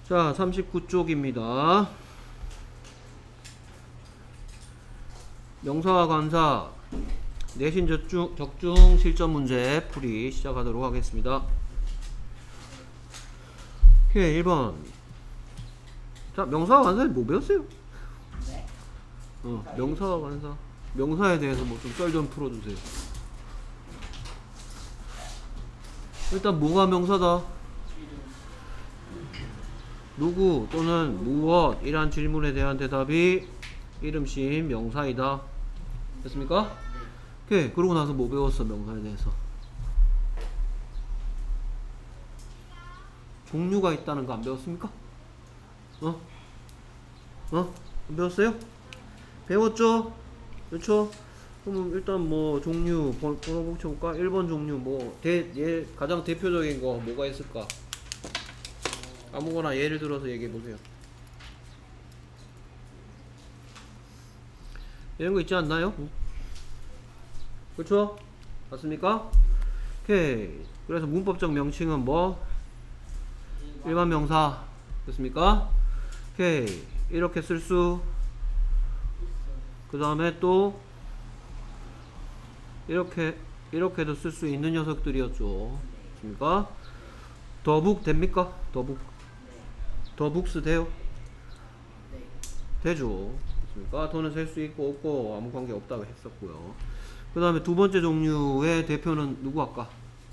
자, 39쪽입니다. 명사와 관사 내신 적중 실전 문제 풀이 시작하도록 하겠습니다. 오케이, 1번. 자, 명사와 관사에 뭐 배웠어요? 명사와 관사. 명사에 대해서 뭐 좀 썰 좀 풀어주세요. 일단 뭐가 명사다? 누구 또는 무엇 이란 질문에 대한 대답이 이름씬 명사이다. 됐습니까? 오케이. 그러고 나서 뭐 배웠어? 명사에 대해서 종류가 있다는 거 안 배웠습니까? 안 배웠어요? 배웠죠? 그렇죠? 그럼 일단 뭐 종류 번호 붙여볼까? 1번 종류 뭐 가장 대표적인 거 뭐가 있을까? 아무거나 예를 들어서 얘기해 보세요. 이런 거 있지 않나요? 그렇죠? 맞습니까? 오케이. 그래서 문법적 명칭은 뭐? 일반 명사. 됐습니까? 오케이. 이렇게 쓸 수. 그 다음에 또 이렇게도 쓸 수 있는 녀석들이었죠. 됐습니까? 더북 됩니까? 더북스 돼요? 되죠. 됐습니까? 더는 셀 수 있고 없고 아무 관계 없다고 했었고요. 그 다음에 두 번째 종류의 대표는 누구 할까?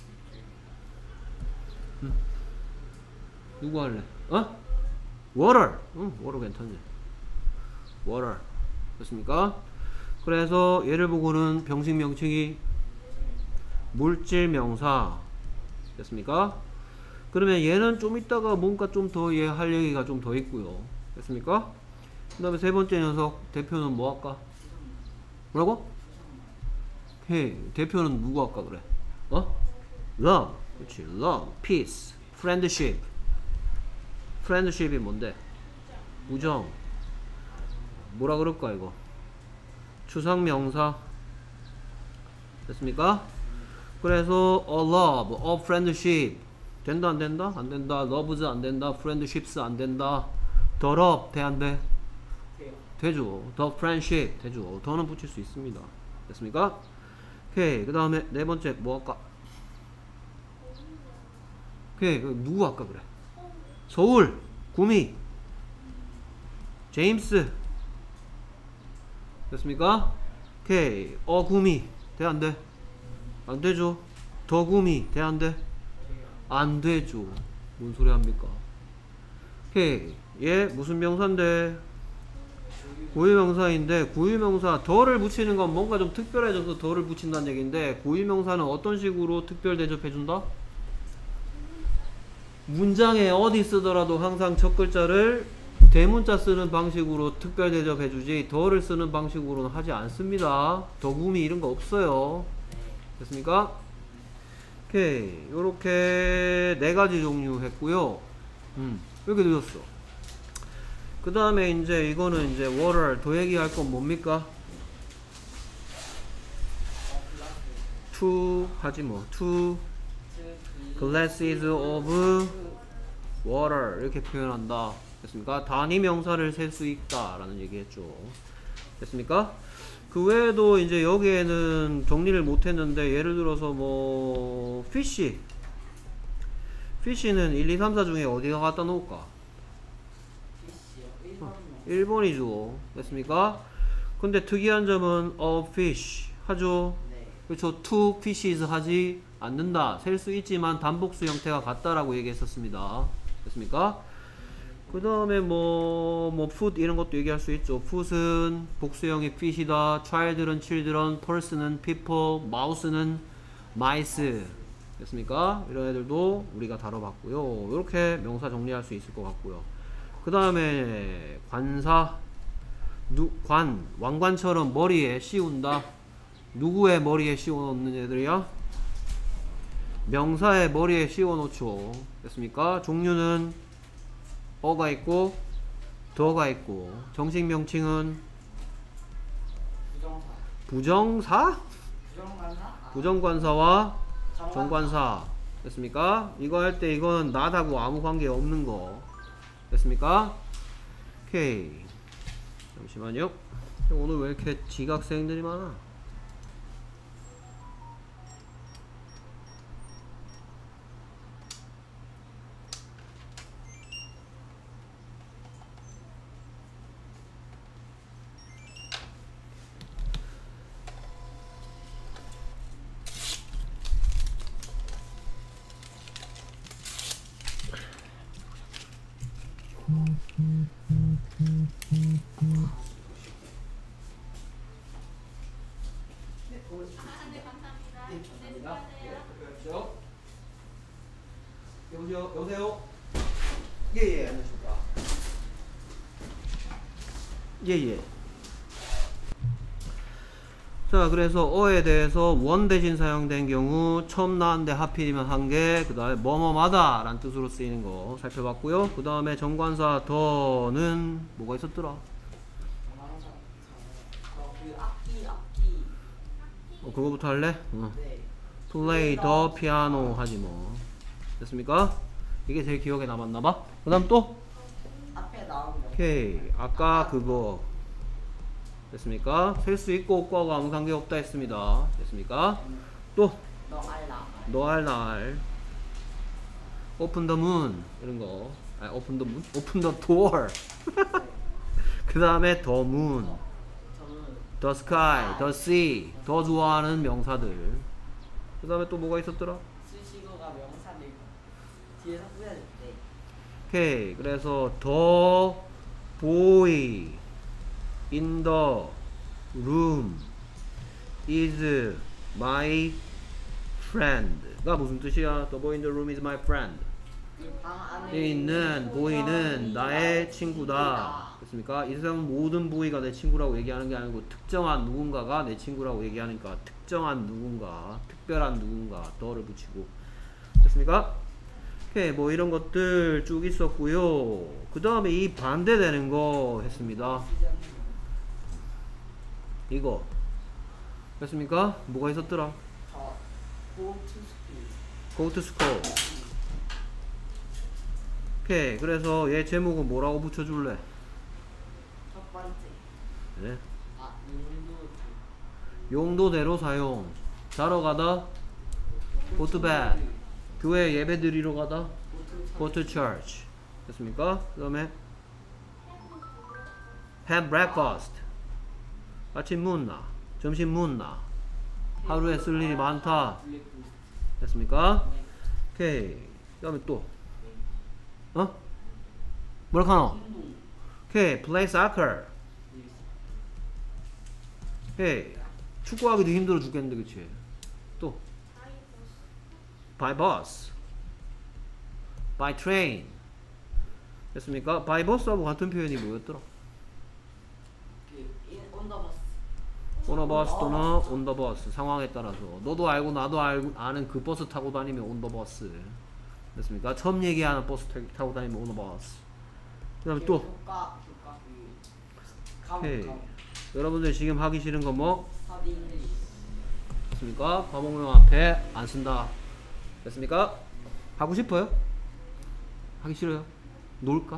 누구 할래? water. water 괜찮네. water. 됐습니까? 그래서 얘를 보고는 병식 명칭이 물질 명사. 됐습니까? 그러면 얘는 좀 이따가 뭔가 좀 더 얘 할 얘기가 좀 더 있고요. 됐습니까? 그 다음에 세 번째 녀석 대표는 뭐 할까? 뭐라고? 헤이, 대표는 누구 할까 그래? love. 그렇지. love, peace, friendship. friendship이 뭔데? 우정. 뭐라 그럴까 이거? 추상명사. 됐습니까? 그래서 a love, a friendship. 된다 안 된다? 안 된다. loves 안 된다. friendships 안 된다. the love 돼 안 돼? 되죠. the friendship 되죠. 더는 붙일 수 있습니다. 됐습니까? 오케이. 그 다음에 네 번째 뭐 할까? 오케이. 누구 할까 그래? 서울, 구미, 제임스. 됐습니까? 오케이. 구미 돼 안 돼? 안 되죠. 더 구미 돼 안 돼? 안 되죠. 뭔 소리 합니까? 오케이. 얘 무슨 명사인데? 고유명사인데 고유명사 더를 붙이는 건 뭔가 좀 특별해져서 더를 붙인다는 얘기인데 고유명사는 어떤 식으로 특별 대접해준다? 문장에 어디 쓰더라도 항상 첫 글자를 대문자 쓰는 방식으로 특별 대접해주지 더를 쓰는 방식으로는 하지 않습니다. 더구미 이런 거 없어요. 됐습니까? 오케이. 요렇게 네 가지 종류 했고요. 이렇게 되었어. 그 다음에 이제 이거는 이제 water 더 얘기할 건 뭡니까? two 하지 뭐 two glasses of water 이렇게 표현한다. 됐습니까? 단위 명사를 셀 수 있다 라는 얘기 했죠. 됐습니까? 그 외에도 이제 여기에는 정리를 못 했는데 예를 들어서 뭐 fish fish는 1, 2, 3, 4 중에 어디가 갖다 놓을까? 1번이죠. 됐습니까? 근데 특이한 점은 a fish 하죠. 그렇죠. two fishes 하지 않는다. 셀 수 있지만 단복수 형태가 같다라고 얘기했었습니다. 됐습니까? 그 다음에 뭐 food 이런 것도 얘기할 수 있죠. food은 복수형이 fish이다. child는 children, person은 people, mouse는 mice. 됐습니까? 이런 애들도 우리가 다뤄봤고요. 이렇게 명사 정리할 수 있을 것 같고요. 그 다음에 관사 왕관처럼 머리에 씌운다. 누구의 머리에 씌워놓는 애들이야? 명사의 머리에 씌워놓죠. 됐습니까? 종류는 어가 있고 더가 있고 정식 명칭은 부정사? 부정관사와 정관사. 됐습니까? 이거 할 때 이거는 나하고 아무 관계 없는 거. 됐습니까? 오케이. 잠시만요. 오늘 왜 이렇게 지각생들이 많아? 여보세요? 예예, 안녕하십니까. 예예. 자, 그래서 어에 대해서 원 대신 사용된 경우 처음 나왔는데 하필이면 한 개, 그 다음에 뭐뭐마다 라는 뜻으로 쓰이는 거 살펴봤고요. 그 다음에 정관사 더는 뭐가 있었더라? 그거부터 할래? play the piano 하지 뭐. 됐습니까? 이게 제일 기억에 남았나봐. 그 다음 또? 앞에 나온 거. 오케이. 아까 그거 됐습니까? 셀 수 있고 없고하고 아무 관계없다 했습니다. 됐습니까? 또 너 알 날 open the moon 이런 거. 아니, open the moon? open the door. 그 다음에 the moon, the sky, the sea. 더 좋아하는 명사들. 그 다음에 또 뭐가 있었더라? 수식어가 명사들 뒤에서 꾸며줄 때. 오케이. 그래서 the boy in the room is my friend가 무슨 뜻이야? The boy in the room is my friend. 방 안에 있는 보이는 나의 친구다. 됐습니까? 이 세상 모든 보이가 내 친구라고 얘기하는 게 아니고 특정한 누군가가 내 친구라고 얘기하니까 특정한 누군가, 특별한 누군가, 더를 붙이고. 됐습니까? 오케이. 뭐 이런 것들 쭉 있었고요. 그 다음에 이 반대되는 거 했습니다. 이거 됐습니까? 뭐가 있었더라? Go to school. 오케이. 그래서 얘 제목은 뭐라고 붙여줄래? 첫 번째. 네. 용도. 용도대로 사용. 자러 가다 go to bed. 교회 예배 드리러 가다 go to church. 됐습니까? 그 다음에 have breakfast. 아침 묻나 점심 묻나 하루에 쓸 일이 많다. 됐습니까? 오케이. 그 다음에 또 뭐라 카노? 오케이. play soccer. 오케이. 축구하기도 힘들어 죽겠는데 그치? 또 by bus, by train. 됐습니까? by bus하고 같은 표현이 뭐였더라? on the bus 또는 on the bus. 상황에 따라서 너도 알고 나도 알고 아는 그 버스 타고 다니면 on the bus. 됐습니까? 처음 얘기하는 버스 타고 다니면 on the bus. 그 다음에 또 오케이. 여러분들 지금 하기 싫은 거 뭐? 됐습니까? 과목명 앞에 안 쓴다. 됐습니까? 하고 싶어요? 하기 싫어요? 놀까?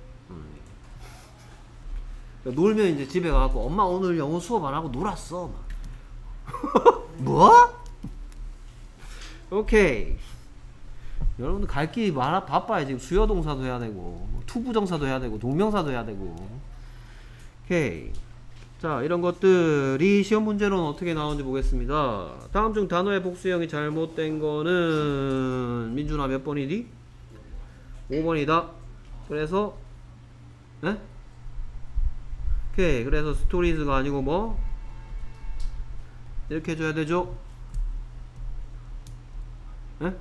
놀면 이제 집에 가고 엄마 오늘 영어 수업 안 하고 놀았어. 뭐? 오케이. 여러분들 갈 길이 많아. 바빠요. 지금 수요동사도 해야 되고 투부정사도 해야 되고 동명사도 해야 되고. 오케이. 자, 이런 것들이 시험 문제로는 어떻게 나오는지 보겠습니다. 다음 중 단어의 복수형이 잘못된 거는 민준아 몇 번이니? 5번이다. 그래서 네? 오케이. 그래서 스토리즈가 아니고 뭐 이렇게 해줘야 되죠? 네?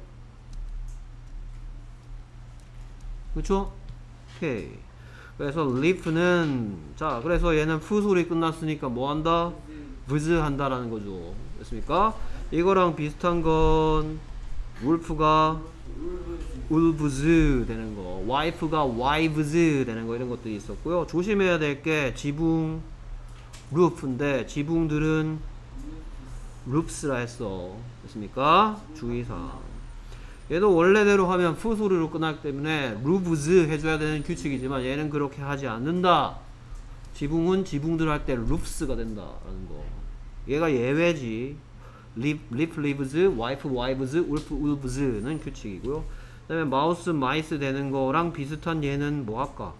그쵸? 오케이. 그래서 leaf는 자, 그래서 얘는 푸 소리 끝났으니까 뭐 한다? vs 한다라는 거죠. 됐습니까? 이거랑 비슷한 건 wolf가 wolves 되는 거, wife가 wives 되는 거, 이런 것들이 있었고요. 조심해야 될 게 지붕 roof인데 지붕들은 roofs라 했어. 됐습니까? 주의사항. 얘도 원래대로 하면 푸 소리로 끝나기 때문에 루브즈 해줘야 되는 규칙이지만 얘는 그렇게 하지 않는다. 지붕은 지붕들 할 때 루프스가 된다라는 거. 얘가 예외지. 리프 리브즈, 와이프 와이브즈, 울프 울브즈는 규칙이고요. 그 다음에 마우스 마이스 되는 거랑 비슷한 얘는 뭐 할까?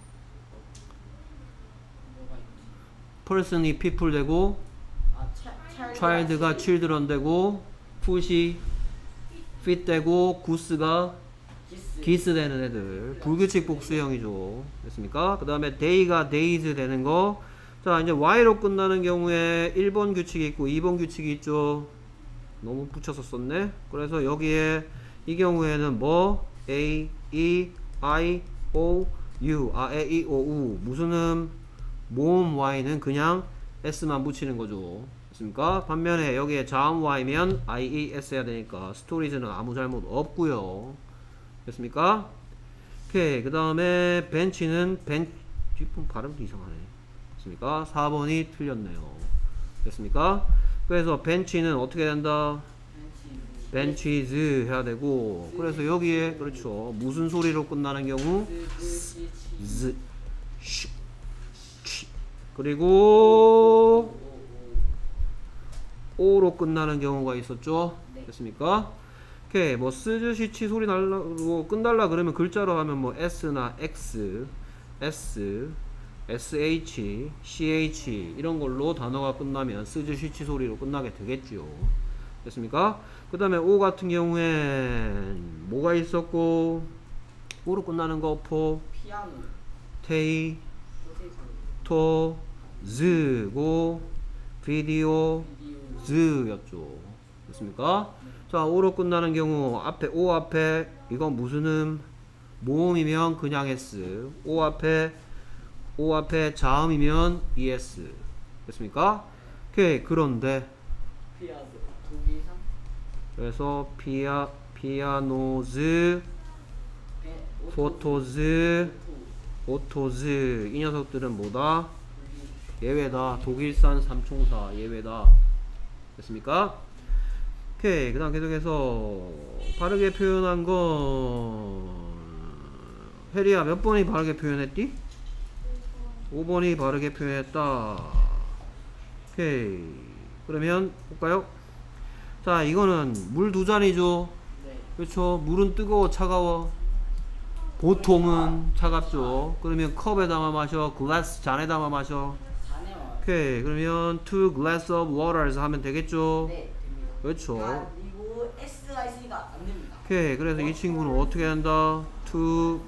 뭐가 있지? person이 people 되고 child가 children 되고 풋이 fit 되고 goose가 geese 되는 애들. 불규칙 복수형이죠. 됐습니까? 그 다음에 day가 days 되는 거. 자, 이제 y로 끝나는 경우에 1번 규칙이 있고 2번 규칙이 있죠. 너무 붙여서 썼네. 그래서 여기에 이 경우에는 뭐 a, e, i, o, u, a, e, o, u 무슨 모음 y는 그냥 s만 붙이는 거죠. 됐습니까? 반면에 여기에 자음 y면 i, e, s 해야 되니까 스토리즈는 아무 잘못 없고요. 됐습니까? 오케이. 그 다음에 벤치는 뒷분 발음도 이상하네. 됐습니까? 4번이 틀렸네요. 됐습니까? 그래서 벤치는 어떻게 된다? benches 해야 되고, 그래서 여기에 그렇죠. 무슨 소리로 끝나는 경우? z, sh, ch. 그리고 o로 끝나는 경우가 있었죠. 됐습니까? 오케이. 뭐 스즈 시치 소리 날라고 끝날라 그러면 글자로 하면 뭐 s나 x, s, sh, ch 이런 걸로 단어가 끝나면 스즈 시치 소리로 끝나게 되겠죠. 됐습니까? 그 다음에 o 같은 경우엔 뭐가 있었고, o로 끝나는 거 포, 피아노, 테이, 포테이토, 토, 즈고 비디오, 즈였죠. 됐습니까? 자, o로 끝나는 경우 앞에 o 앞에 이건 무슨 모음이면 그냥 s, o 앞에 자음이면 es. 됐습니까? 오케이. 그런데 피아노, 독일상, 그래서 피아노즈, 포토즈, 오토즈 이 녀석들은 뭐다? 예외다. 독일산 삼총사 예외다. 됐습니까? 오케이. 그 다음 계속해서 바르게 표현한 건 혜리야 몇 번이 바르게 표현했디? 5번이 바르게 표현했다. 오케이. 그러면 볼까요? 자, 이거는 물 두 잔이죠. 네, 그렇죠. 물은 뜨거워 차가워? 보통은 차갑죠. 그러면 컵에 담아 마셔, 글라스 잔에 담아 마셔. 자네와. 오케이. 그러면 two glass of waters 하면 되겠죠. 네, 됩니다. 그렇죠. 그리고 S가 있으니까 안 됩니다. 오케이. 그래서 이 친구는 어떻게 한다? two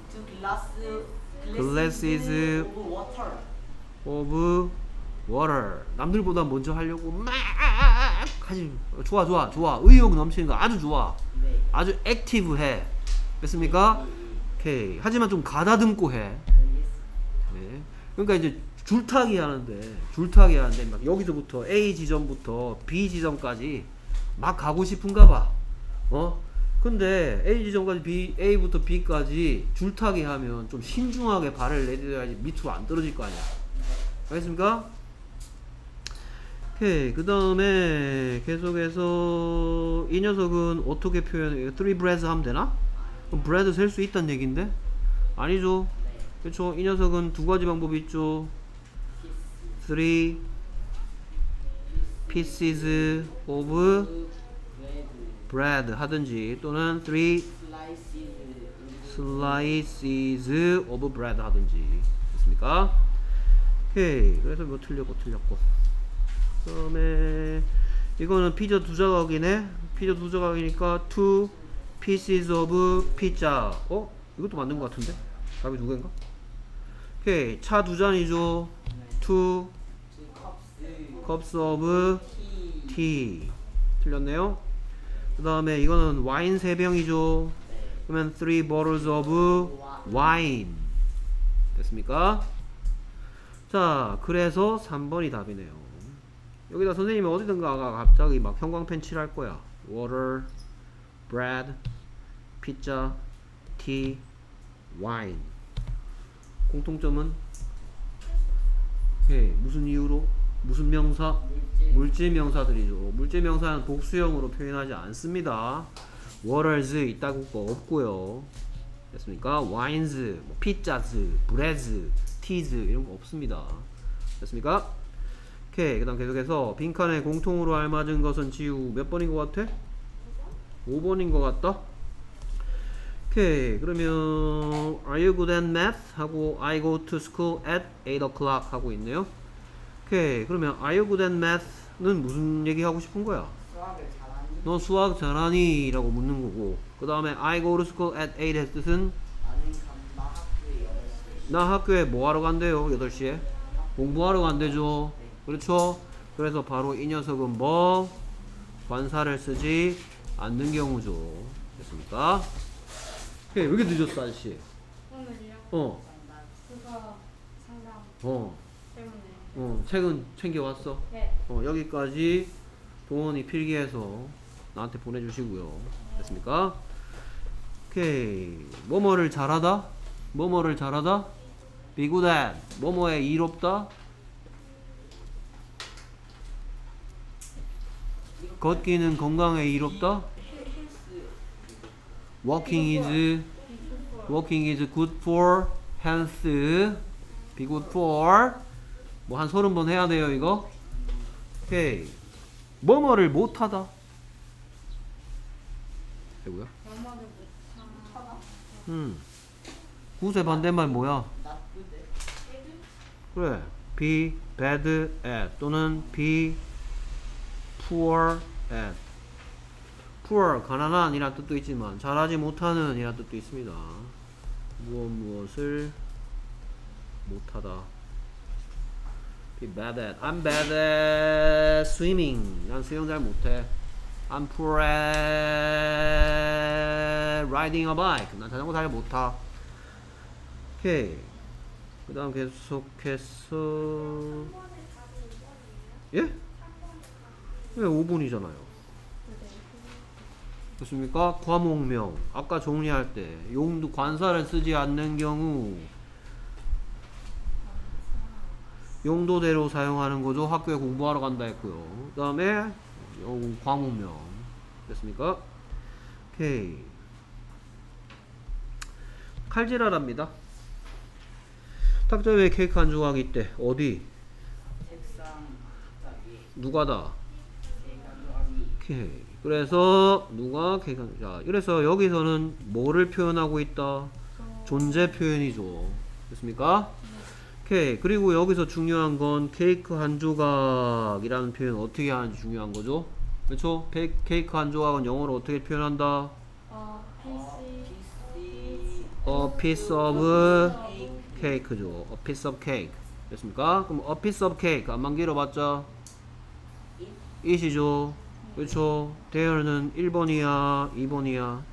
glasses of water. of water. 남들보다 먼저 하려고 막 하지. 좋아. 의욕 넘치는 거 아주 좋아. 네. 아주 액티브해. 됐습니까? 오케이. 하지만 좀 가다듬고 해. 알겠습니다. 네. 그러니까 이제 줄타기 하는데 막 여기서부터 A 지점부터 B 지점까지 막 가고 싶은가 봐. 근데 A 지점까지 A부터 B까지 줄타기 하면 좀 신중하게 발을 내딛어야지 밑으로 안 떨어질 거 아니야. 알겠습니까? 오케이. 그 다음에 계속해서 이 녀석은 어떻게 표현해? 3 breads 하면 되나? 그럼 bread 셀 수 있다는 얘기인데? 아니죠. 네. 그렇죠. 이 녀석은 두 가지 방법이 있죠. 3 pieces of bread 하든지 또는 3 slices of bread 하든지. 됐습니까? 오케이. 그래서 뭐 틀렸고 그 다음에 이거는 피자 두 조각이네. 피자 두 조각이니까 2 pieces of pizza. 이것도 맞는 것 같은데? 답이 두 개인가? 오케이. 차 두 잔이죠. 2 cups of tea. 틀렸네요. 그 다음에 이거는 와인 3병이죠. 그러면 3 bottles of wine. 됐습니까? 자, 그래서 3번이 답이네요. 여기다 선생님이 어디든가 갑자기 막 형광펜 칠할 거야. water, bread, pizza, tea, wine. 공통점은 무슨 이유로? 무슨 명사? 물질 명사들이죠. 물질 명사는 복수형으로 표현하지 않습니다. waters 있다고 거 없고요. 됐습니까? wines, 뭐 pizzas, breads, teas 이런 거 없습니다. 됐습니까? 오케이. 그 다음 계속해서 빈칸에 공통으로 알맞은 것은 지우 몇 번인 것 같아? 5번인 것 같다? 오케이. 그러면 Are you good at math? 하고 I go to school at 8 o'clock 하고 있네요. 오케이. 그러면 Are you good at math는 무슨 얘기 하고 싶은 거야? 수학을 잘하니? 너 수학 잘하니? 라고 묻는 거고, 그 다음에 I go to school at 8의 뜻은 나는 나 학교에 8시. 나 학교에 뭐 하러 간대요? 8시에? 공부하러 간대죠. 그렇죠? 그래서 바로 이 녀석은 뭐? 관사를 쓰지 않는 경우죠. 됐습니까? 왜 이렇게 늦었어, 아저씨? 오늘이요? 어, 그거 상담 어, 때문에. 책은 챙겨왔어? 네. 여기까지 동원이 필기해서 나한테 보내주시고요. 됐습니까? 오케이. 뭐뭐를 잘하다? 뭐뭐를 잘하다? be good at. 뭐뭐에 이롭다? 걷기는 건강에 이롭다? walking is good for health. be good for 뭐 한 30번 해야 돼요 이거. 오케이. 뭐뭐를 못하다. 되고요. 엄마들 못하나? 구세 반대말 뭐야? 나쁘대. 그래. be bad at 또는 be poor at. poor 가난한 이란 뜻도 있지만 잘하지 못하는 이란 뜻도 있습니다. 무엇을 못하다. be bad at. I'm bad at swimming. 난 수영 잘 못해. I'm poor at riding a bike. 난 자전거 잘 못 타. 오케이. 그 다음 계속해서 예? 왜 5분이잖아요. 됐습니까? 과목명. 아까 정리할 때 용도 관사를 쓰지 않는 경우 용도대로 사용하는 거죠. 학교에 공부하러 간다 했고요. 그 다음에 과목명. 됐습니까? 오케이. 칼질하랍니다. 탁자 위에 케이크 한 조각이 있대. 어디? 책상 위에 누가다? 대가족이 오케이. 그래서 누가 케이크 한 자, 그래서 여기서는 뭐를 표현하고 있다? 존재 표현이죠. 됐습니까? 오케이. 그리고 여기서 중요한 건 케이크 한 조각이라는 표현 어떻게 하는지 중요한 거죠. 그렇죠? 케이크 한 조각은 영어로 어떻게 표현한다? PC A piece of cake죠. A piece of cake. 됐습니까? 그럼 a piece of cake 안만 길어봤자 it이죠. 그렇죠? there는 1번이야, 2번이야.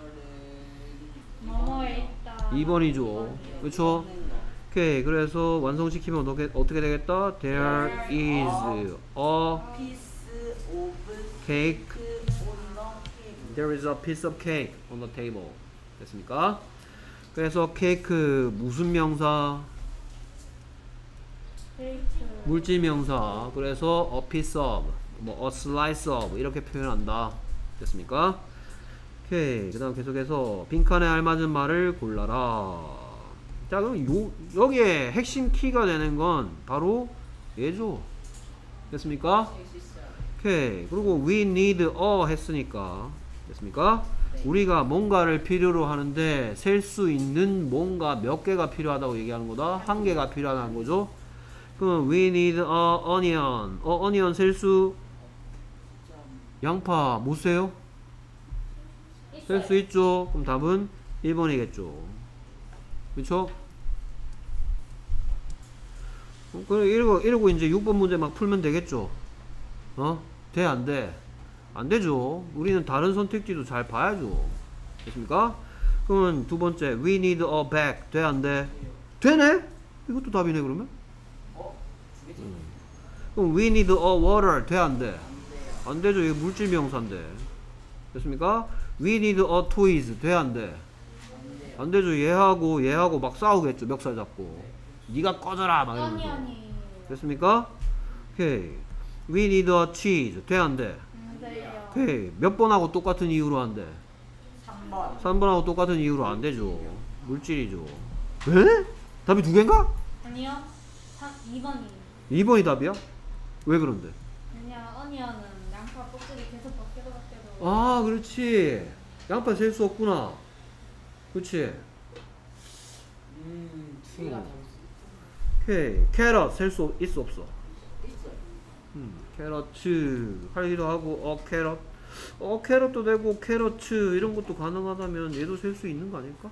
뭐뭐에 있다. 2번이죠. 그렇죠? 오케이. 그래서 완성시키면 어떻게 되겠다? There is a 피스 오브 cake. 온더 케이크. There is a piece of cake on the table. 됐습니까? 그래서 케이크 무슨 명사? 케이크. 물질명사. 그래서 a piece of, 뭐 a slice of 이렇게 표현한다. 됐습니까? 오케이. 그 다음 계속해서 빈칸에 알맞은 말을 골라라. 자, 그럼 여기에 핵심 키가 되는 건 바로 얘죠. 됐습니까? 할수 있어요. 오케이. 그리고 we need a 했으니까 됐습니까? 네. 우리가 뭔가를 필요로 하는데 셀 수 있는 뭔가 몇 개가 필요하다고 얘기하는 거다. 한 개가 필요하다는 거죠. 그럼 we need a onion. onion 셀 수 양파 못 세요? 셀 수 있죠. 그럼 답은 1번이겠죠. 그쵸? 이러고 이제 6번 문제 막 풀면 되겠죠. 돼? 안 돼? 안 되죠. 우리는 다른 선택지도 잘 봐야죠. 됐습니까? 그러면 두 번째 we need a bag. 돼? 안 돼? 되네? 이것도 답이네 그러면? 주겠지. 그럼 we need a water. 돼? 안 돼? 안 돼요. 안 되죠. 이게 물질 명사인데. 됐습니까? we need a toys. 돼? 안 돼? 안 돼요. 안 되죠. 얘하고 막 싸우겠죠. 멱살 잡고. 네가 꺼져라 막 이러면서. 아니. 됐습니까? 오케이. We need a cheese. 돼? 안 돼? 안 돼요. 오케이. 몇 번 하고 똑같은 이유로 안 돼? 3번. 3번하고 똑같은 이유로 안 되죠. 물질이죠. 에? 답이 두 개인가? 아니요. 2번이. 2번이 답이야? 왜 그런데? 왜냐 어니언은 양파 껍질이 계속 벗겨도 아, 그렇지. 양파 셀 수 없구나. 그렇지. 두 개가 다를 수 오케이. 캐럿 셀 수 있어 없어? 있어요. 캐럿츠 하기도 하고 캐럿 캐럿도 되고 캐럿츠 이런 것도 가능하다면 얘도 셀 수 있는 거 아닐까?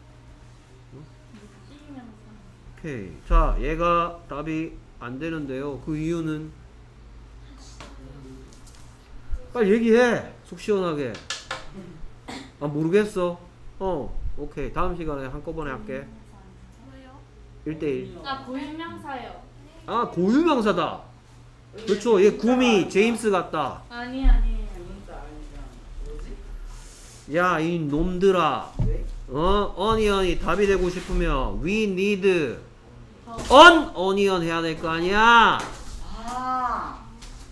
찌면서. 오케이. 자, 얘가 답이 안 되는데요. 그 이유는 빨리 얘기해. 속 시원하게. 아, 모르겠어. 오케이. 다음 시간에 한꺼번에 할게. 뭐요? 1대1. 아 고유명사요. 아, 고유명사다. 그렇죠. 얘 구미 제임스 같다. 아니. 진짜 아니잖아. 뭐지? 야, 이 놈들아. 왜? 어니언이 답이 되고 싶으면 we need 더. an onion 해야 될 거 아니야. 아.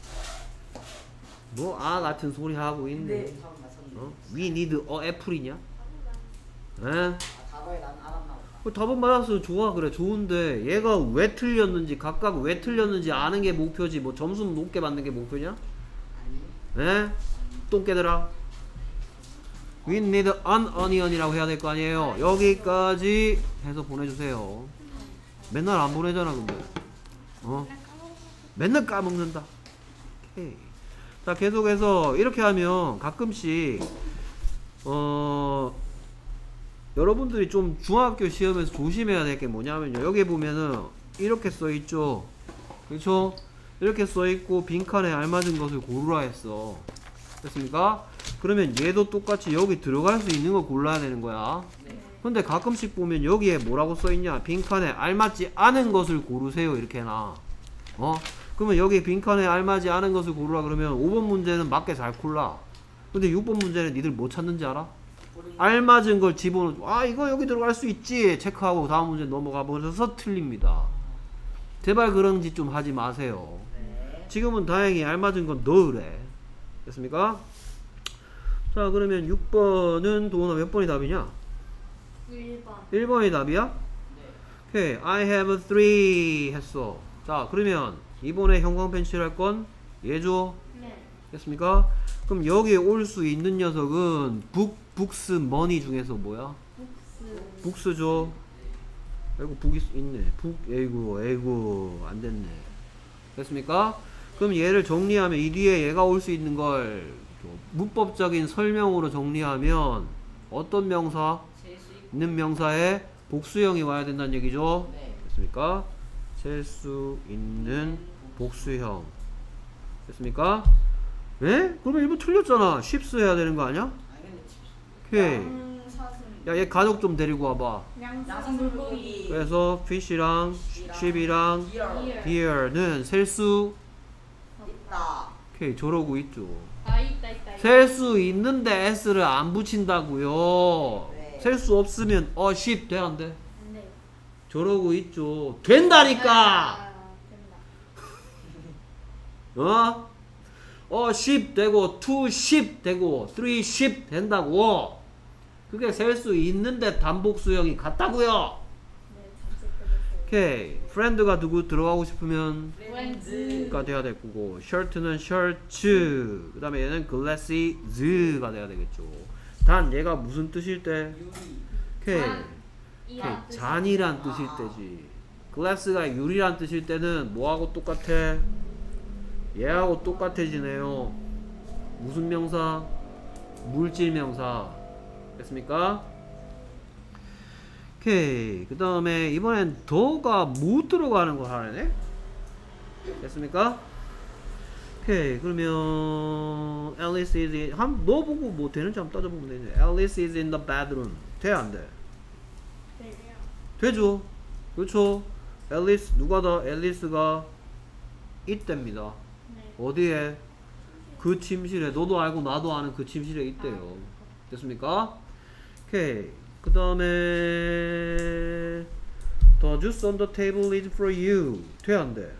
뭐 같은 소리 하고 근데 있네. 답 맞췄네. we need a apple이냐? 에? 아, 답을 난 알았나 보다. 답은 맞았어. 좋아. 그래. 좋은데 얘가 왜 틀렸는지 각각 왜 틀렸는지 아는 게 목표지 뭐 점수 높게 받는 게 목표냐? 아니. 에? 똥개들아. We need an onion이라고 해야 될 거 아니에요. 여기까지 해서 보내주세요. 맨날 안 보내잖아 근데. 맨날 까먹는다. 오케이. 자, 계속해서 이렇게 하면 가끔씩 여러분들이 좀 중학교 시험에서 조심해야 될 게 뭐냐면요. 여기 보면은 이렇게 써있죠. 그렇죠? 이렇게 써있고 빈칸에 알맞은 것을 고르라 했어. 됐습니까? 그러면 얘도 똑같이 여기 들어갈 수 있는 거 골라야 되는 거야. 근데 가끔씩 보면 여기에 뭐라고 써있냐. 빈칸에 알맞지 않은 것을 고르세요 이렇게 해놔. 그러면 여기 빈칸에 알맞지 않은 것을 고르라 그러면 5번 문제는 맞게 잘 골라. 근데 6번 문제는 니들 뭐 찾는지 알아? 알맞은 걸 집어넣고 이거 여기 들어갈 수 있지 체크하고 다음 문제 넘어가 버려서 틀립니다. 제발 그런 짓 좀 하지 마세요. 네. 지금은 다행히 알맞은 건 넣으래. 됐습니까? 자, 그러면 6번은 도훈아 몇 번이 답이냐? 1번. 1번이 답이야? 오케이. I have 3 했어. 자, 그러면 이번에 형광펜 칠할 건 얘죠? 네. 됐습니까? 그럼 여기에 올 수 있는 녀석은 북스 머니 중에서 뭐야? 북스. 북스죠. 아이고 북이 있네. 에이구 안 됐네. 됐습니까? 그럼 얘를 정리하면 이 뒤에 얘가 올 수 있는 걸 문법적인 설명으로 정리하면 어떤 명사? 셀수 있고. 있는 명사에 복수형이 와야 된다는 얘기죠. 네. 됐습니까? 셀 수 있는 복수형. 됐습니까? 예? 그러면 일부 틀렸잖아. 쉽스 해야 되는 거 아니야? 아니 근데 오케이. 양사슴. 야, 얘 가족 좀 데리고 와봐. 양상 물고기. 그래서 fish랑 sheep이랑 디어. deer는 셀 수 있다. 오케이. 저러고 있죠. 있다. 셀 수 있는데 s를 안 붙인다고요. 네. 셀 수 없으면 sheep 돼 안 돼? 네. 저러고 있죠. 된다니까. 된다. sheep 되고 two sheep 되고 three sheep 된다고. 그게 셀 수 있는데 단복수형이 같다고요. 네, 잠시 끊으세요. 오케이. friend가 누구 들어가고 싶으면 프렌즈. 가 돼야 될 거고, shirt는 shirts, 그 다음에 얘는 glasses가 돼야 되겠죠. 단 얘가 무슨 뜻일 때? 유리. 오케이. 이란 오케이. 잔이란 뜻일 때지. glass가 유리란 뜻일 때는 뭐하고 똑같아? 얘하고 똑같아지네요. 무슨 명사? 물질 명사. 됐습니까? 오케이. 그 다음에 이번엔 더가 못 들어가는 거 하네? 됐습니까? 오케이. 그러면 Alice is in, 너 보고 뭐 되는지 한번 따져보면 되지. Alice is in the bedroom. 돼? 안 돼? 돼요. 되죠? 그렇죠? 앨리스 누가다? 앨리스가 있답니다. 네. 어디에? 그 침실에. 너도 알고 나도 아는 그 침실에 있대요. 됐습니까? 오케이. 그 다음에 The juice on the table is for you. 돼? 안 돼?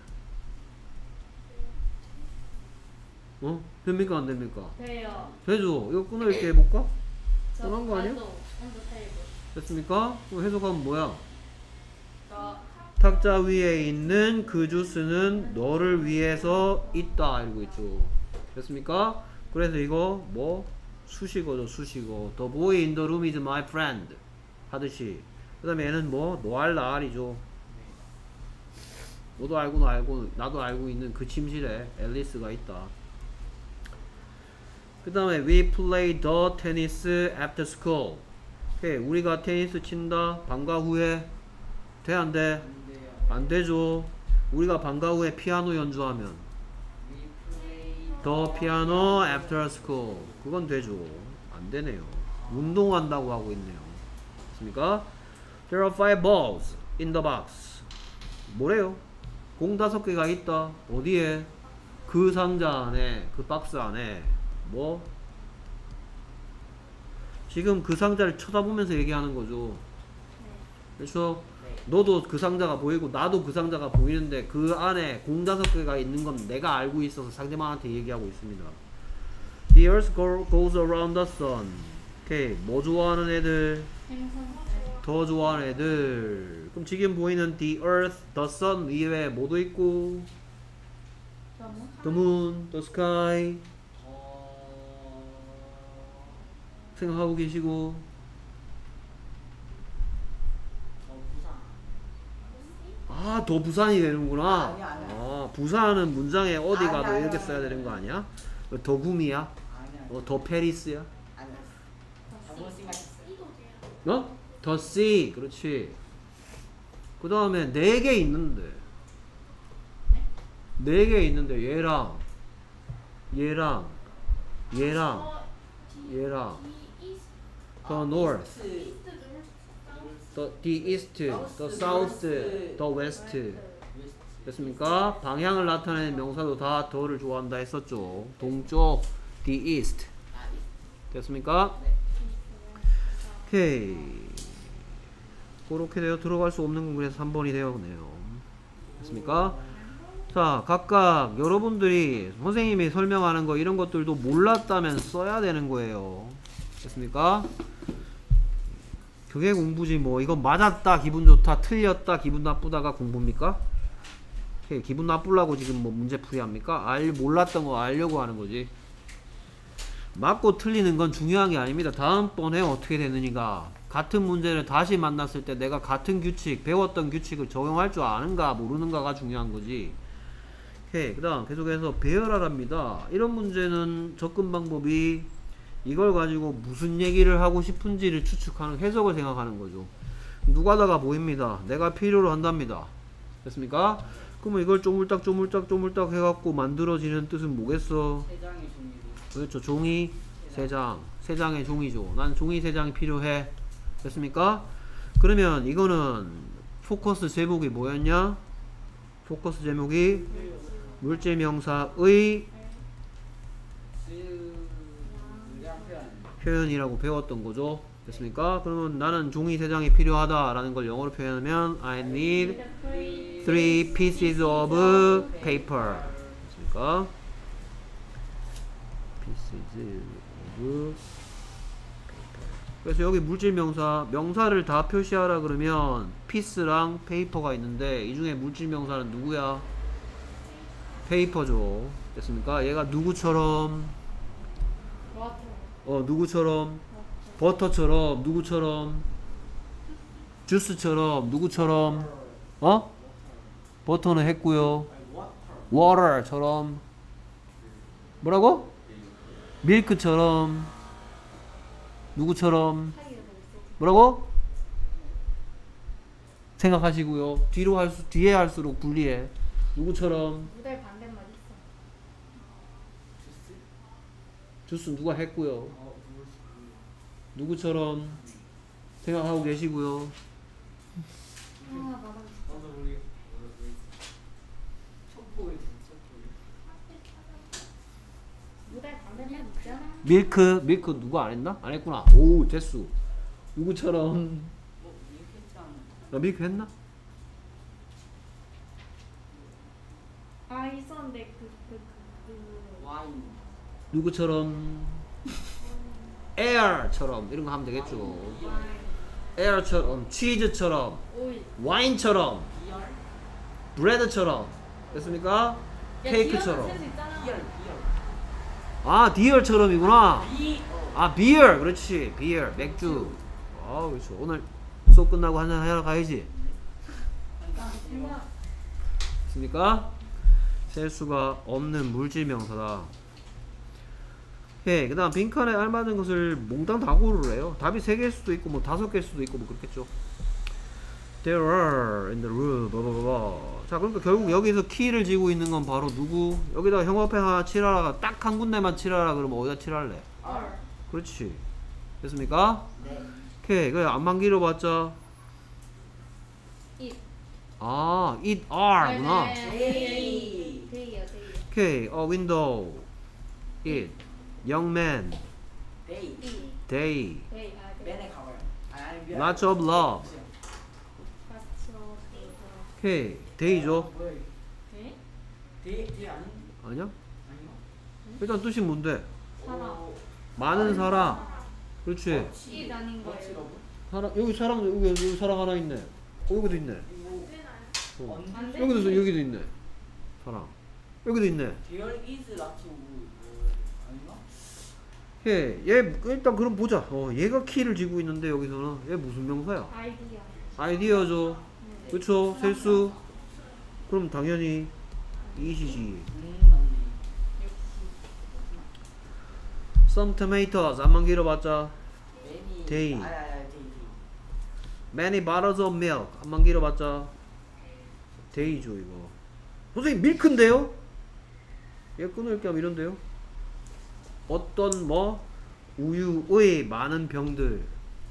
됩니까? 안 됩니까? 돼요. 되죠? 이거 끊어읽기 해볼까? 뻔한 거 아니야? On the table. 됐습니까? 그럼 해석하면 뭐야? The 탁자 위에 있는 그 주스는 너를 위해서 있다 이러고 있죠. 됐습니까? 그래서 이거 뭐 수식어죠. 수식어. The boy in the room is my friend 하듯이. 그 다음에 얘는 뭐 너알 나알이죠. 너도 알고 나도 알고 있는 그 침실에 앨리스가 있다. 그 다음에 we play the tennis after school. 오케이, 우리가 테니스 친다. 방과 후에 돼 안 돼? 안 돼요. 안 되죠. 우리가 방과 후에 피아노 연주하면 We play the piano after school. 그건 되죠. 안 되네요. 운동한다고 하고 있네요. 됐습니까? There are 5 balls in the box. 뭐래요? 공 5개가 있다. 어디에? 그 상자 안에, 그 박스 안에. 뭐? 지금 그 상자를 쳐다보면서 얘기하는 거죠. 그렇죠? 네. 너도 그 상자가 보이고 나도 그 상자가 보이는데 그 안에 공 5개가 있는 건 내가 알고 있어서 상대방한테 얘기하고 있습니다. The earth goes around the sun. 오케이, 뭐 좋아하는 애들? 생선. 더 좋아하는 애들. 그럼 지금 보이는 the earth, the sun 이외에 뭐도 있고 the moon, the sky 생각하고 계시고 부산. 아, 더 부산이 되는구나. 아니야. 아, 부산은 문장에 어디 가도 아니야, 이렇게 아니야, 써야 아니야. 되는 거 아니야? 더 구미야? 아니야. 더 페리스야? 아니야. 잘못 생각했어요. 어? 더 sea. 그렇지. 그 다음에 4개 있는데 4개 있는데 얘랑 얘랑 the north, the east, the south, the west. 됐습니까? 방향을 나타내는 명사도 다 더를 좋아한다 했었죠. 동쪽, the east. 됐습니까? 오케이. 그렇게 되어 들어갈 수 없는 건 그래서 3번이 되었네요. 됐습니까? 자, 각각 여러분들이 선생님이 설명하는 거 이런 것들도 몰랐다면 써야 되는 거예요. 됐습니까? 그게 공부지 뭐. 이건 맞았다 기분 좋다 틀렸다 기분 나쁘다가 공부입니까? 오케이, 기분 나쁘려고 지금 뭐 문제풀이 합니까? 몰랐던 거 알려고 하는 거지. 맞고 틀리는 건 중요한 게 아닙니다. 다음번에 어떻게 되느니가. 같은 문제를 다시 만났을 때 내가 같은 규칙, 배웠던 규칙을 적용할 줄 아는가 모르는가가 중요한 거지. 오케이, 그 다음 계속해서 배열하랍니다. 이런 문제는 접근 방법이 이걸 가지고 무슨 얘기를 하고 싶은지를 추측하는 해석을 생각하는 거죠. 누가다가 보입니다. 내가 필요로 한답니다. 됐습니까? 그러면 이걸 쪼물딱 해갖고 만들어지는 뜻은 뭐겠어? 3장의 종이로. 그렇죠. 종이 3장. 3장의 종이죠. 난 종이 3장이 필요해. 됐습니까? 그러면 이거는 포커스 제목이 뭐였냐? 포커스 제목이 물질 명사의 표현이라고 배웠던 거죠. 됐습니까? 그러면 나는 종이 3장이 필요하다 라는 걸 영어로 표현하면 I need 3 pieces of paper. 됐습니까? pieces of 그래서 여기 물질 명사를 다 표시하라 그러면 피스랑 페이퍼가 있는데 이 중에 물질 명사는 누구야? 페이퍼죠. 됐습니까? 얘가 누구처럼? 누구처럼? 버터처럼, 누구처럼? 주스처럼, 누구처럼? 버터는 했고요. water처럼. 뭐라고? 밀크처럼. 누구처럼? 뭐라고? 생각하시고요. 뒤에 할수록 불리해. 누구처럼? 무대 반대말 있어. 주스 누가 했고요. 누구처럼 생각하고 계시고요. 맞아. 무대 반대말 있잖아. 밀크 누가 안 했나? 안 했구나. 오, 됐수. 누구처럼? 밀크 했나? 있었는데 와인. 누구처럼? air처럼 이런 거 하면 되겠죠. air처럼, 치즈처럼, 오일. 와인처럼, 비열 브레드처럼 됐습니까? 케이크처럼. 쓸수 있잖아. 비열 아, 디얼처럼이구나. 비 아, 비어. 그렇지. 비어. 맥주. 아, 그렇죠. 오늘 수업 끝나고 한잔 하러 가야지. 됐습니까? 셀 수가 없는 물질 명사다. 예, 그 다음 빈칸에 알맞은 것을 몽땅 다 고르래요. 답이 3개일 수도 있고 뭐 5개일 수도 있고 뭐 그렇겠죠. There are in the room blah. 자, 그러니까 결국 여기서 키를 쥐고 있는 건 바로 누구? 여기다 형광펜 하나 칠하라. 딱 한 군데만 칠하라 그러면 어디다 칠할래? 얼. 그렇지. 됐습니까? 네 오케이. 그래 안만 길어봤자 잇. 아, it are 구나. 데이 데이요, 데이. 오케이. A window. it. young man. 데이 이. they. 데이. 아, 데이. 맨에 가봐요 아니 lots of love. 맞죠. 오케이. day죠. 뭐야 네? 데이 아닌 아니야? 아닌가? 일단 뜻이 뭔데? 사랑. 많은 사랑. 그렇지. 잇 아닌 거예요. 사랑, 여기 사랑, 여기 사랑 하나 있네. 여기도 있네. 이거 어. 안 돼? 여기도 있네. 사랑. 여기도 있네. 데얼 이즈 라츠 아닌가? 얘 일단 그럼 보자. 얘가 키를 쥐고 있는데 여기서는 얘 무슨 명사야? 아이디어. 아이디어죠. 네. 그쵸? 셀수. 그럼 당연히 이시지. 맞네 Some tomatoes. 안만 길어봤자. 매니 데이. 데이 Many bottles of milk. 안만 길어봤자. 데이죠 이거. 선생님 밀크인데요? 얘 끊을 겸 이런데요? 어떤 뭐 우유의 많은 병들.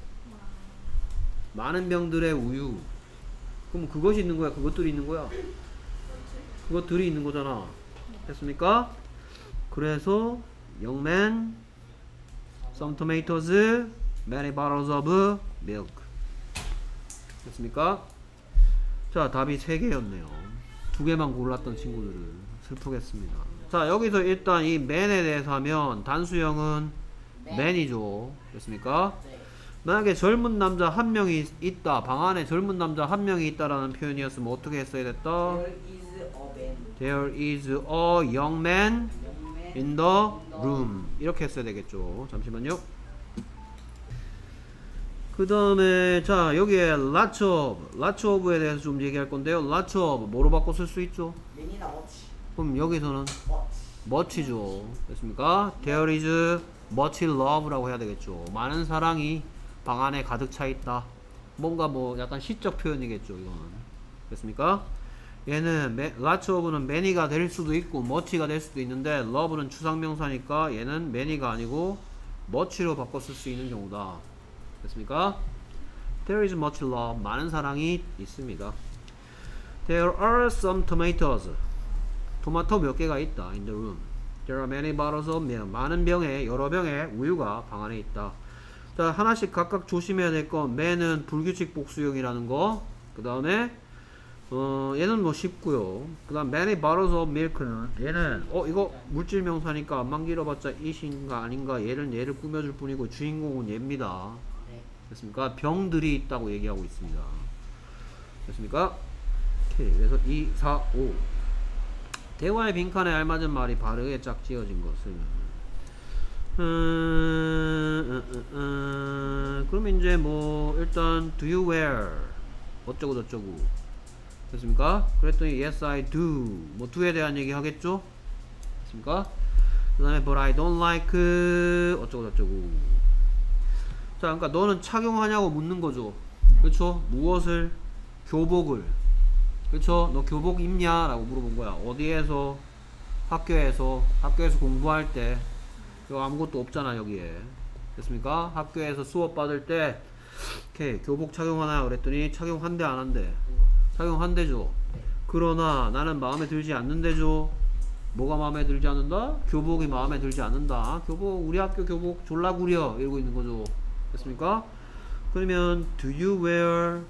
많은 병들의 우유. 그럼 그것이 있는 거야? 그것들이 있는 거야? 그것들이 있는 거잖아. 됐습니까? 그래서 young man, some tomatoes, many bottles of milk. 됐습니까? 자, 답이 3개였네요. 2개만 골랐던 친구들은 슬프겠습니다. 자, 여기서 일단 이 man에 대해서 하면 단수형은 man이죠. 됐습니까? 네 만약에 젊은 남자 한 명이 있다. 방 안에 젊은 남자 한 명이 있다라는 표현이었으면 어떻게 했어야 됐다? There is a man There is a young man young man in the room. 이렇게 했어야 되겠죠. 잠시만요. 그 다음에 자 여기에 lots of에 대해서 좀 얘기할 건데요. lots of 뭐로 바꿔 쓸 수 있죠? many나 much 그럼 여기서는 much much죠. 됐습니까? There is much love라고 해야 되겠죠. 많은 사랑이 방 안에 가득 차 있다. 뭔가 뭐 약간 시적 표현이겠죠. 이거는 됐습니까? 얘는 lots of는 many가 될 수도 있고 much가 될 수도 있는데 love는 추상명사니까 얘는 many가 아니고 much로 바꿔 쓸 수 있는 경우다. 됐습니까? There is much love. 많은 사랑이 있습니다. There are some tomatoes. 토마토 몇 개가 있다. In the room. There are many bottles of milk. 많은 병에 여러 병의 우유가 방 안에 있다. 자, 하나씩 각각 조심해야 될 건 man은 불규칙 복수형이라는 거. 그 다음에 얘는 뭐 쉽고요. 그 다음 many bottles of milk는 얘는 이거 물질 명사니까 안만 길어봤자 it인가 아닌가 얘를 꾸며줄 뿐이고 주인공은 얘입니다. 네 됐습니까? 병들이 있다고 얘기하고 있습니다. 됐습니까? 오케이. 그래서 2, 4, 5 대화의 빈칸에 알맞은 말이 바르게 짝 지어진 것을 그러면 이제 뭐 일단 do you wear 어쩌고 저쩌고 됐습니까? 그랬더니 yes I do 뭐 do에 대한 얘기 하겠죠? 됐습니까? 그 다음에 but I don't like 어쩌고 저쩌고 자 그러니까 너는 착용하냐고 묻는 거죠. 그렇죠? 무엇을? 교복을. 그렇죠? 너 교복 입냐? 라고 물어본 거야. 어디에서? 학교에서 공부할 때 이거 아무것도 없잖아 여기에. 됐습니까? 학교에서 수업 받을 때 오케이 교복 착용하나 그랬더니 착용한대 안 한대? 착용한대죠. 그러나 나는 마음에 들지 않는데죠. 뭐가 마음에 들지 않는다? 교복이 마음에 들지 않는다. 교복 우리 학교 교복 졸라 구려 이러고 있는 거죠. 됐습니까? 그러면 do you wear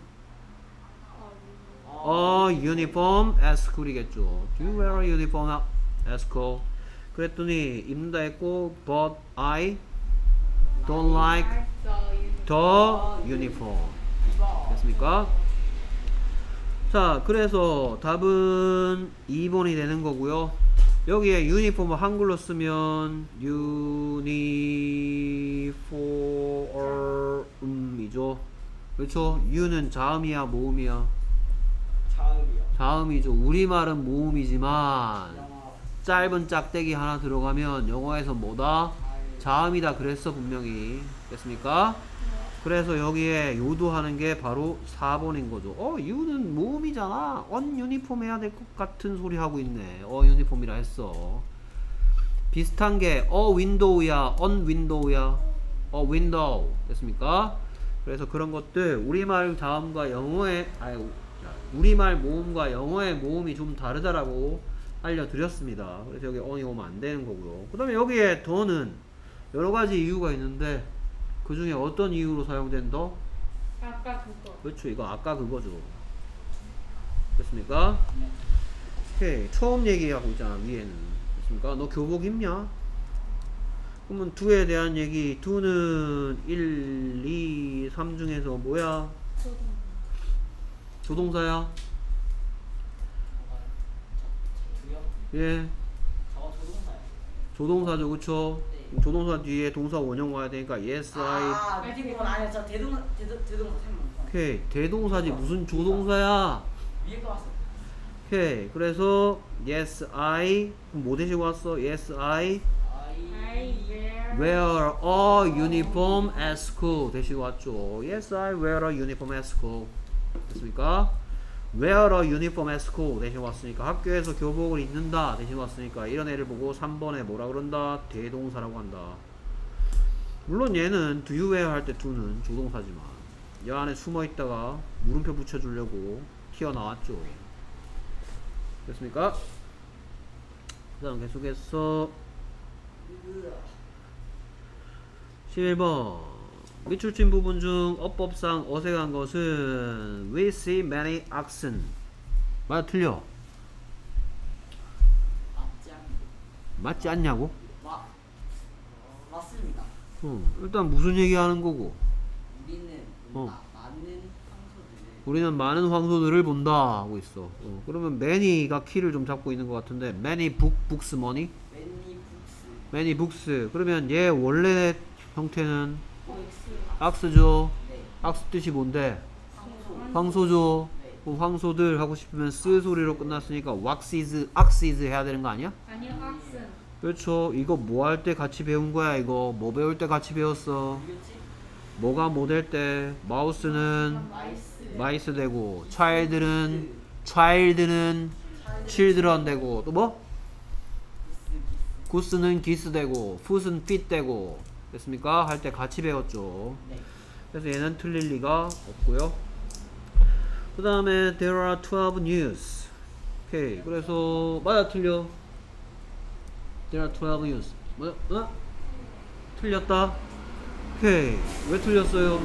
a uniform at school이겠죠. Do you wear a uniform at school? 그랬더니 입는다 했고 but I don't like the the uniform. 됐습니까? 자, 그래서 답은 2번이 되는 거고요. 여기에 유니폼을 한글로 쓰면 유니폼이죠. 그렇죠? 유는 자음이야, 모음이야? 자음이요. 자음이죠. 우리말은 모음이지만 영어. 짧은 짝대기 하나 들어가면 영어에서 뭐다? 자음이다 그랬어 분명히. 됐습니까? 그래서 여기에 요도하는 게 바로 4번인 거죠. 유는 모음이잖아. on 유니폼 해야 될 것 같은 소리 하고 있네. 유니폼이라 했어. 비슷한 게 window야, on window야, window. 됐습니까? 그래서 그런 것들 우리말 자음과 영어의 우리말 모음과 영어의 모음이 좀 다르다라고 알려드렸습니다. 그래서 여기 on이 오면 안 되는 거고요. 그 다음에 여기에 더는 여러 가지 이유가 있는데 그 중에 어떤 이유로 사용된다? 아까 그거. 그렇죠. 이거 아까 그거죠. 됐습니까? 네. 오케이. 처음 얘기하고 있잖아, 위에는. 됐습니까? 너 교복 입냐? 그러면 do에 대한 얘기. do는 1, 2, 3 중에서 뭐야? 조동사야? 두요? 예. 저 조동사요. 조동사죠, 그쵸? 네. 조동사 뒤에 동사 원형 와야 되니까 yes, I. 그건 아니에요. 저 대동사 3번. 오케이. 대동사지 무슨 조동사야? 위에 거 왔어요. 오케이. 그래서 yes, I. 그럼 뭐 대시고 왔어? yes, I I wear a uniform at school 대시고 왔죠. yes, I wear a uniform at school. 됐습니까? wear a uniform at school 대신 왔으니까 학교에서 교복을 입는다 대신 왔으니까 이런 애를 보고 3번에 뭐라 그런다? 대동사라고 한다. 물론 얘는 do you wear 할 때 do는 조동사지만 이 안에 숨어 있다가 물음표 붙여주려고 튀어나왔죠. 됐습니까? 그 다음 계속해서 11번 밑줄친 부분 중 어법상 어색한 것은 we see many oxen. 맞아 틀려? 맞지 않냐고? 맞습니다. 일단 무슨 얘기하는 거고? 우리는 어. 많은 황소들을 우리는 많은 황소들을 본다 하고 있어. 그러면 many가 키를 좀 잡고 있는 것 같은데 many books money? 매니 북스 many books. 그러면 얘 원래 형태는 OX ox죠. 네. ox 뜻이 뭔데? 황소 황소죠. 네. 그럼 황소들 하고 싶으면 쓰 소리로 끝났으니까 oxes 해야 되는 거 아니야? 아니요, 악슨. 그렇죠. 이거 뭐 할 때 같이 배운 거야 이거? 뭐 배울 때 같이 배웠어? 이겼지? 뭐가 뭐 될 때? 마우스는 마이스 마이스 되고 child는 children 되고 또 뭐? 구스는 기스 되고 풋은 fit 되고 됐습니까? 할 때 같이 배웠죠. 네. 그래서 얘는 틀릴 리가 없고요. 그 다음에 there are 12 news. 오케이. 그래서 맞아 틀려. there are 12 news. 뭐야? 틀렸다. 오케이. 왜 틀렸어요?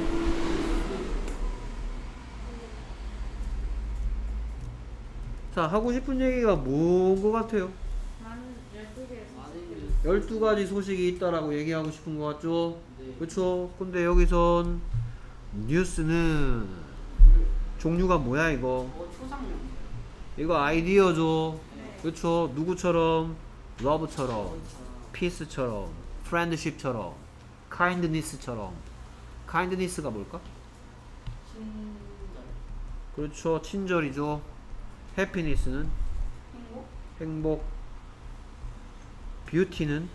자, 하고 싶은 얘기가 뭔 것 같아요? 만 12개에서. 12가지 소식이 있다라고 얘기하고 싶은 것 같죠? 네. 그쵸? 근데 여기선 뉴스는 종류가 뭐야 이거? 초상명 이거 아이디어죠? 네. 그쵸? 누구처럼? 러브처럼, 피스처럼, 프렌드십처럼, 카인드니스처럼. 카인드니스가 뭘까? 친절 그렇죠. 친절이죠. 해피니스는 행복. 행복. 뷰티는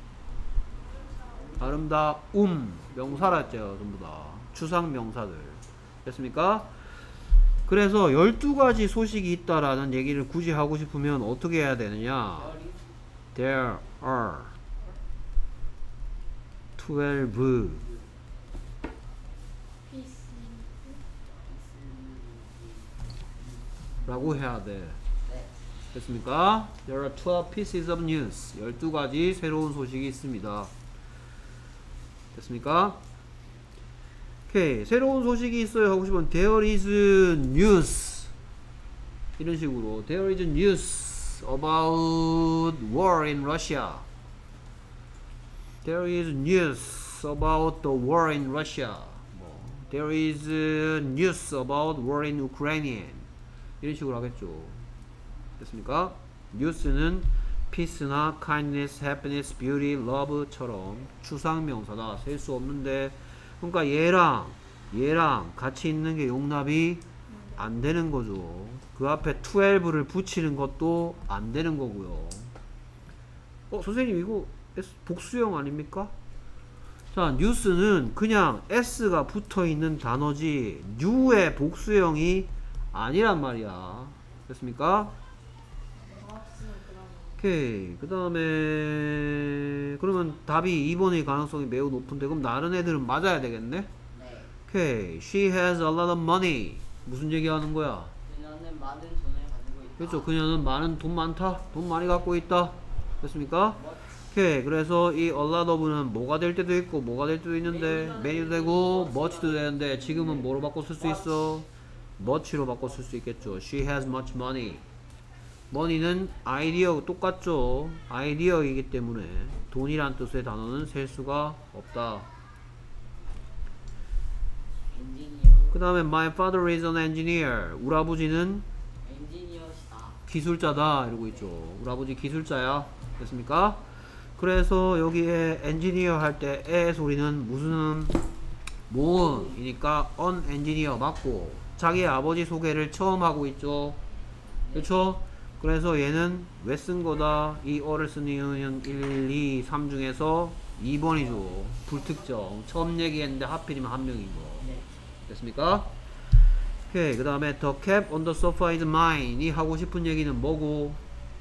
아름다움. 명사랄게요 전부 다. 추상 명사들. 됐습니까? 그래서 12가지 소식이 있다라는 얘기를 굳이 하고 싶으면 어떻게 해야 되느냐? There are 12 피스. 라고 해야 돼. 네. 됐습니까? There are 12 pieces of news. 12가지 새로운 소식이 있습니다. 됐습니까? 오케이. 새로운 소식이 있어요 하고 싶으면 There is news. 이런 식으로 There is news about war in Russia. There is news news about the war in Russia. 뭐, there is news about war in Ukraine. 이런 식으로 하겠죠. 됐습니까? news는 peace나 kindness, happiness, beauty, love처럼 추상명사다. 셀 수 없는데, 그러니까 얘랑 같이 있는 게 용납이 안 되는 거죠. 그 앞에 12를 붙이는 것도 안 되는 거고요. 선생님 이거 복수형 아닙니까? 자, 뉴스는 그냥 s가 붙어 있는 단어지 new의 복수형이 아니란 말이야. 됐습니까? 오케이. 그 다음에 그러면 답이 2번의 가능성이 매우 높은데, 그럼 다른 애들은 맞아야 되겠네? 네. 오케이. She has a lot of money. 무슨 얘기하는 거야? 그녀는 많은 돈을 가지고 있다. 그렇죠. 그녀는 돈 많다. 돈 많이 갖고 있다. 됐습니까? 오케이. 그래서 이 a lot of는 뭐가 될 때도 있고 뭐가 될 때도 있는데, many도 되고 much도 되는데, 지금은 뭐로 바꿔 쓸 수 있어? much로 바꿔 쓸 수 있겠죠. She has much money. money는 아이디어 똑같죠. 아이디어이기 때문에 돈이란 뜻의 단어는 셀 수가 없다. 엔지니어. 그 다음에 my father is an engineer. 우리 아버지는 엔지니어시다. 기술자다 이러고 있죠. 우리 아버지 기술자야. 됐습니까? 그래서 여기에 엔지니어 할 때 에 소리는 무슨 뭐이니까 on engineer 맞고, 자기 아버지 소개를 처음 하고 있죠. 그렇죠? 그래서 얘는 왜 쓴 거다? 이 어를 쓴 이유는 1, 2, 3 중에서 2번이죠. 불특정. 처음 얘기했는데 하필이면 한 명인 거. 네. 됐습니까? 오케이. 그 다음에 the cap on the sofa is mine. 이 하고 싶은 얘기는 뭐고?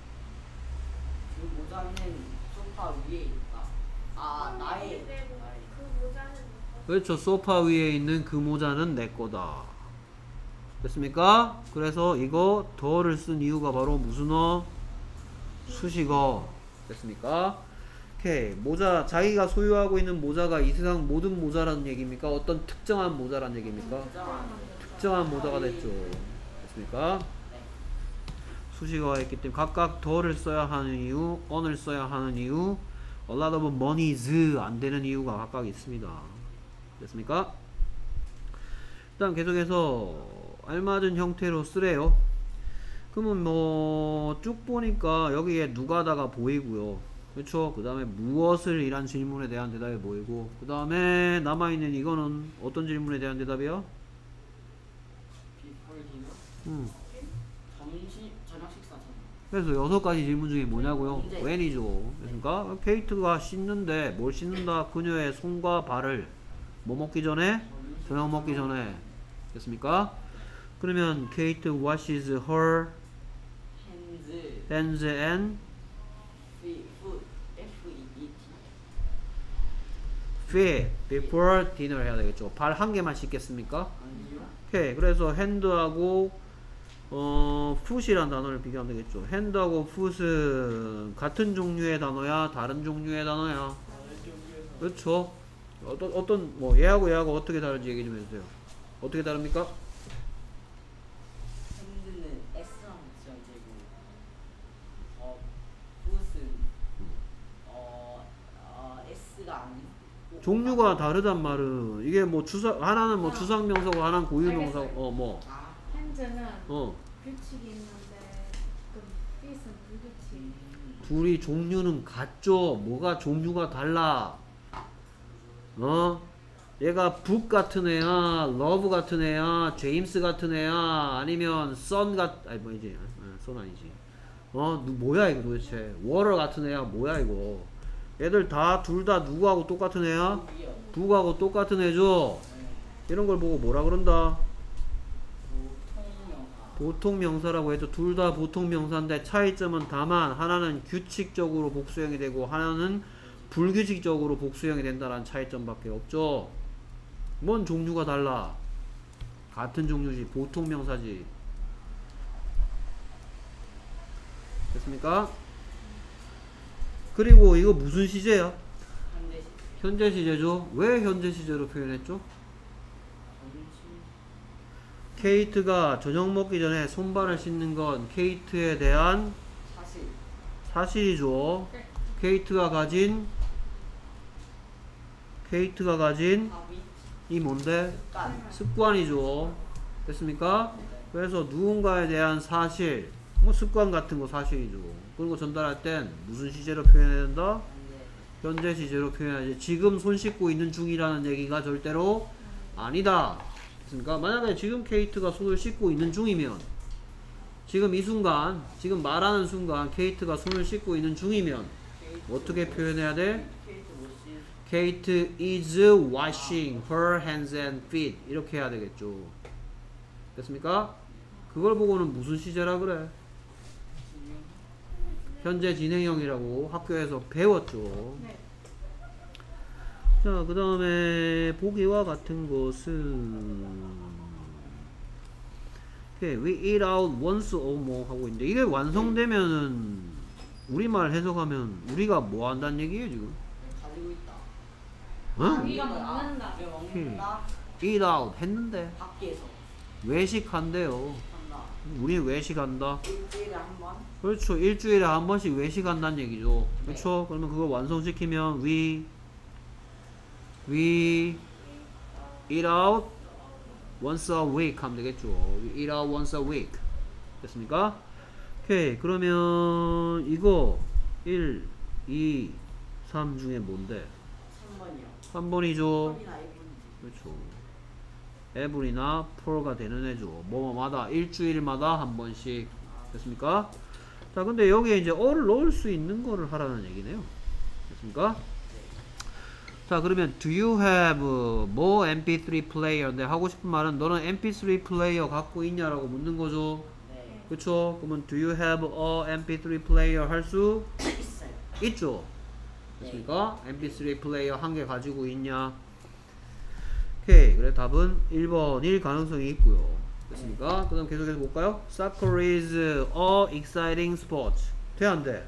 그 모자는 소파 위에 있다. 아, 나의. 그 모자는 그렇죠. 소파 위에 있는 그 모자는 내 거다. 됐습니까? 그래서 이거 더를 쓴 이유가 바로 무슨 어? 수식어. 됐습니까? 오케이. 모자, 자기가 소유하고 있는 모자가 이 세상 모든 모자라는 얘기입니까? 어떤 특정한 모자라는 얘기입니까? 특정한 모자가 됐죠. 됐습니까? 수식어가 있기 때문에 각각 더를 써야 하는 이유, on을 써야 하는 이유, a lot of money's 안 되는 이유가 각각 있습니다. 됐습니까? 일단 계속해서 알맞은 형태로 쓰래요. 그러면 뭐 쭉 보니까 여기에 누가다가 보이고요. 그렇죠? 그 다음에 무엇을 이란 질문에 대한 대답이 보이고, 그 다음에 남아있는 이거는 어떤 질문에 대한 대답이야? 비폴 디너. 저녁 식사 전. 그래서 6가지 질문 중에 뭐냐고요? 문제. when이죠. 그러니까 케이트가 씻는데 뭘 씻는다? 그녀의 손과 발을 뭐 먹기 전에? 저녁 먹기 전에. 됐습니까? 그러면 케이트 washes her 핸즈. hands and F E E T. feet before dinner 해야 되겠죠. 발 한 개만 씻겠습니까? 아니요. 오케이. 그래서 hand하고 foot이란 단어를 비교하면 되겠죠. hand하고 foot은 같은 종류의 단어야? 다른 종류의 단어야? 그렇죠. 어떤 뭐 얘하고 어떻게 다른지 얘기 좀 해주세요. 어떻게 다릅니까? 핸드는 S랑 붙여지고, 풋은 S가 아닌. 종류가 다르단 말은 이게 뭐 하나는 뭐 추상명사고 하나는 고유명사고 뭐 아, 핸즈는 규칙이 있는데 그 핏은 불규칙. 둘이 종류는 같죠. 뭐가 종류가 달라? 얘가 북 같은 애야, 러브 같은 애야, 제임스 같은 애야, 아니면 아니 뭐지? 선 아니지. 뭐야 이거 도대체? 워터 같은 애야, 뭐야 이거? 얘들 둘 다 누구하고 똑같은 애야? 북하고 똑같은 애죠. 이런 걸 보고 뭐라 그런다? 보통 명사라고 해도 둘 다 보통 명사인데 차이점은 다만 하나는 규칙적으로 복수형이 되고 하나는 불규칙적으로 복수형이 된다는 차이점밖에 없죠. 뭔 종류가 달라? 같은 종류지. 보통 명사지. 됐습니까? 그리고 이거 무슨 시제야? 현재 시제죠. 왜 현재 시제로 표현했죠? 케이트가 저녁 먹기 전에 손발을 씻는 건 케이트에 대한 사실이죠. 케이트가 가진 케이트가 가진 합의, 이 뭔데? 습관, 습관이죠. 됐습니까? 그래서 누군가에 대한 사실, 뭐 습관 같은 거 사실이죠. 그런 거 전달할 땐 무슨 시제로 표현해야 된다? 현재 시제로 표현해야지. 지금 손 씻고 있는 중이라는 얘기가 절대로 아니다. 됐습니까? 만약에 지금 케이트가 손을 씻고 있는 중이면, 지금 이 순간, 지금 말하는 순간 케이트가 손을 씻고 있는 중이면 어떻게 표현해야 돼? 케이트 못시, Kate is washing her hands and feet 이렇게 해야 되겠죠. 됐습니까? 그걸 보고는 무슨 시제라 그래? 현재 진행형이라고 학교에서 배웠죠. 네. 자, 그 다음에 보기와 같은 것은 okay, we eat out once or more 하고 있는데 이게 완성되면은 우리말 해석하면 우리가 뭐 한다는 얘기예요 지금? 가지고 있다. 어? 우리가 먹는다. 우리가 먹는다. eat out 했는데 밖에서 외식한대요. 한다. 우리 외식한다. 일주일에 한 번. 그렇죠. 일주일에 한 번씩 외식한다는 얘기죠. 그렇죠. 그러면 그걸 완성시키면 we eat out once a week 하면 되겠죠. We eat out once a week. 됐습니까? 오케이. 그러면 이거 1, 2, 3 중에 뭔데? 3번이요. 3번이죠. 3이나 1분. 그렇죠. every나 for가 되는 애죠. 뭐뭐마다 일주일마다 한 번씩. 됐습니까? 자, 근데 여기에 이제 어를 넣을 수 있는 거를 하라는 얘기네요. 됐습니까? 자, 그러면 do you have more MP3 player인데 하고 싶은 말은 너는 MP3 플레이어 갖고 있냐라고 묻는 거죠. 네. 그쵸? 그러면 do you have a MP3 player 할 수 있어요. 있죠. 됐습니까? MP3 플레이어 한 개 가지고 있냐? 오케이. 그래 답은 1번일 가능성이 있고요. 됐습니까? 그 다음 계속해서 볼까요? Soccer is a exciting sport. 돼, 안 돼?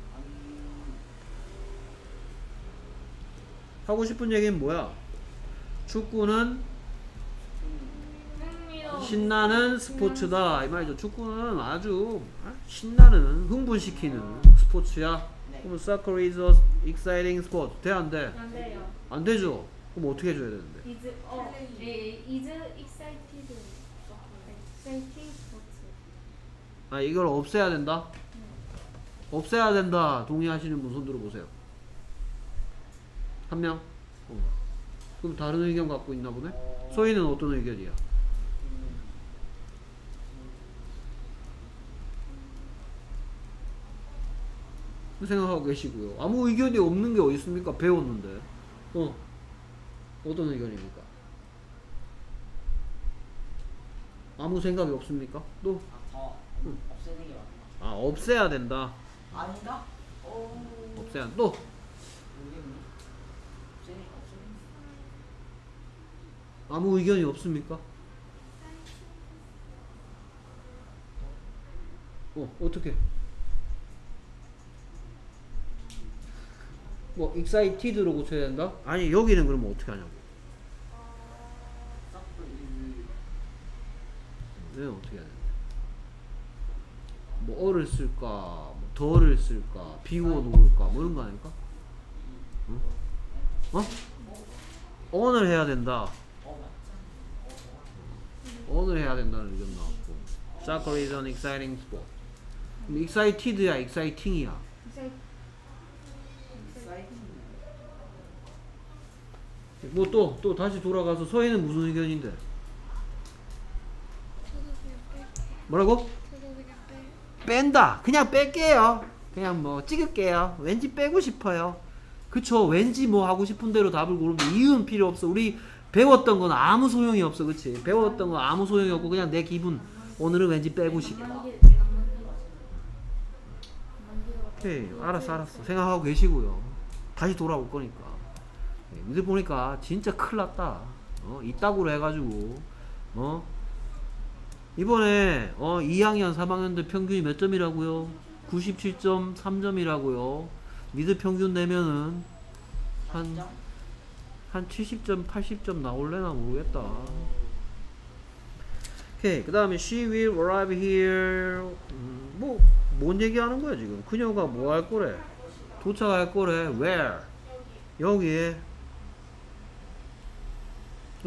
하고 싶은 얘기는 뭐야? 축구는 흥미로운. 신나는 스포츠다 이 말이죠. 축구는 아주 신나는 흥분시키는 스포츠야. 네. 그러면 soccer is a exciting sport. 돼, 안 돼? 안 돼요. 안 되죠? 그럼 어떻게 해줘야 되는데? is is excited. exciting sports. 아, 이걸 없애야 된다? 없애야 된다. 동의하시는 분 손 들어보세요. 한 명? 그럼 다른 의견 갖고 있나 보네? 소희는 어떤 의견이야? 생각하고 계시고요. 아무 의견이 없는 게 어디 있습니까? 배웠는데. 어떤 의견입니까? 아무 생각이 없습니까? 또? 더 없애는 게 맞나? 아, 없애야 된다. 아닌가? 없애야 또? 모르겠네. 없애는. 아무 의견이 없습니까? 어떻게? 뭐 excited로 고쳐야 된다? 아니, 여기는 그러면 어떻게 하냐고. 네, 어떻게 해야 되는데? 뭐 어를 쓸까, 뭐 더를 쓸까, 비고 놓을까, 뭐 이런 거 아닐까? 응? on을 해야 된다. on을 해야 된다는 의견 나왔고. Soccer is an exciting sport. 그럼 excited야, exciting이야. 뭐 또 다시 돌아가서 서희는 무슨 의견인데? 뭐라고? 뺀다. 그냥 뺄게요. 그냥 뭐 찍을게요. 왠지 빼고 싶어요. 그쵸? 왠지 뭐 하고 싶은 대로 답을 고르면 이유는 필요 없어. 우리 배웠던 건 아무 소용이 없어. 그치? 배웠던 건 아무 소용이 없고 그냥 내 기분. 오늘은 왠지 빼고 싶다. 오케이. 알았어. 생각하고 계시고요. 다시 돌아올 거니까. 니들 보니까 진짜 큰일 났다. 이따구로 해가지고 이번에 2학년 3학년들 평균이 몇 점이라고요? 97.3점이라고요. 니들 평균 내면은 한 70점 80점 나올래나 모르겠다. 오케이. 그 다음에 she will arrive here. 뭔 얘기하는 거야 지금? 그녀가 뭐 할 거래? 도착할 거래. where? 여기에.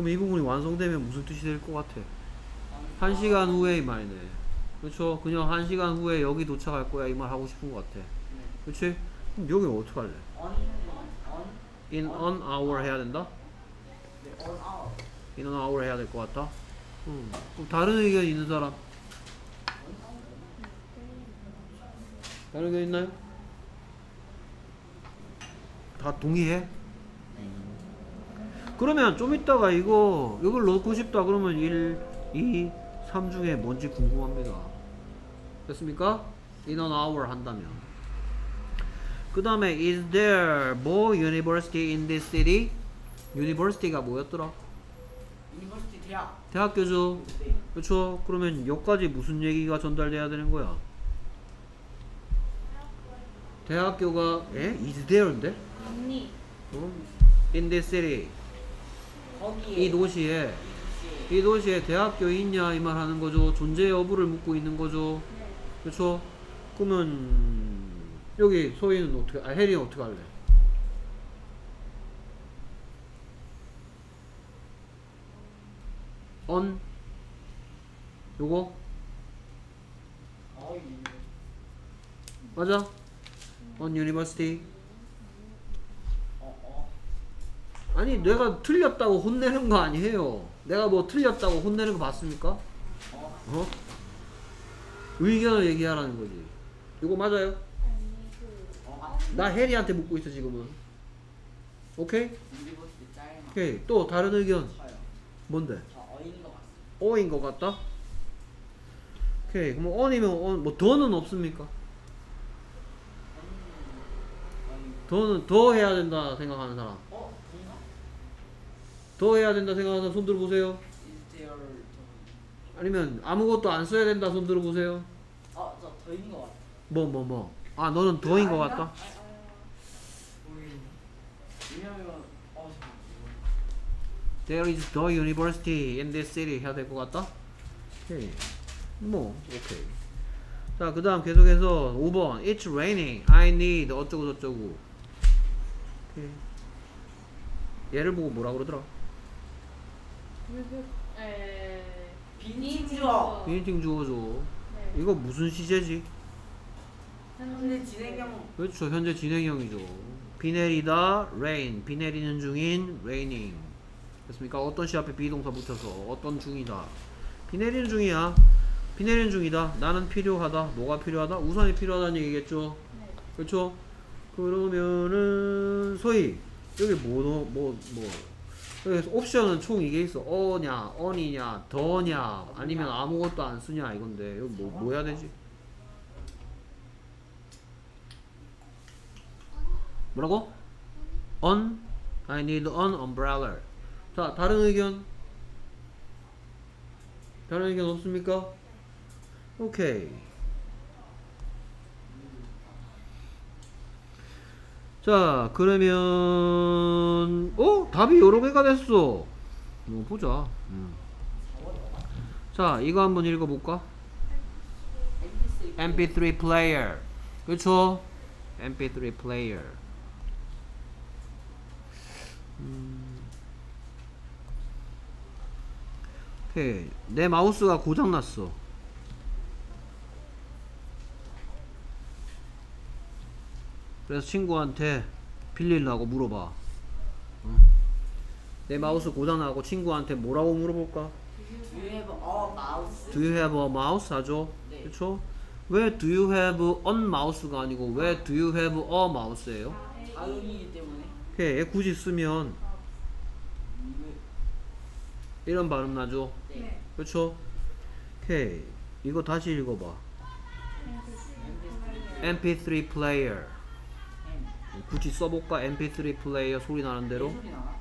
그럼 이 부분이 완성되면 무슨 뜻이 될 것 같아? 1시간 후에 이 말이네. 그렇죠? 그냥 1시간 후에 여기 도착할 거야 이 말 하고 싶은 것 같아. 그렇지? 그럼 여기 어떻게 할래? In an hour 해야 된다? In an hour 해야 될 것 같다? 그럼 다른 의견 있는 사람? 다른 의견 있나요? 다 동의해? 그러면 좀 이따가 이걸 넣고 싶다 그러면 1, 2, 3 중에 뭔지 궁금합니다. 됐습니까? In an hour 한다면. 그 다음에 is there more university in this city? university가 뭐였더라? 유니버시티 대학. 대학교죠. 네. 그렇죠? 그러면 여기까지 무슨 얘기가 전달돼야 되는 거야? 대학교가 is there인데? 언니. in this city 거기에 이 도시에 대학교 있냐 이 말 하는 거죠. 존재 여부를 묻고 있는 거죠. 네. 그렇죠? 그러면 여기 소희는 어떻게 혜리는 어떻게 할래? on 요거 맞아? on university 아니 내가 틀렸다고 혼내는 거 아니에요. 내가 뭐 틀렸다고 혼내는 거 봤습니까? 어? 의견을 얘기하라는 거지. 이거 맞아요? 아니 나 혜리한테 묻고 있어 지금은. 오케이? 유니버시티 짤막. 오케이. 또 다른 의견 저요. 뭔데? 저 어인 것 같습니다. 어인 것 같다? 오케이. 그럼 on이면 뭐 더는 없습니까? 더는 더 해야 된다 생각하는 사람. 뭔가? 더 해야 된다 생각하는 사람 손 들어보세요. Is there 아니면 아무것도 안 써야 된다 손 들어보세요. 저 더인 것 같아. 뭐. 아 너는 더인 것 같다? 왜냐면 There is the university in this city 해야 될 것 같다? 오케이. 오케이. 자, 그 다음 계속해서 5번. It's raining. I need 어쩌고 저쩌고. 오케이. 얘를 보고 뭐라 그러더라? 빈팅 주어. 비니팅 주어줘. 네. 이거 무슨 시제지? 현재 진행형. 그렇죠. 현재 진행형이죠. 비 내리다, rain. 비 내리는 중인, raining. 됐습니까? 어떤 시 앞에 비동사 붙여서 어떤 중이다. 비 내리는 중이야. 비 내리는 중이다. 나는 필요하다. 뭐가 필요하다? 우산이 필요하다는 얘기겠죠. 네. 그렇죠? 그러면은 소희 여기 여기 옵션은 총 이게 있어. 어냐, 언이냐, 더냐, 아니면 아무것도 안 쓰냐 이건데 여기 뭐 해야 되지? 뭐라고? On? I need an umbrella. 자, 다른 의견? 다른 의견 없습니까? 오케이. 자, 그러면 답이 여러 개가 됐어. 보자. 자, 이거 한번 읽어볼까? MP3 player. 그쵸? MP3 player. 오케이. 내 마우스가 고장났어. 그래서 친구한테 빌리려고 물어봐. 내 마우스 고장나고 친구한테 뭐라고 물어볼까? Do you have a mouse? Do you have a mouse? 하죠? 네. 그쵸? 왜 do you have on mouse가 아니고 왜 do you have a mouse예요? 자음이기 때문에. 오케이. 얘 굳이 쓰면 이런 발음 나죠? 네. 그쵸? 오케이. 이거 다시 읽어봐. MP3 player. 굳이 써볼까? MP3 플레이어 소리 나는 대로. 소리 나나?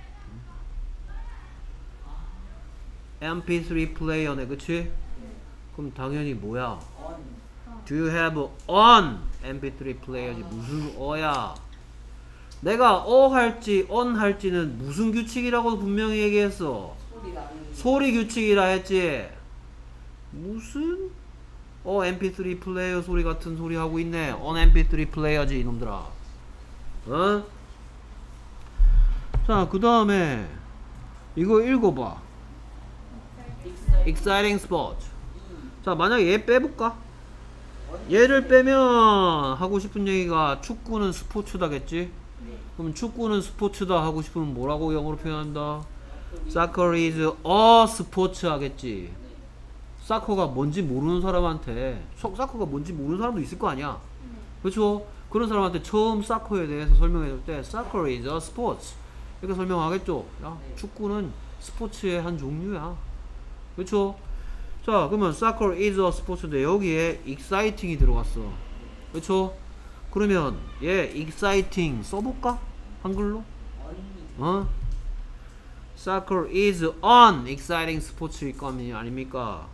MP3 플레이어네, 그치? 그럼 당연히 뭐야? on. Do you have on MP3 플레이어지? 무슨 어야? 내가 할지 on 할지는 무슨 규칙이라고 분명히 얘기했어. 소리 나는. 소리 규칙이라 했지. 무슨 MP3 플레이어 소리 같은 소리 하고 있네. on MP3 플레이어지 이놈들아. 어? 자, 그 다음에 이거 읽어봐. exciting sport. 자, 만약에 얘 빼볼까? 얘를 빼면 하고 싶은 얘기가 축구는 스포츠다겠지? 그럼 축구는 스포츠다 하고 싶으면 뭐라고 영어로 표현한다? Soccer is a sport 하겠지? 사커가 뭔지 모르는 사람한테 사커가 뭔지 모르는 사람도 있을 거 아니야? 그렇죠? 그런 사람한테 처음 사커에 대해서 설명해 줄 때 Soccer is a sport 이렇게 설명하겠죠? 야, 축구는 스포츠의 한 종류야. 그렇죠? 자, 그러면 Soccer is a sport인데 여기에 exciting이 들어갔어. 그렇죠? 그러면 얘 exciting 써볼까? 한글로? 어? Soccer is an exciting sport일 거 아닙니까?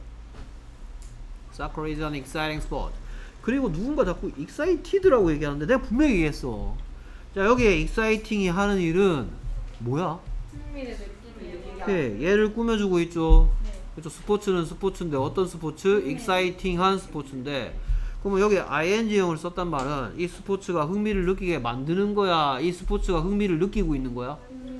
Soccer is an exciting sport. 그리고 누군가 자꾸 excited라고 얘기하는데 내가 분명히 얘기했어. 자, 여기에 exciting이 하는 일은 뭐야? 흥미를 느끼는 네, 얘를 꾸며주고 있죠. 네. 그렇죠. 스포츠는 스포츠인데 어떤 스포츠? exciting한 스포츠인데 그러면 여기 ing형을 썼단 말은 이 스포츠가 흥미를 느끼게 만드는 거야? 이 스포츠가 흥미를 느끼고 있는 거야?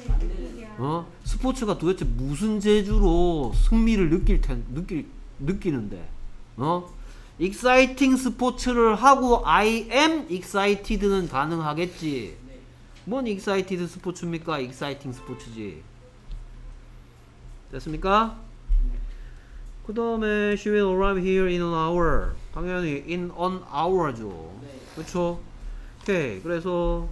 스포츠가 도대체 무슨 재주로 흥미를 느끼는데? exciting 스포츠를 하고 I am excited는 가능하겠지. 뭔 excited 스포츠입니까? exciting 스포츠지. 됐습니까? 그 다음에 she will arrive here in an hour. 당연히 in an hour죠. 그쵸? 오케이. 그래서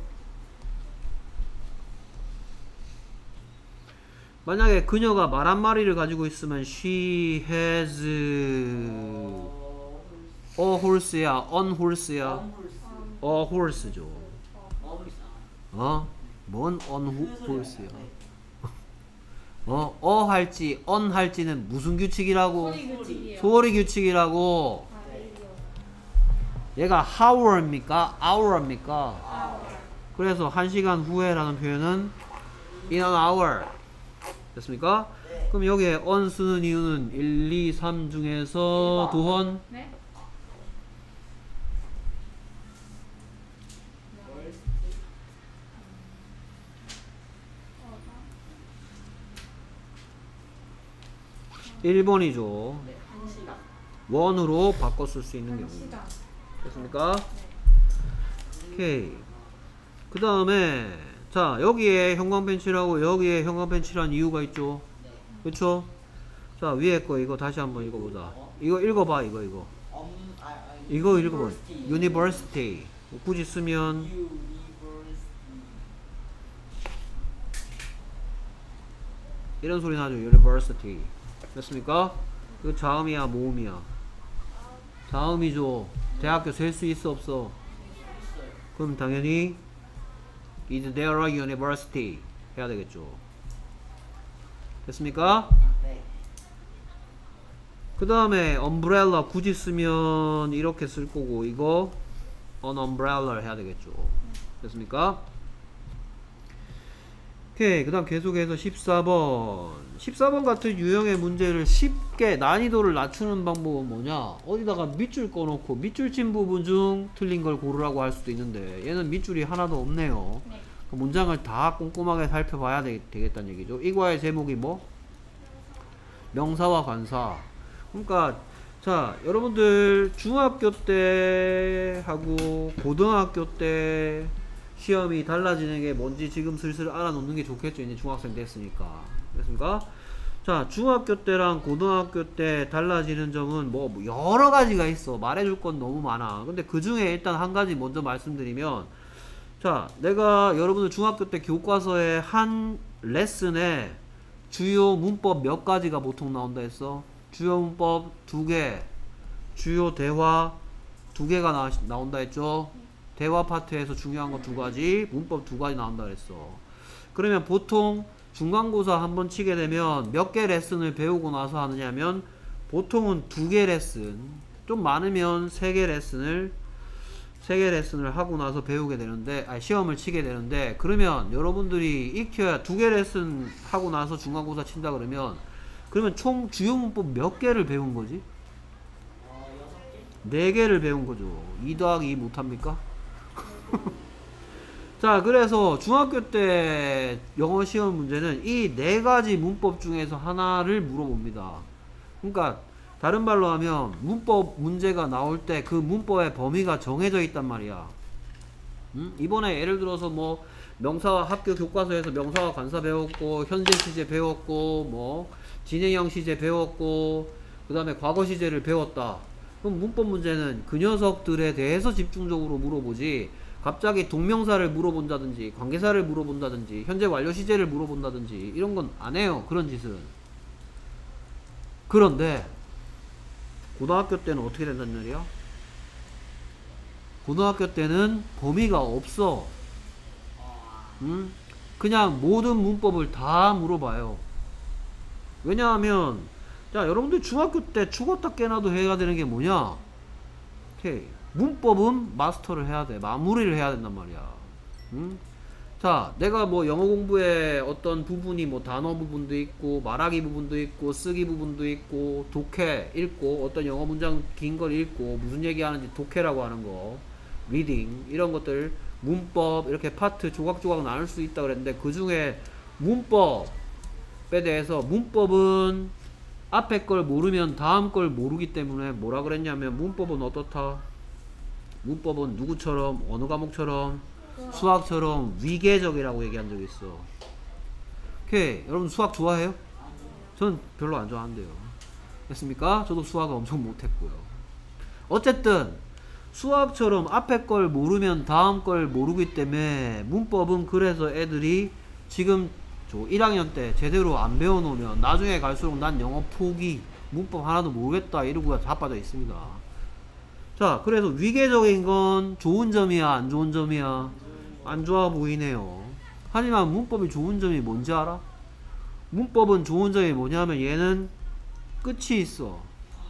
만약에 그녀가 말 한마리를 가지고 있으면 she has a horse야, on horse야, a horse죠. 뭔 on horse야? 할지, on 할지는 무슨 규칙이라고? 소리 규칙이에요. 소리 규칙이라고. 얘가 hour입니까? hour입니까? 그래서 1시간 후에라는 표현은 in an hour. 됐습니까? 그럼 여기에 on 쓰는 이유는 1, 2, 3 중에서 도헌 네? 1번이죠. 네, 1시간. 원으로 바꿔 쓸 수 있는 경우. 시간. 됐습니까? 오케이. 그 다음에 자, 여기에 형광펜칠하고 여기에 형광펜칠한 이유가 있죠. 그쵸? 자, 위에 거 이거 다시 한번 읽어보자. 이거 읽어봐. 이거 이거 읽어봐. University. 굳이 쓰면 이런 소리 나죠. University. 됐습니까? 이거 자음이야, 모음이야? 자음이죠. 대학교 셀 수 있어, 없어? 그럼 당연히 is there a university 해야 되겠죠. 됐습니까? 그 다음에 umbrella 굳이 쓰면 이렇게 쓸 거고 이거 an umbrella 해야 되겠죠. 됐습니까? 오케이. 그 다음 계속해서 14번 같은 유형의 문제를 쉽게 난이도를 낮추는 방법은 뭐냐? 어디다가 밑줄 꺼놓고 밑줄 친 부분 중 틀린 걸 고르라고 할 수도 있는데 얘는 밑줄이 하나도 없네요. 네. 그 문장을 다 꼼꼼하게 살펴봐야 되겠다는 얘기죠. 이과의 제목이 뭐? 명사와 관사. 그러니까 자, 여러분들 중학교 때 하고 고등학교 때 시험이 달라지는 게 뭔지 지금 슬슬 알아놓는 게 좋겠죠. 이제 중학생 됐으니까. 됐습니까? 자, 중학교 때랑 고등학교 때 달라지는 점은 뭐 여러 가지가 있어. 말해줄 건 너무 많아. 근데 그 중에 일단 한 가지 먼저 말씀드리면, 자, 내가 여러분들 중학교 때 교과서에 한 레슨에 주요 문법 몇 가지가 보통 나온다 했어? 주요 문법 2개, 주요 대화 2개가 나온다 했죠? 대화 파트에서 중요한 거 2가지, 문법 2가지 나온다 그랬어. 그러면 보통 중간고사 한번 치게 되면 몇 개 레슨을 배우고 나서 하느냐면 보통은 2개 레슨, 좀 많으면 3개 레슨을 하고 나서 배우게 되는데, 시험을 치게 되는데, 그러면 여러분들이 익혀야 2개 레슨 하고 나서 중간고사 친다 그러면 총 주요 문법 몇 개를 배운 거지? 4개를 배운 거죠. 2 더하기 2 못합니까? 자, 그래서 중학교 때 영어 시험 문제는 이 네 가지 문법 중에서 하나를 물어봅니다. 그러니까 다른 말로 하면 문법 문제가 나올 때 그 문법의 범위가 정해져 있단 말이야. 이번에 예를 들어서 뭐 명사 학교 교과서에서 명사와 관사 배웠고, 현재 시제 배웠고, 뭐 진행형 시제 배웠고, 그 다음에 과거 시제를 배웠다. 그럼 문법 문제는 그 녀석들에 대해서 집중적으로 물어보지, 갑자기 동명사를 물어본다든지 관계사를 물어본다든지 현재 완료 시제를 물어본다든지 이런 건 안 해요. 그런 짓은. 그런데 고등학교 때는 어떻게 된단 말이야? 고등학교 때는 범위가 없어. 그냥 모든 문법을 다 물어봐요. 왜냐하면 자, 여러분들 중학교 때 죽었다 깨나도 해야 되는 게 뭐냐? 오케이. 문법은 마스터를 해야 돼. 마무리를 해야 된단 말이야. 자, 내가 뭐 영어 공부에 어떤 부분이 뭐 단어 부분도 있고, 말하기 부분도 있고, 쓰기 부분도 있고, 독해 읽고, 어떤 영어 문장 긴 걸 읽고, 무슨 얘기하는지 독해라고 하는 거, 리딩, 이런 것들, 문법, 이렇게 파트 조각조각 나눌 수 있다 그랬는데, 그 중에 문법에 대해서 문법은 앞에 걸 모르면 다음 걸 모르기 때문에 뭐라 그랬냐면, 문법은 어떻다? 문법은 누구처럼, 어느 과목처럼, 수학처럼 위계적이라고 얘기한 적이 있어. 오케이. 여러분 수학 좋아해요? 전 별로 안 좋아한대요. 됐습니까? 저도 수학을 엄청 못했고요. 어쨌든 수학처럼 앞에 걸 모르면 다음 걸 모르기 때문에 문법은, 그래서 애들이 지금 저 1학년 때 제대로 안 배워놓으면 나중에 갈수록 난 영어 포기, 문법 하나도 모르겠다 이러고 자빠져 있습니다. 자, 그래서 위계적인 건 좋은 점이야, 안 좋은 점이야? 안 좋아 보이네요. 하지만 문법이 좋은 점이 뭔지 알아? 문법은 좋은 점이 뭐냐면 얘는 끝이 있어.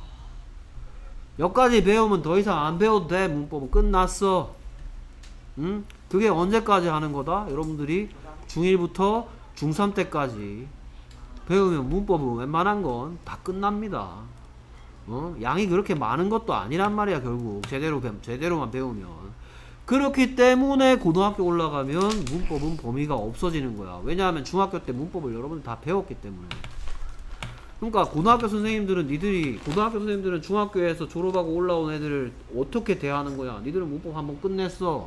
여기까지 배우면 더 이상 안 배워도 돼. 문법은 끝났어. 응? 그게 언제까지 하는 거다? 여러분들이 중1부터 중3 때까지 배우면 문법은 웬만한 건 다 끝납니다. 양이 그렇게 많은 것도 아니란 말이야. 결국 제대로만 배우면. 그렇기 때문에 고등학교 올라가면 문법은 범위가 없어지는 거야. 왜냐하면 중학교 때 문법을 여러분들 다 배웠기 때문에. 그러니까 고등학교 선생님들은 중학교에서 졸업하고 올라온 애들을 어떻게 대하는 거야? 니들은 문법 한번 끝냈어.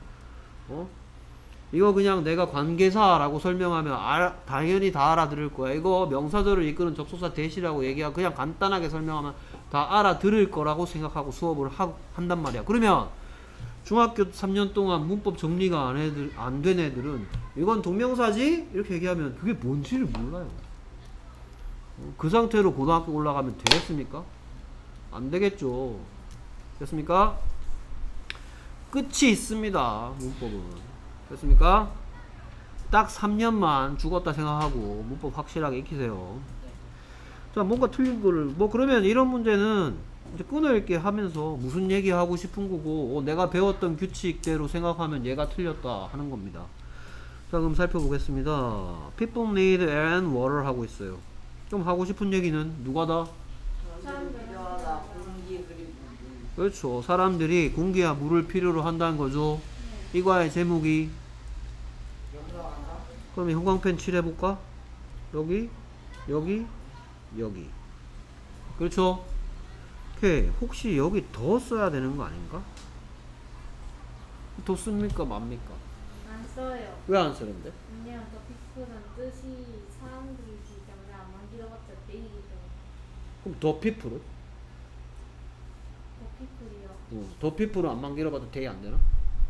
이거 그냥 내가 관계사라고 설명하면 당연히 다 알아들을 거야. 이거 명사절을 이끄는 접속사 대시라고 얘기하고 그냥 간단하게 설명하면 다 알아들을 거라고 생각하고 수업을 한단 말이야. 그러면 중학교 3년 동안 문법 정리가 안 된 애들은 이건 동명사지? 이렇게 얘기하면 그게 뭔지를 몰라요. 그 상태로 고등학교 올라가면 되겠습니까? 안 되겠죠. 됐습니까? 끝이 있습니다. 문법은. 됐습니까? 딱 3년만 죽었다 생각하고 문법 확실하게 익히세요. 자, 뭔가 틀린 거를 그러면 이런 문제는 이제 끊어읽기 하면서 무슨 얘기 하고 싶은 거고, 내가 배웠던 규칙대로 생각하면 얘가 틀렸다 하는 겁니다. 자, 그럼 살펴보겠습니다. People need air and water 하고 있어요. 좀 하고 싶은 얘기는 누가 다? 필요하다. 공기 그리고 물. 그렇죠. 사람들이 공기와 물을 필요로 한다는 거죠. 이과의 제목이, 그럼 형광펜 칠해볼까? 여기, 여기, 여기. 그렇죠? 오케이. 혹시 여기 더 써야 되는 거 아닌가? 더 씁니까? 맙니까? 안 써요. 왜 안 쓰는데? 왜냐면 더 피플은 뜻이 사람들이기 때문에 안 만들어봤자 내일이죠. 그럼 더 피플은? 더 피플이요. 더 피플은 안 만들어봐도 되게 안 되나?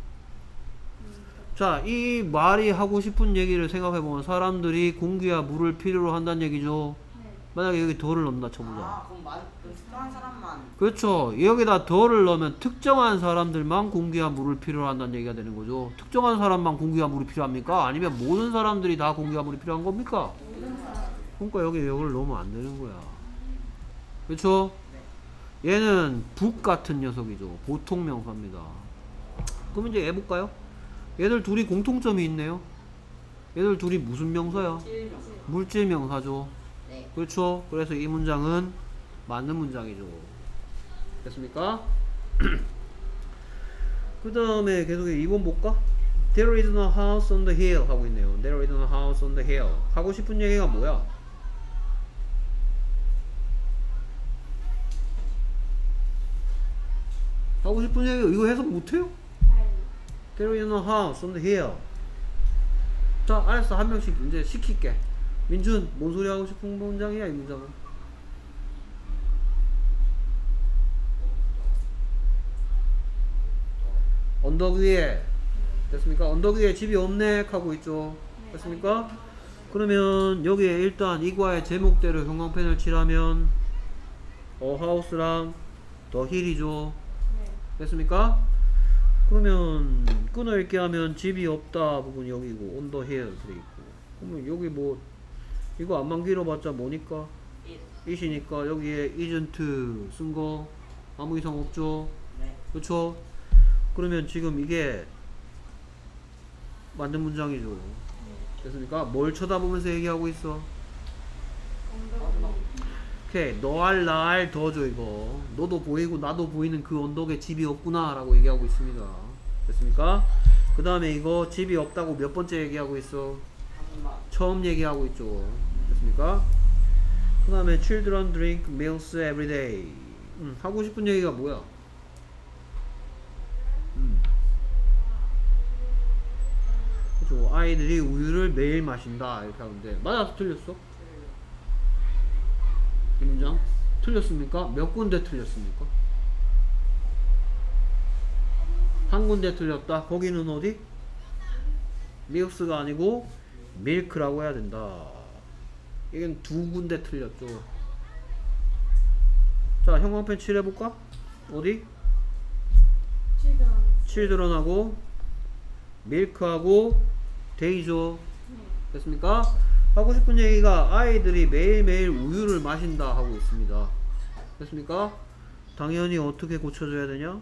자, 이 말이 하고 싶은 얘기를 생각해보면 사람들이 공기와 물을 필요로 한다는 얘기죠. 네. 만약에 여기 더를 넣는다 쳐보자. 그럼 특정한 사람만. 그렇죠. 여기다 더를 넣으면 특정한 사람들만 공기와 물을 필요로 한다는 얘기가 되는 거죠. 특정한 사람만 공기와 물이 필요합니까? 아니면 모든 사람들이 다 공기와 물이 필요한 겁니까? 그러니까 여기 이걸 넣으면 안 되는 거야. 그렇죠? 얘는 북 같은 녀석이죠. 보통 명사입니다. 그럼 이제 해볼까요? 얘들 둘이 공통점이 있네요. 얘들 둘이 무슨 명사야? 물질 명사죠. 네. 그렇죠. 그래서 이 문장은 맞는 문장이죠. 됐습니까? 그 다음에 계속 2번 볼까? There is no house on the hill 하고 있네요. There is no house on the hill. 하고 싶은 얘기가 뭐야? 하고 싶은 얘기 이거 해석 못해요? 알. There is no house on the hill. 자, 알았어. 한 명씩 이제 시킬게. 민준, 뭔 소리 하고 싶은 문장이야, 이 문장은? 언덕 위에 됐습니까? 언덕 위에 집이 없네 하고 있죠. 됐습니까? 그러면 여기에 일단 이과의 제목대로 형광펜을 칠하면 house랑 the hill이죠. 네. 됐습니까? 그러면 끊어읽기 하면 집이 없다 부분이 여기고 on the hill 돼 있고, 그러면 여기 뭐 이거 안만 길어봤자 뭐니까 it이니까 여기에 isn't 쓴 거 아무 이상 없죠. 네. 그렇죠? 그러면 지금 이게 맞는 문장이죠. 됐습니까? 뭘 쳐다보면서 얘기하고 있어? 언덕 오케이, 너알 나알 더죠 이거. 너도 보이고 나도 보이는 그 언덕에 집이 없구나 라고 얘기하고 있습니다. 됐습니까? 그 다음에 이거 집이 없다고 몇 번째 얘기하고 있어? 처음 얘기하고 있죠. 됐습니까? 그 다음에 children drink milk every day. 하고 싶은 얘기가 뭐야? 그죠? 아이들이 우유를 매일 마신다 이렇게 하는데 맞아서 틀렸어? 이 문장? 틀렸습니까? 몇 군데 틀렸습니까? 한 군데 틀렸다. 거기는 어디? 밀크가 아니고 밀크라고 해야 된다. 이건 두 군데 틀렸죠. 자, 형광펜 칠해볼까? 어디? children하고 밀크하고 데이죠. 됐습니까? 하고 싶은 얘기가 아이들이 매일매일 우유를 마신다 하고 있습니다. 됐습니까? 당연히 어떻게 고쳐줘야 되냐?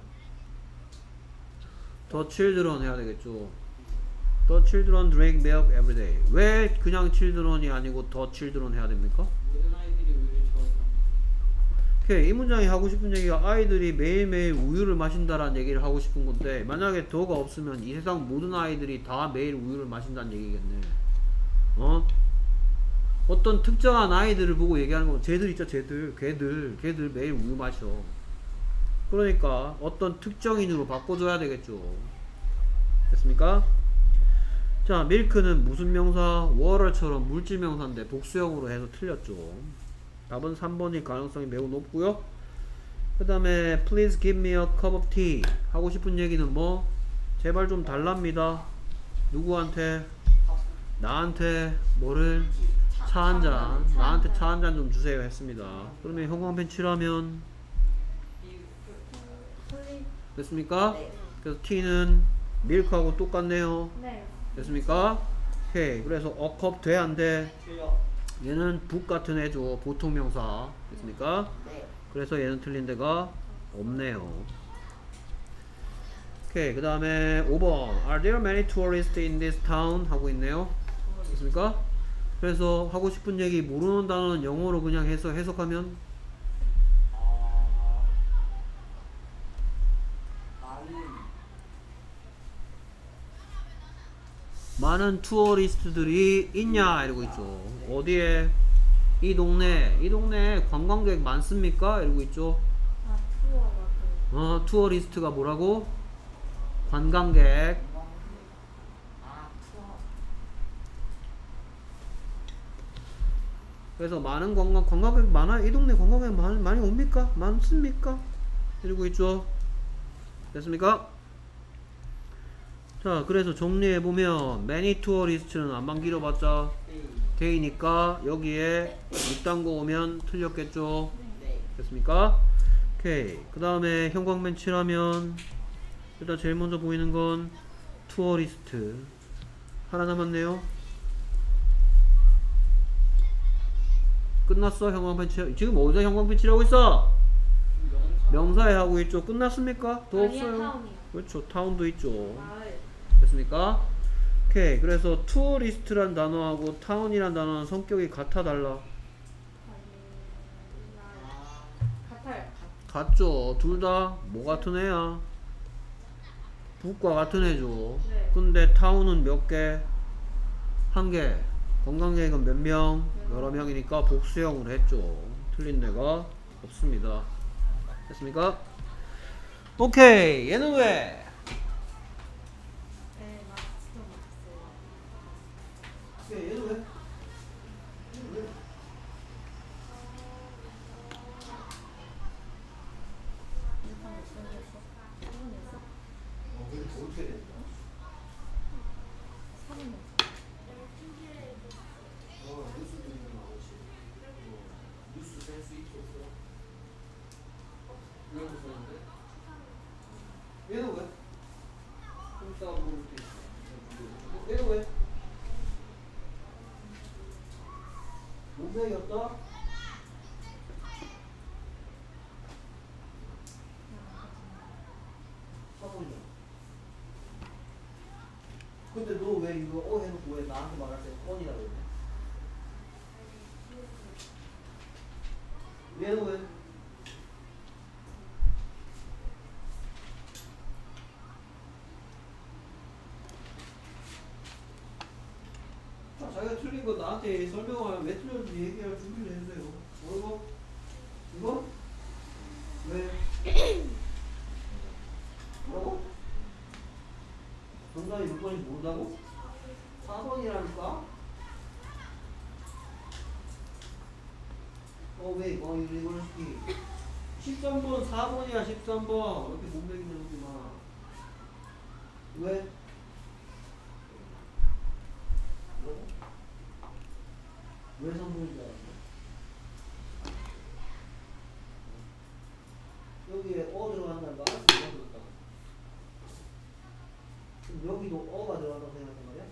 The children 해야 되겠죠. The children drink milk every day. 왜 그냥 children이 아니고 the children 해야 됩니까? 모든 아이들이 우유를 좋아하는. 오케이, 이 문장이 하고 싶은 얘기가 아이들이 매일매일 우유를 마신다라는 얘기를 하고 싶은 건데, 만약에 더가 없으면 이 세상 모든 아이들이 다 매일 우유를 마신다는 얘기겠네. 어떤 특정한 아이들을 보고 얘기하는 건 쟤들 있죠, 쟤들. 걔들 매일 우유 마셔. 그러니까 어떤 특정인으로 바꿔줘야 되겠죠. 됐습니까? 자, 밀크는 무슨 명사? water처럼 물질 명사인데 복수형으로 해서 틀렸죠. 답은 3번일 가능성이 매우 높고요. 그 다음에 please give me a cup of tea 하고 싶은 얘기는 뭐? 제발 좀 달랍니다. 누구한테? 나한테 뭐를? 차 한잔. 나한테 차 한잔 좀 주세요 했습니다. 그러면 형광펜 칠하면 됐습니까? 네. 그래서 tea는 밀크하고 똑같네요. 네. 됐습니까? 오케이. 그래서 a cup 돼 안 돼? 틀려. 얘는 북 같은 애죠. 보통 명사. 됐습니까? 네. 그래서 얘는 틀린 데가 없네요. 오케이. 그 다음에 5번 Are there many tourists in this town? 하고 있네요. 됐습니까? 그래서 하고 싶은 얘기 모르는 단어는 영어로 그냥 해서 해석하면 많은 투어리스트들이 있냐 이러고 있죠. 어디에? 이 동네에 관광객 많습니까? 이러고 있죠. 아, 투어가 투어리스트가 뭐라고? 관광객. 그래서 많은 관광객 많아? 이 동네 관광객 많이 옵니까? 많습니까? 이러고 있죠. 됐습니까? 자, 그래서 정리해보면 many tourist는 안만 길어봤자 데이니까 여기에 이딴 거 오면 틀렸겠죠. 네. 됐습니까? 오케이. 그 다음에 형광펜 칠하면 일단 제일 먼저 보이는 건 투어리스트. 하나 남았네요. 끝났어. 형광펜 칠. 지금 어디서 형광펜 칠하고 있어? 명사에 하고 있죠. 끝났습니까? 더 아니야, 없어요. 타운이요. 그렇죠. 타운도 있죠. 마을. 됐습니까? 오케이. 그래서 투어리스트란 단어하고 타운이란 단어는 성격이 같아 달라? 같아요. 같죠. 둘 다 뭐 같은 애야? 북과 같은 애죠. 네. 근데 타운은 몇 개? 한 개. 관광객은 몇 명? 여러 명이니까 복수형으로 했죠. 틀린 데가 없습니다. 됐습니까? 오케이. 얘는 왜? 네, 맞지도 못했어요. 오케이. 얘는 왜? 일단 몇 번이었어? 4번이었어? 어떻게 됐어? 4번이었어. 뉴스 센스 있죠. 이런 거 쓰는데? 얘는 왜? 좀 이따가 물어볼 때 있어. 얘는 왜? 문맥이었다? 사본이야. 근데 너 왜 이거 해놓고 왜 나한테 말할 때 뻔이라고 했냐? 얘는 왜? 자, 자기가 틀린 거 나한테 설명하면 왜 틀렸는지 얘기할 준비를 해주세요. 뭐라고? 이거? 왜? 뭐라고? 정답이 몇 번인지 모른다고? 4번이라니까? 왜? 유니버시티 13번 4번이야 13번 이렇게 못 매기는구나. 왜? 뭐라고? 왜 3번인 줄 알았어? 여기에 들어간다는 거 알았어? 들어갔다. 그럼 여기도 어가 들어간다고 생각한 말이야?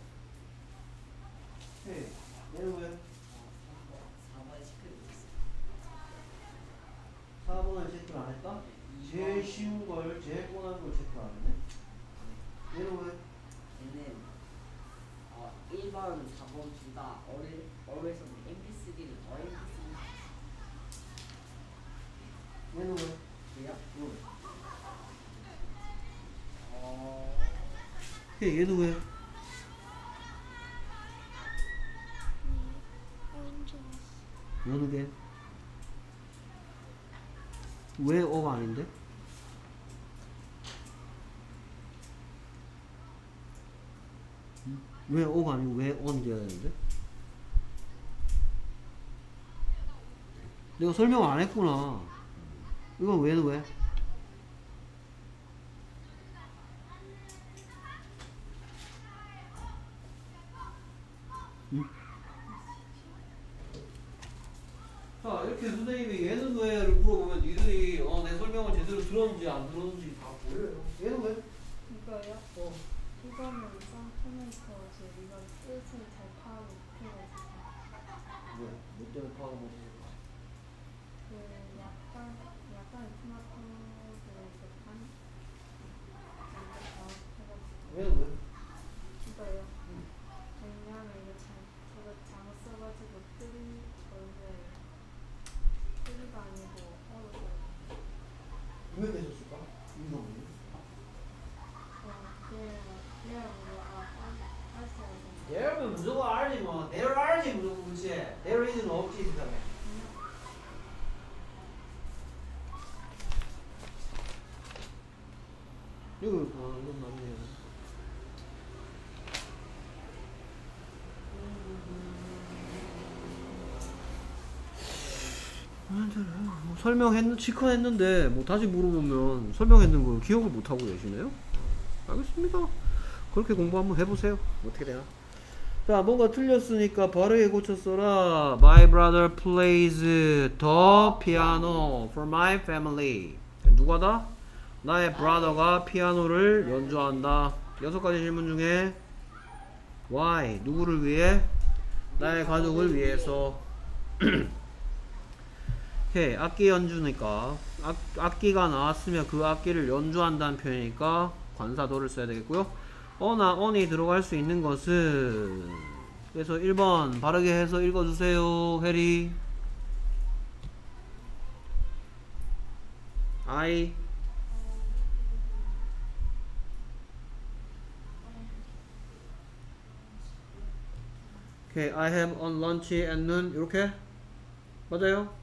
네. 얘는 왜? 4번에 체크해 보겠습니다. 4번을 체크를 안 했다? 제일 쉬운 걸, 제일 뻔한 걸 체크 안 했네? 얘는 왜? 얘는 1번, 4번 둘 다 어뢰에서 MP3를 MP3 얘는 왜? 돼요? 응. 어... 얘는 왜? 어느 게? 왜 어가 아닌데? 왜 어가 아니고 왜 어는 돼야 되는데? 내가 설명 안 했구나. 이건 왜는 왜? 응? 자, 이렇게 선생님이 얘는 왜를 물어보면 니들이 내 설명을 제대로 들었는지 안 들었는지 다 보여요. 얘는 왜? 이거요? 이거는 쌍코멘터 이거 뜻을 잘 파악을 못해가지고 왜? 뭐 때문에 파악을 못했을까? 그 약간 토마토를 이렇게 판 이렇게 해가지고 얘는 왜? 이거요? 왜냐면 저거 잘못 써가지고 뜨리가 아니고 어려워요. 왜 그랬을까? 이유가 뭐니? 대열은 무조건 알지 뭐. 대열 알지 무조건 그렇지. 대열 이즈는 없지 세상에. 이건 맞네요. 뭐 체크했는데 뭐 다시 물어보면 설명했는 걸 기억을 못하고 계시네요. 알겠습니다. 그렇게 공부 한번 해보세요. 어떻게 되나? 자, 뭔가 틀렸으니까 바르게 고쳐 써라. My brother plays the piano for my family. 누가다? 나의 brother가 피아노를 연주한다. 6가지 질문 중에 why? 누구를 위해? 나의 가족을 위해서. 오케이, 악기 연주니까 악기가 나왔으면 그 악기를 연주한다는 표현이니까 관사도를 써야 되겠고요. 어나 on이 들어갈 수 있는 것은 그래서 1번 바르게 해서 읽어주세요. 해리 I 오케이, I have on lunch at noon. 이렇게 맞아요?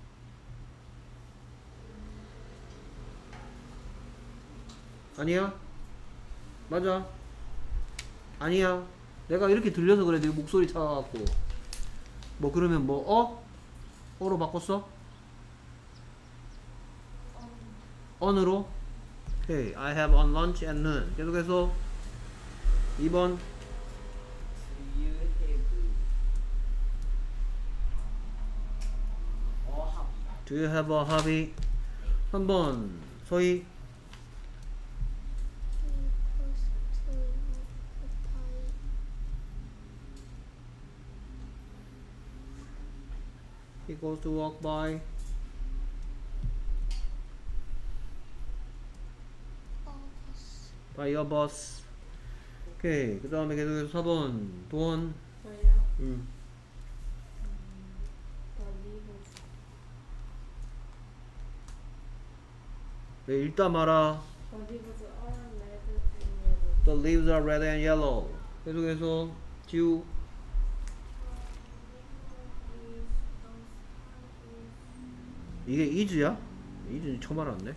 아니야? 맞아? 아니야? 내가 이렇게 들려서 그래. 네 목소리 작아갖고. 뭐 그러면 뭐 어로 바꿨어? on으로? 오케이, I have on lunch at noon. 계속해서 2번 Do you have Do you have a hobby? 3번 소희 He goes to walk by by a bus. 오케이, 그 다음에 계속해서 4번 도원. 저희요? 더 리브스. 네, 읽다 말아. 더 리브스 are red and yellow. The leaves are red and yellow. 계속해서 지우. 이게 is야? is는 처음 알았네.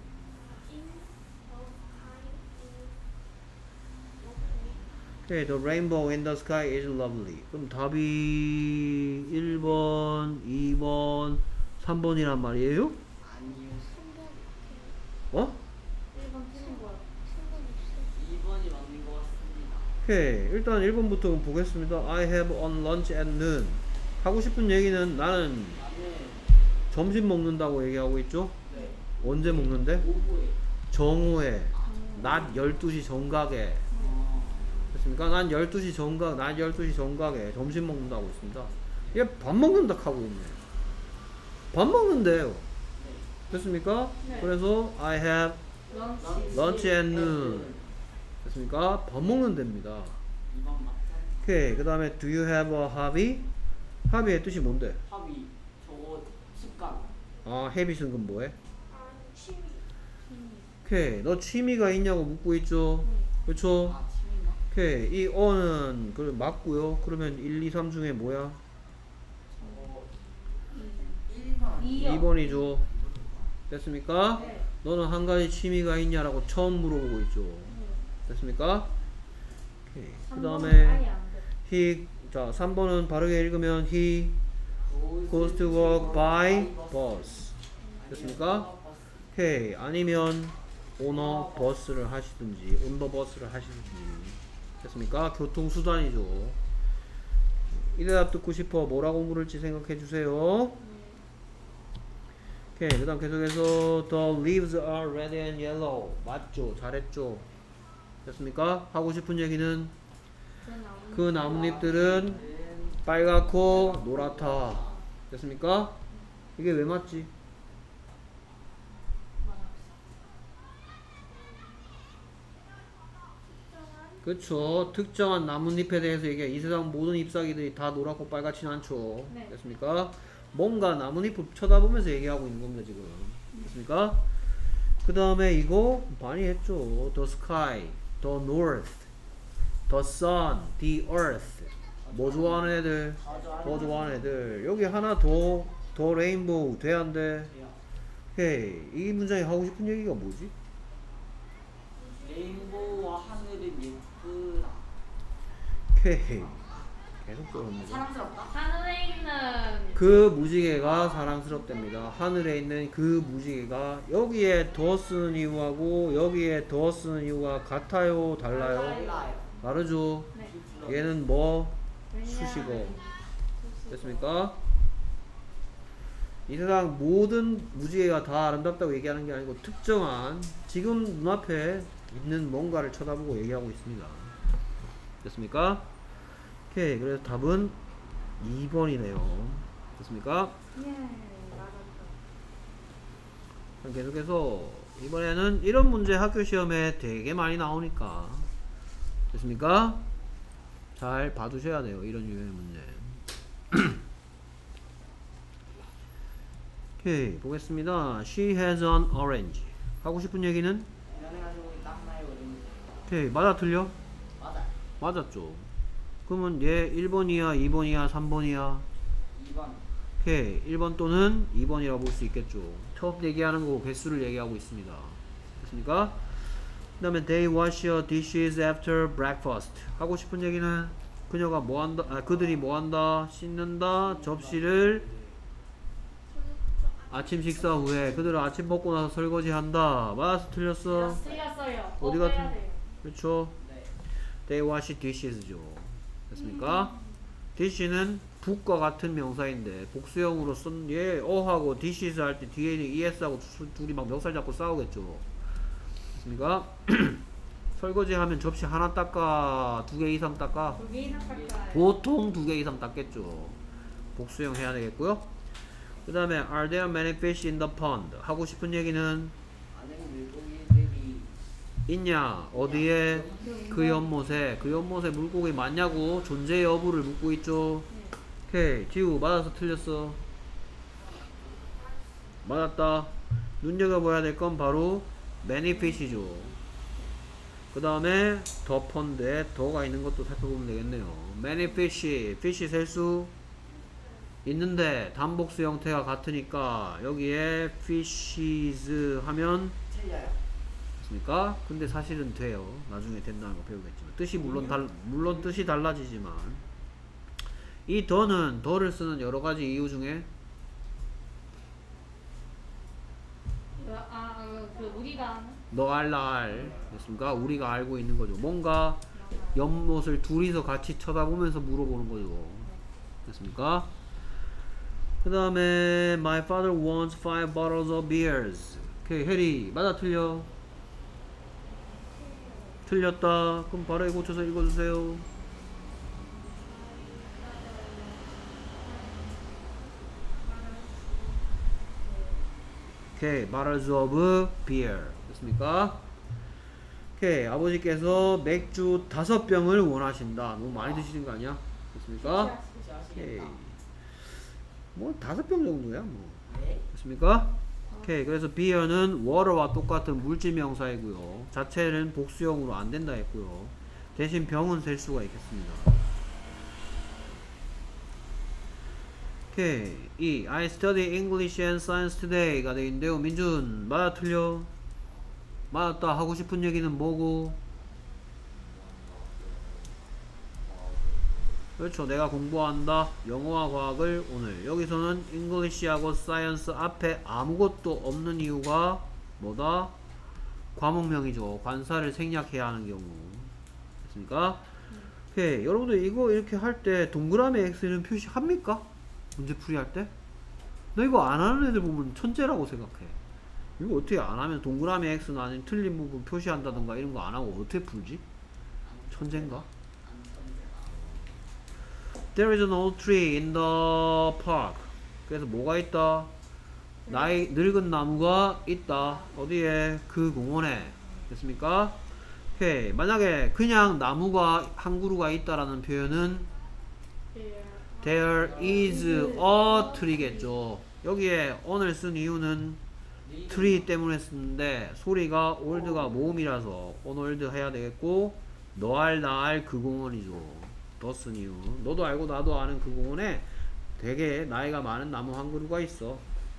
오케이, the rainbow in the sky is lovely. 그럼 답이 1번, 2번, 3번이란 말이에요? 아니요. 어? 1번 틀린 거야. 2번이 맞는 것 같습니다. 오케이, 일단 1번부터 보겠습니다. I have on lunch at noon. 하고 싶은 얘기는 나는 나는 점심 먹는다고 얘기하고 있죠? 네. 언제 먹는데? 오후에 정오에 낮 12시 정각에 됐습니까? 난 12시 정각, 낮 12시 정각에 점심 먹는다고 있습니다. 얘 밥 먹는다 하고 있네. 밥 먹는데요. 됐습니까? 네. 그래서 I have 런치. lunch at noon. 됐습니까? 밥 먹는 데입니다. 2번 맞죠? 오케이, 그 다음에 do you have a hobby? hobby의 뜻이 뭔데? 합의 저거 습관. 아, habit은 그럼 뭐해? 취미. 오케이, 너 취미가 있냐고 묻고 있죠? 그렇죠? 아 취미인가? 오케이, 이 어는 그 맞고요. 그러면 1, 2, 3 중에 뭐야? 저거 1번. 2번이죠. 됐습니까? 네. 너는 한 가지 취미가 있냐라고 처음 물어보고 있죠. 됐습니까? 오케이. 그 3번은 다음에 아예 안 돼. he, 자 3번은 바르게 읽으면 he goes to work by bus. 됐습니까? 오케이. 아니면 오너 버스를 하시든지 온더 버스를 하시든지. 됐습니까? 교통수단이죠. 이 대답 듣고 싶어. 뭐라고 물을지 생각해 주세요. 오케이, 그 다음 계속해서 The leaves are red and yellow. 맞죠? 잘했죠? 됐습니까? 하고 싶은 얘기는 그 나뭇잎들은 빨갛고 노랗다. 됐습니까? 이게 왜 맞지? 그쵸. 특정한 나뭇잎에 대해서 얘기해. 이 세상 모든 잎사귀들이 다 노랗고 빨갛진 않죠. 네. 됐습니까? 뭔가 나뭇잎을 쳐다보면서 얘기하고 있는 겁니다, 지금. 됐습니까? 그 다음에 이거 많이 했죠. The sky, the north, the sun, the earth. 뭐 좋아하는 애들? 더 좋아하는 애들. 여기 하나 더, the rainbow. 돼, 안 돼? 오케이. 이 문장이 하고 싶은 얘기가 뭐지? 레인보우와 하늘은 예쁘다. 오케이. 계속 들었네. 사랑스럽다. 하늘에 있는 그 무지개가 사랑스럽답니다. 하늘에 있는 그 무지개가 여기에 더 쓰는 이유하고 여기에 더 쓰는 이유가 같아요? 달라요? 달라요. 다르죠? 네. 얘는 뭐? 왜냐하면 수식어. 됐습니까? 이 세상 모든 무지개가 다 아름답다고 얘기하는 게 아니고 특정한 지금 눈앞에 있는 뭔가를 쳐다보고 얘기하고 있습니다. 됐습니까? 오케이, 그래서 답은 2번이네요. 됐습니까? 예, 맞았죠. 그럼 계속해서 이번에는 이런 문제 학교 시험에 되게 많이 나오니까 됐습니까? 잘 봐두셔야 돼요. 이런 유형의 문제. 오케이, 보겠습니다. She has an orange. 하고 싶은 얘기는? 이런 해가지고 딱 나의 어른이. 오케이, 맞아 틀려? 맞아. 맞았죠. 그러면 얘 1번이야 2번이야 3번이야 2번. 오케이 1번 또는 2번이라고 볼 수 있겠죠. 처음 얘기하는 거고 개수를 얘기하고 있습니다. 됐습니까? 그 다음에 they wash your dishes after breakfast. 하고 싶은 얘기는 그녀가 뭐 한다, 그들이 뭐 한다, 씻는다, 접시를 아침 식사 후에. 그들은 아침 먹고 나서 설거지 한다. 맞았어 틀렸어? 틀렸어요. 어디 빼야 같은- 돼요. 그렇죠. 네. they wash dishes죠. 됐습니까? dish는 북과 같은 명사인데 복수형으로 쓴 얘 어하고 dishes 할 때 뒤에 있는 es하고 둘이 막 멱살 잡고 싸우겠죠. 됐습니까? 설거지 하면 접시 하나 닦아, 2개 이상 닦아? 2개 이상 깎아요. 보통 2개 이상 닦겠죠. 복수형 해야 되겠고요. 그 다음에 are there many fish in the pond? 하고 싶은 얘기는 안에 물고기들이 있냐 어디에 그 연못에. 그 연못에 물고기 많냐고 존재 여부를 묻고 있죠. 오케이 지우 맞아서 틀렸어. 맞았다. 눈여겨봐야 될 건 바로 many fish죠. 그 다음에 더 펀드에 더가 있는 것도 살펴보면 되겠네요. many fish, fish 셀 수 있는데 단복수 형태가 같으니까 여기에 fishes 하면 틀려요. 됐습니까? 근데 사실은 돼요. 나중에 된다는 거 배우겠지만 뜻이 물론 뜻이 달라지지만 이 더는 더를 쓰는 여러 가지 이유 중에 그 우리가 너 알랄 됐습니까? 우리가 알고 있는 거죠. 뭔가 연못을 둘이서 같이 쳐다보면서 물어보는 거죠. 됐습니까? 그 다음에 My father wants 5 bottles of beers. 오케이 해리 맞아 틀려? 틀렸다. 그럼 바로 고쳐서 읽어주세요. 오케이 bottles of beer 됐습니까? 오케이 아버지께서 맥주 5병을 원하신다. 너무 많이 드시는 거 아니야? 됐습니까? 오케이 뭐 5병 정도야 뭐. 네. 됐습니까? 오케이 그래서 beer는 water와 똑같은 물질 명사이고요. 자체는 복수형으로 안 된다 했고요. 대신 병은 셀 수가 있겠습니다. 오케이 이 I study English and Science today가 되어 있는데요. 민준 맞아 틀려? 맞았다 하고 싶은 얘기는 뭐고? 그렇죠. 내가 공부한다. 영어와 과학을 오늘. 여기서는 English하고 Science 앞에 아무것도 없는 이유가 뭐다? 과목명이죠. 관사를 생략해야 하는 경우. 됐습니까? 오케이. 여러분들 이거 이렇게 할 때 동그라미 X는 표시합니까? 문제풀이 할 때? 너 이거 안 하는 애들 보면 천재라고 생각해. 이거 어떻게 안 하면 동그라미 X는 아니면 틀린 부분 표시한다던가 이런 거 안 하고 어떻게 풀지? 천재인가? There is an old tree in the park. 그래서 뭐가 있다? 늙은 나무가 있다. 어디에? 그 공원에. 됐습니까? 오케이. 만약에 그냥 나무가 한 그루가 있다라는 표현은 There is a tree겠죠. 여기에 on을 쓴 이유는 tree 때문에 쓰는데 소리가 old가 모음이라서 on old 해야 되겠고 너 알 나 알 그 공원이죠. 더 쓴 이유. 너도 알고 나도 아는 그 공원에 되게 나이가 많은 나무 한 그루가 있어.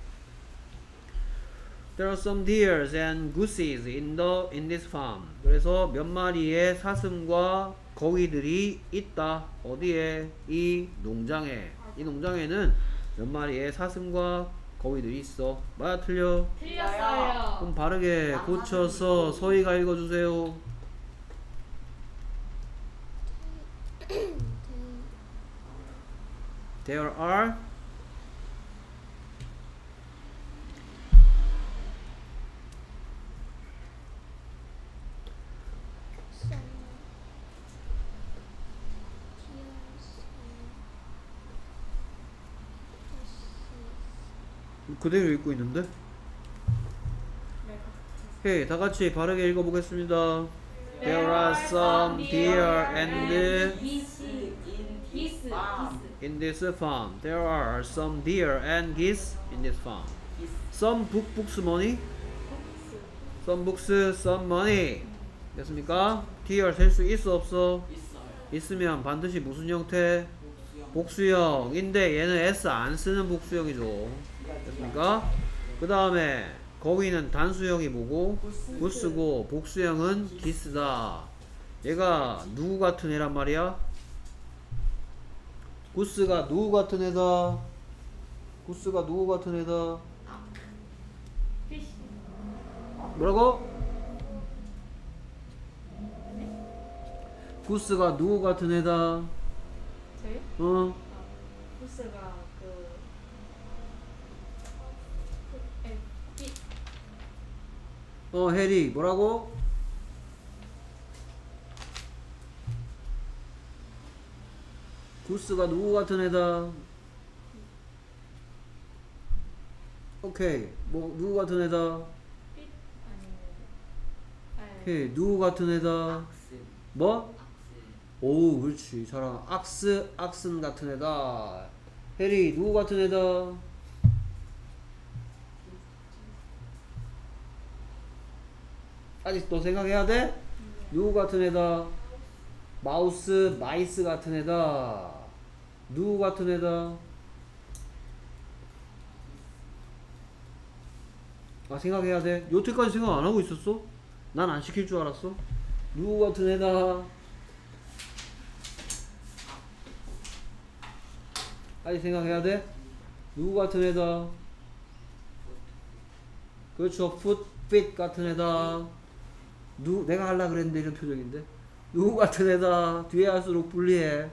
There are some deers and gooses in this farm. 그래서 몇 마리의 사슴과 거위들이 있다. 어디에? 이 농장에. 이 농장에는 몇 마리의 사슴과 거위들이 있어. 맞아 틀려? 틀렸어요. 그럼 바르게 고쳐서 서희가 읽어주세요. There are 그대로 읽고 있는데? 오케이, 다 같이 바르게 읽어보겠습니다. There are some deer and geese. in this farm. There are some deer and geese in this farm. Some books money. Some books, some money. 됐습니까? deer 셀 수 있어 없어? 있어요. 있으면 반드시 무슨 형태? 복수형인데 얘는 S 안 쓰는 복수형이죠. 됐습니까? 그 다음에 거기는 단수형이 뭐고? 구스고 복수형은 기스다. 얘가 누구 같은 애란 말이야? 구스가 누구 같은 애다? 구스가 누구 같은 애다? 피쉬. 뭐라고? 구스가 누구 같은 애다? 저요? 어? 부스가 피. 해리 뭐라고? 구스가 누구 같은 애다? 오케이 뭐 누구 같은 애다? 피 아니면 오케이 누구 같은 애다? 뭐? 오 그렇지 잘하. 악슨 같은 애다. 해리 누구 같은 애다? 아직 또 생각해야 돼? 누구 같은 애다? 마이스 같은 애다. 누구 같은 애다? 아 생각해야 돼? 여태까지 생각 안 하고 있었어? 난 안 시킬 줄 알았어? 누구 같은 애다? 아직 생각해야 돼? 누구 같은 애다? 그렇죠. 풋핏 같은 애다. 내가 하려 그랬는데 이런 표정인데. 누구 같은 애다. 뒤에 할수록 불리해.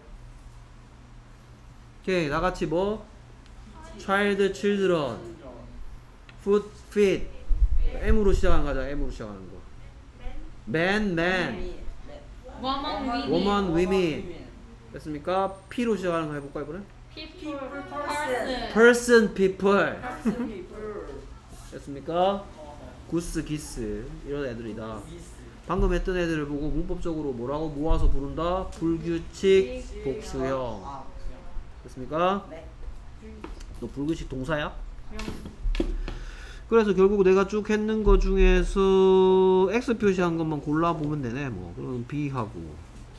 오케이 나같이 뭐? child, children, foot, feet. M으로 시작하는 거자. M으로 시작하는 거. man, woman, women. 됐습니까? P로 시작하는 거 해볼까 이번에? people, person, person. people. people. 됐습니까? 구스, 기스 이런 애들이다. 방금 했던 애들을 보고 문법적으로 뭐라고 모아서 부른다? 불규칙 복수형. 아, 됐습니까? 네. 너 불규칙 동사야? 그래서 결국 내가 쭉 했는 거 중에서 X 표시한 것만 골라보면 되네. 뭐 그럼 B하고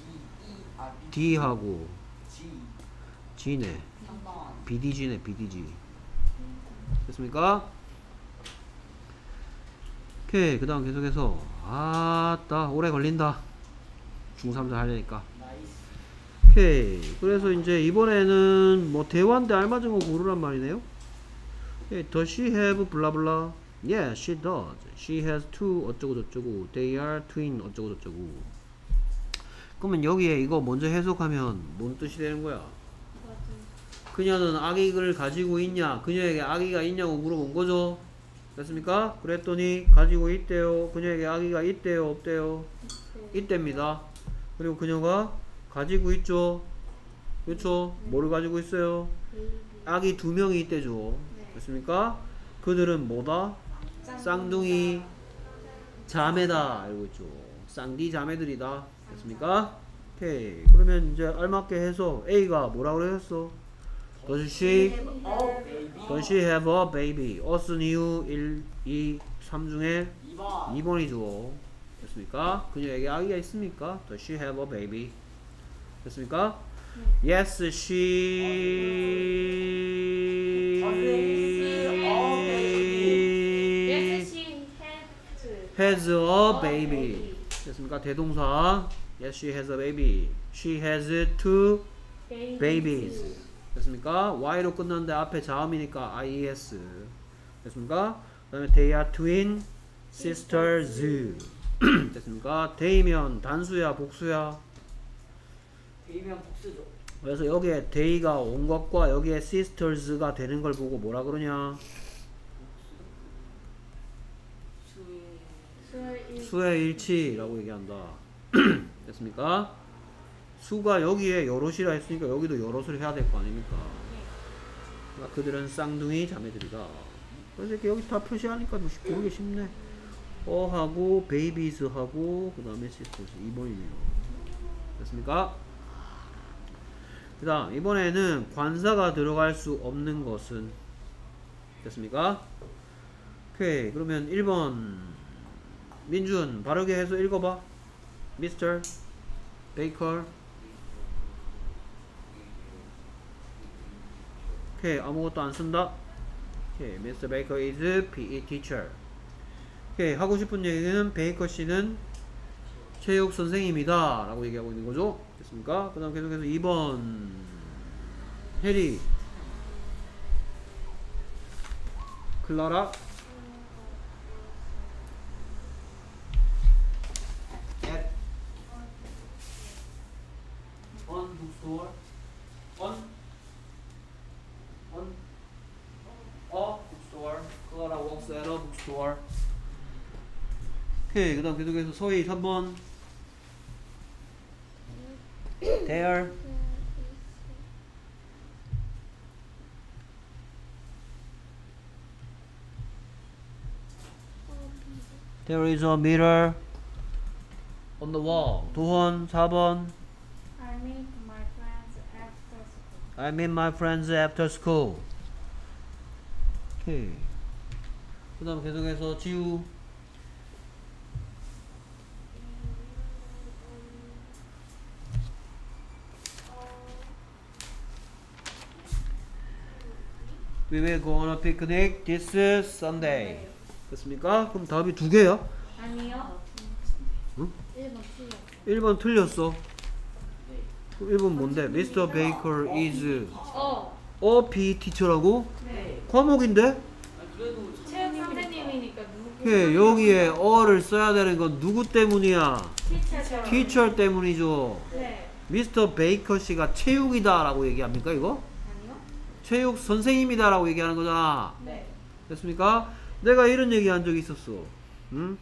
D하고 G. G네. 3번. BDG네. BDG. 됐습니까? 오케이 그 다음 계속해서 아따 오래 걸린다. 중3들 하려니까. 나이스. 오케이 그래서 이제 이번에는 뭐 대화인데 알맞은 거 고르란 말이네요. 오케이 does she have 블라블라. Yeah she does. She has two 어쩌고 저쩌고. They are twin 어쩌고 저쩌고. 그러면 여기에 이거 먼저 해석하면 뭔 뜻이 되는 거야? 그녀는 아기를 가지고 있냐? 그녀에게 아기가 있냐고 물어본 거죠. 됐습니까? 그랬더니 가지고 있대요. 그녀에게 아기가 있대요 없대요? 있답니다. 그리고 그녀가 가지고 있죠. 그렇죠? 뭐를 가지고 있어요? 아기 2명이 있대죠. 됐습니까? 그들은 뭐다? 쌍둥이 자매다 알고 있죠. 쌍디 자매들이다. 됐습니까? 오케이 그러면 이제 알맞게 해서 A가 뭐라 그랬어? Does she have a baby? us, you, 1, 2, 3 중에 2번. 2번이죠. 됐습니까? 그녀에게 아기가 있습니까? Does she have a baby? 됐습니까? Yes, Yes, she has a baby. 됐습니까? 대동사. Yes, she has a baby. She has two babies. 됐습니까? Y로 끝났는데 앞에 자음이니까 IES. 됐습니까? 그 다음에 they are twin sisters. 됐습니까? they면 단수야 복수야? A면 복수죠. 그래서 여기에 they가 온 것과 여기에 sisters가 되는 걸 보고 뭐라 그러냐? 수의 일치라고 얘기한다. 됐습니까? 수가 여기에 여럿이라 했으니까 여기도 여럿을 해야 될 거 아닙니까? 그러니까 그들은 쌍둥이 자매들이다. 그래서 이렇게 여기 다 표시하니까 보기 쉽네. 하고 베이비스 하고 그 다음에 시스터스 2번이네요. 됐습니까? 그 다음 이번에는 관사가 들어갈 수 없는 것은 됐습니까? 오케이 그러면 1번 민준 바르게 해서 읽어봐. 미스터 베이커 오케이, 아무것도 안 쓴다. 오케이, Mr. Baker is PE teacher. 오케이, 하고 싶은 얘기는 베이커 씨는 체육 선생님이다 라고 얘기하고 있는 거죠. 됐습니까? 그 다음 계속해서 2번 해리 클라라 at on bookstore on a bookstore. 클라라 works at a bookstore. 오케이, 그 다음 계속해서 서희 3번 there there is a mirror on the wall. 도헌 4번 I meet my friends after school. I meet my friends after school. 오케이, 그 다음 계속해서 지우 We will go on a picnic this Sunday. 됐습니까? 그럼 답이 두 개야? 아니요. 응? 1번 틀렸어. 1번 틀렸어. 네. 그럼 1번 뭔데? Mr. Baker is 어. a PE teacher라고? 네. 과목인데? 아, 그래도 체육 선생님이니까 누구? 예, 여기에 어를 써야 되는 건 누구 때문이야? 티처. teacher 때문이죠. 네. Mr. Baker 씨가 체육이다 라고 얘기합니까 이거? 아니요. 체육 선생님이다 라고 얘기하는 거잖아. 네. 됐습니까? 내가 이런 얘기 한 적이 있었어. 응?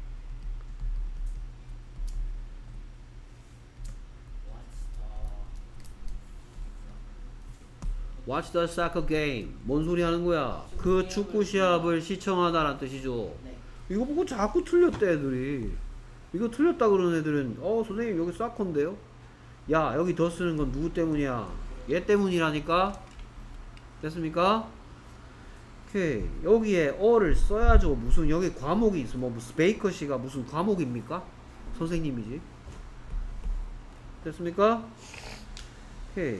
Watch the soccer game. 뭔 소리 하는 거야? 그 축구 시합을 시청하다라는 뜻이죠. 네. 이거 보고 자꾸 틀렸대 애들이. 이거 틀렸다 그러는 애들은 선생님 여기 사커인데요? 야 여기 더 쓰는 건 누구 때문이야? 얘 때문이라니까? 됐습니까? 오케이, 여기에 어를 써야죠. 무슨 여기 과목이 있어. 뭐 무슨 베이커 씨가 무슨 과목입니까? 선생님이지. 됐습니까? 오케이,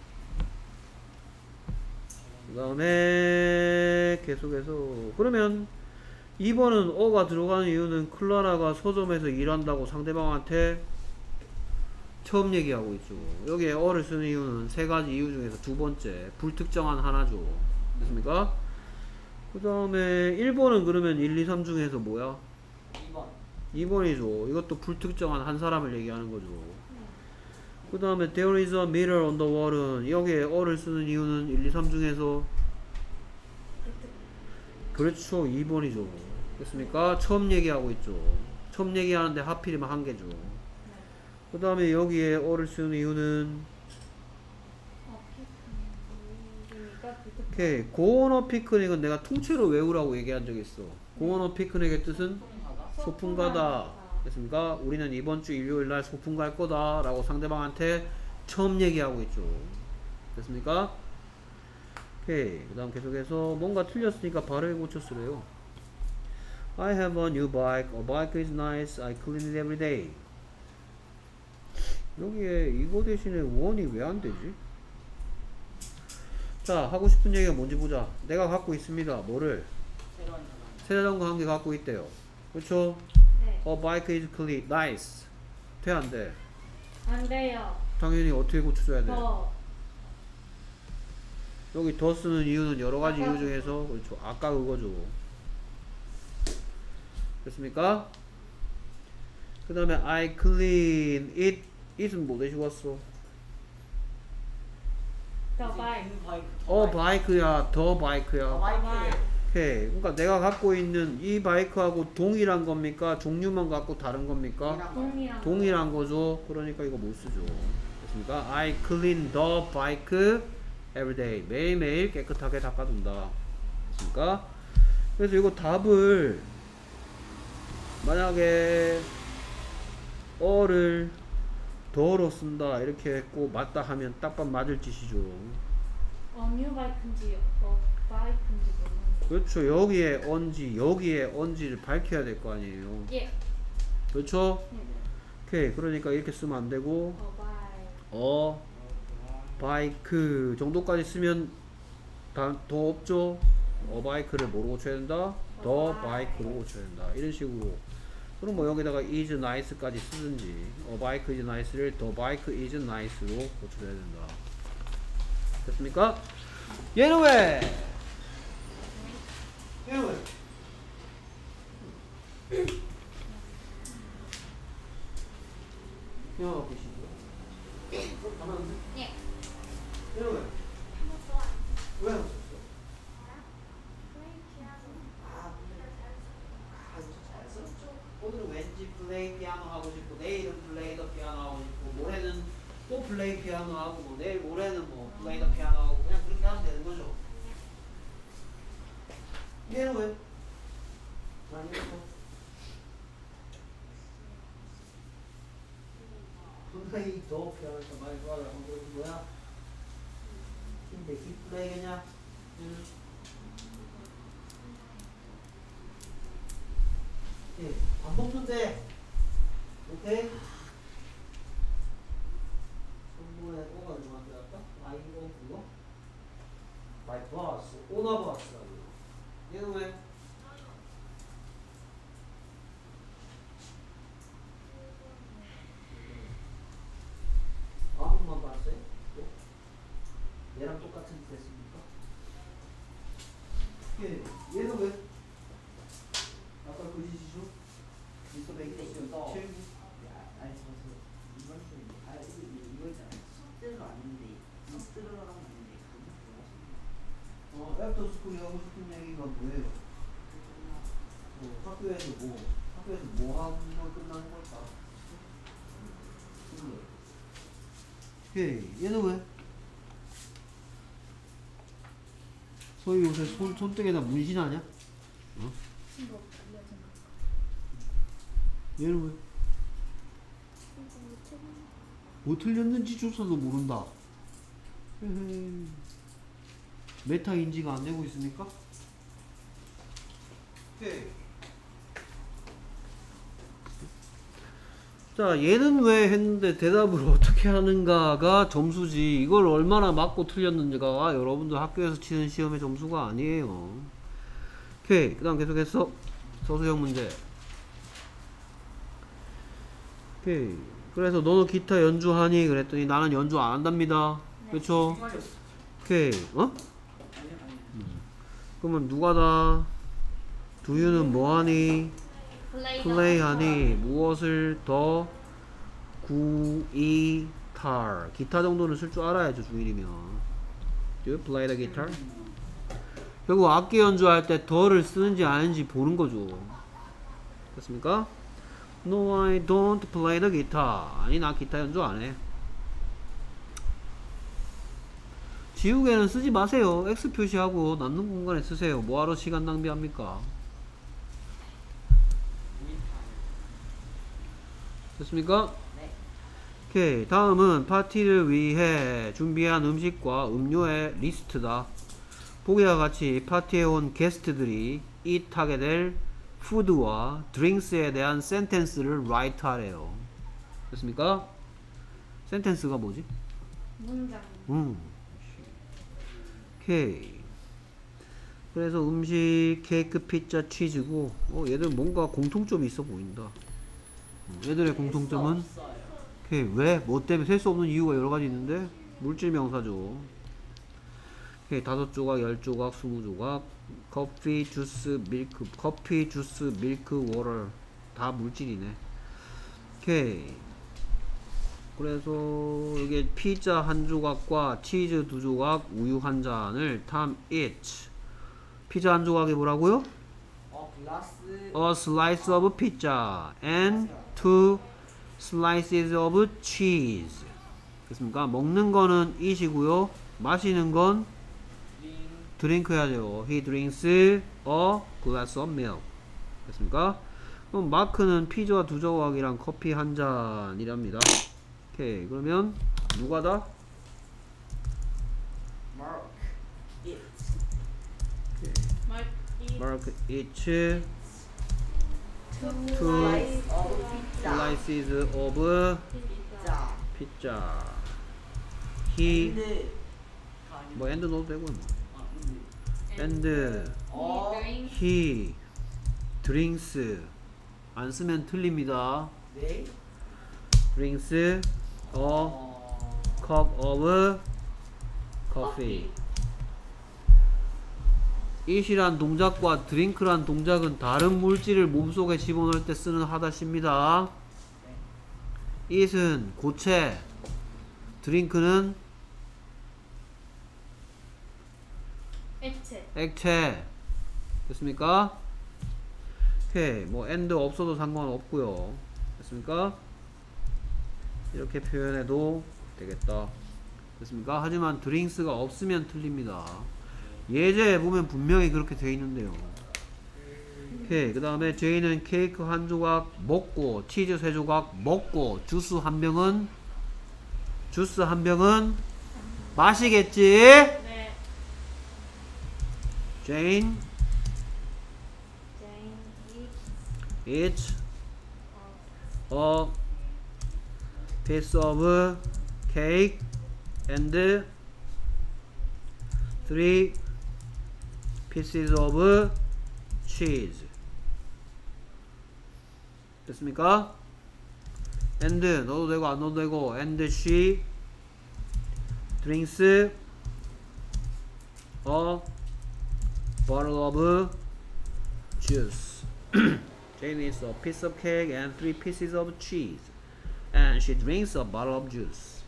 그 다음에 계속해서 그러면 2번은 어가 들어가는 이유는 클라라가 서점에서 일한다고 상대방한테 처음 얘기하고 있죠. 여기에 어를 쓰는 이유는 세 가지 이유 중에서 두 번째 불특정한 하나죠. 됐습니까? 그 다음에 1번은 그러면 1, 2, 3 중에서 뭐야? 2번. 2번이죠. 이것도 불특정한 한 사람을 얘기하는 거죠. 그 다음에 there is a mirror on the wall은 여기에 어를 쓰는 이유는 1, 2, 3 중에서 그렇죠. 2번이죠. 됐습니까? 처음 얘기하고 있죠. 처음 얘기하는데 하필이면 한 개죠. 그 다음에 여기에 어를 쓰는 이유는 오케이, go on a picnic은 내가 통째로 외우라고 얘기한 적이 있어. go on a picnic의 뜻은 소풍 가다. 됐습니까? 우리는 이번 주 일요일 날 소풍 갈 거다 라고 상대방한테 처음 얘기하고 있죠. 됐습니까? 오케이, 그 다음 계속해서 뭔가 틀렸으니까 발음에 고쳤으래요. I have a new bike. A bike is nice. I clean it every day. 여기에 이거 대신에 원이 왜 안 되지? 자, 하고 싶은 얘기가 뭔지 보자. 내가 갖고 있습니다. 뭐를? 새로운 새 자전거 한 개 갖고 있대요. 그렇죠? 네. A bike is clean. Nice. 돼, 안 돼? 안 돼요. 당연히 어떻게 고쳐줘야 돼? 더. 여기 더 쓰는 이유는 여러 가지 아까 이유 중에서 그렇죠. 아까 그거죠. 됐습니까? 그 다음에 I clean it. it은 뭐 대시고 왔어? 더 바이. 바이크야. 더 바이크야. 바이크. 오케이. 그러니까 내가 갖고 있는 이 바이크하고 동일한 겁니까? 종류만 갖고 다른 겁니까? 동이랑. 동일한 거죠. 그러니까 이거 못 쓰죠. 됐습니까? I clean the bike every day. 매일매일 깨끗하게 닦아둔다. 됐습니까? 그래서 이거 답을 만약에 어를 더로 쓴다 이렇게 했고 맞다 하면 딱밤 맞을 짓이죠. 뉴 바이크인지 바이크인지 모르는데. 그렇죠. 여기에 언지 여기에 언지를 밝혀야 될 거 아니에요. 예. 그렇죠? 네. 오케이. 그러니까 이렇게 쓰면 안 되고 더 바이. 바이크 정도까지 쓰면 더 없죠? a bike를 뭐로 고쳐야 된다? the bike로 고쳐야 된다. 이런 식으로. 그럼 뭐 여기다가 is nice까지 쓰든지 a bike is nice를 the bike is nice로 고쳐야 된다. 됐습니까? 얘는 왜? 얘는 왜? 영화 보시고 가만 안 돼? 네. 얘는 왜? 왜 안 썼어? 아주 잘 썼죠. 오늘은 왠지 플레이 피아노 하고 싶고 내일은 플레이 더 피아노 하고 싶고 모레는 또 플레이 피아노 하고 뭐 내일 모레는 뭐 플레이 더 피아노 하고 그냥 그렇게 하면 되는 거죠. 얘는 왜? 많이 했어. 플레이 더 피아노가 많이 좋아하라고 그러는 거야? 근데 기 플레이겠냐? 예, 안 먹는데 오케이? 선물에 오가 누구한테 갈까? 아이고 그거? My boss, 오나 boss라고. 얘는 왜? 아무만 봤어요? 또? 얘랑 똑같은 짓 했습니까? 예, 얘는 왜? 아까 그 짓이죠? 미스터 베이커스 이거. 칠구? 아니 저서 이번 주에 이거 있잖아요. 수업들로 왔는데 수업들어랑 왔는데 그거 애프터 스쿨이 하고 싶은 얘기가 뭐예요? 학교에서 뭐 하고 끝나는 걸까? 얘는 왜? 소위 요새 손등에다 문신하냐? 어? 친구 알려준 거. 얘는 왜? 뭐 틀렸는지 조차도 모른다. 헤헤. 메타 인지가 안 되고 있습니까? 자, 얘는 왜 했는데 대답을 어떻게 하는가가 점수지. 이걸 얼마나 맞고 틀렸는지가 여러분들 학교에서 치는 시험의 점수가 아니에요. 오케이. 그 다음 계속해서 서술형 문제. 오케이. 그래서 너는 기타 연주하니? 그랬더니 나는 연주 안 한답니다. 그렇죠? 오케이. 어? 그러면 누가 다? 두유는 뭐하니? 플레이하니? 무엇을 더? 구이탈. 기타 정도는 쓸 줄 알아야죠, 중1이면. Do you play the guitar? 결국 악기 연주할 때 더를 쓰는지 아닌지 보는 거죠. 됐습니까? No, I don't play the guitar. 아니, 나 기타 연주 안 해. 지우개는 쓰지 마세요. X 표시하고 남는 공간에 쓰세요. 뭐하러 시간 낭비합니까? 됐습니까? 네. 오케이. 다음은 파티를 위해 준비한 음식과 음료의 리스트다. 보기와 같이 파티에 온 게스트들이 eat하게 될 푸드와 드링크스에 대한 센텐스를 write 하래요. 됐습니까? 센텐스가 뭐지? 문장. 오케이. 그래서 음식, 케이크, 피자, 치즈고 얘들 뭔가 공통점이 있어 보인다. 얘들의 공통점은 없어요. 오케이. 왜? 뭐 때문에 셀 수 없는 이유가 여러 가지 있는데 물질 명사죠. 오케이. 5조각, 10조각, 20조각 커피, 주스, 밀크, 워터 다 물질이네. 오케이. 그래서 이게 피자 한 조각과 치즈 2조각, 우유 한 잔을 time each. 피자 한 조각이 뭐라고요? 글라스 A slice of pizza and 2 slices of cheese. 됐습니까? 먹는 거는 eat이고요. 마시는 건 드링크 해야죠. He drinks a glass of milk. 됐습니까? 그럼 마크는 피자 2조각이랑 커피 한 잔이랍니다. 오케이. 그러면 누가 다? 마크 잇 Mark each two slices of pizza slices of pizza pizza. He 근데 뭐 and 넣어도 되고 뭐. and 어. he drinks 안 쓰면 틀립니다. 네. drinks a cup of coffee. eat이란 동작과 drink란 동작은 다른 물질을 몸속에 집어넣을 때 쓰는 하다시입니다. eat은 고체, drink는 액체. 액체. 됐습니까? 오케이. 뭐 and 없어도 상관없고요. 됐습니까? 이렇게 표현해도 되겠다. 됐습니까? 하지만 drinks가 없으면 틀립니다. 예제에 보면 분명히 그렇게 돼 있는데요. 오케이. 그 다음에 제이는 케이크 한 조각 먹고 치즈 세 조각 먹고 주스 한 병은 마시겠지? 네. 제인 Jane eats eats a piece of cake and 3 pieces of cheese. 됐습니까? and 넣어도 되고 안 넣어도 되고 and she drinks a bottle of juice. Jane eats a piece of cake and 3 pieces of cheese and she drinks a bottle of juice.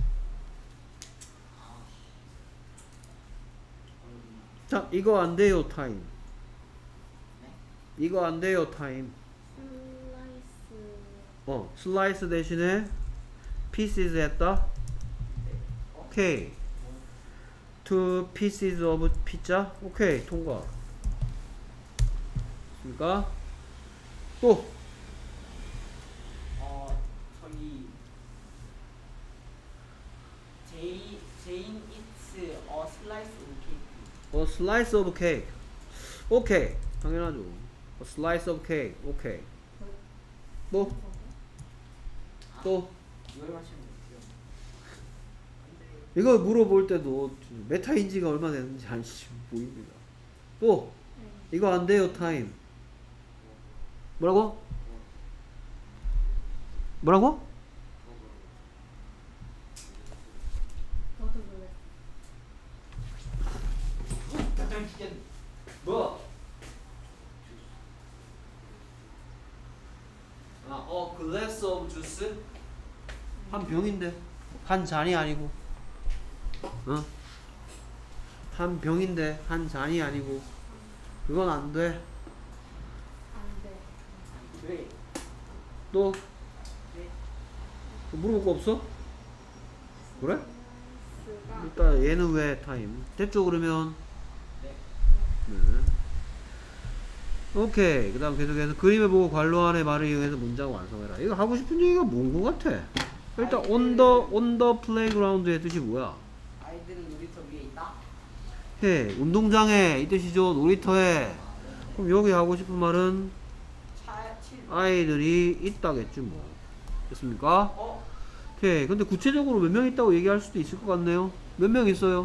자, 이거 안 돼요, 타임. 이거 안 돼요, 타임. 슬라이스. 슬라이스 대신에 pieces 했다. 오케이. 2 pieces of pizza. 오케이, 통과. 그러니까 또 저기 제인 eats a slice of cake. a slice of cake. 오케이, 당연하죠. a slice of cake. 오케이. 또 이걸 맞추면 돼요. 이거 물어볼 때도 메타인지가 얼마 되는지 안 보입니다. 또 이거 안 돼요, 타임. 뭐라고? 뭐라고? 저도 몰라요. 뭐? glass of juice? 한 병인데 한 잔이 아니고 한 병인데 한 잔이 아니고 그건 안 돼. 안 돼. 왜? 또 왜? 물어볼 거 없어? 그래? 슬라이스가 일단 얘는 왜 타임? 됐죠 그러면? 네. 네. 오케이. 그 다음 계속해서 그림을 보고 관로 안의 말을 이용해서 문장 완성해라. 이거 하고 싶은 얘기가 뭔 거 같아? 일단 on the playground의 뜻이 뭐야? 아이들은 놀이터 위에 있다. 해. 운동장에 이 뜻이죠. 놀이터에. 그럼 여기 하고 싶은 말은 아이들이 있다겠지 뭐. 됐습니까? 오케이. 근데 구체적으로 몇 명 있다고 얘기할 수도 있을 것 같네요. 몇 명 있어요?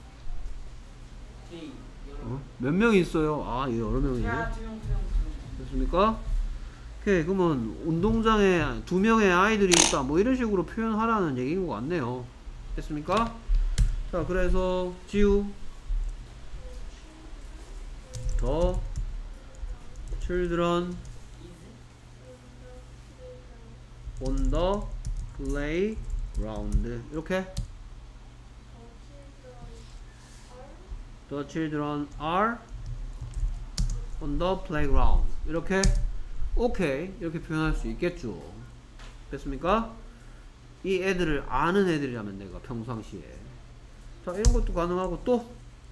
제이. 몇 명 있어요? 아, 예, 여러 명이네. 두명. 됐습니까? 오케이. 그러면 운동장에 2명의 아이들이 있다. 뭐 이런 식으로 표현하라는 얘기인 것 같네요. 됐습니까? 자, 그래서 지우 the children on the playground. 이렇게 the children are on the playground. 이렇게 오케이. 이렇게 표현할 수 있겠죠. 됐습니까? 이 애들을 아는 애들이라면 내가 평상시에 자 이런 것도 가능하고 또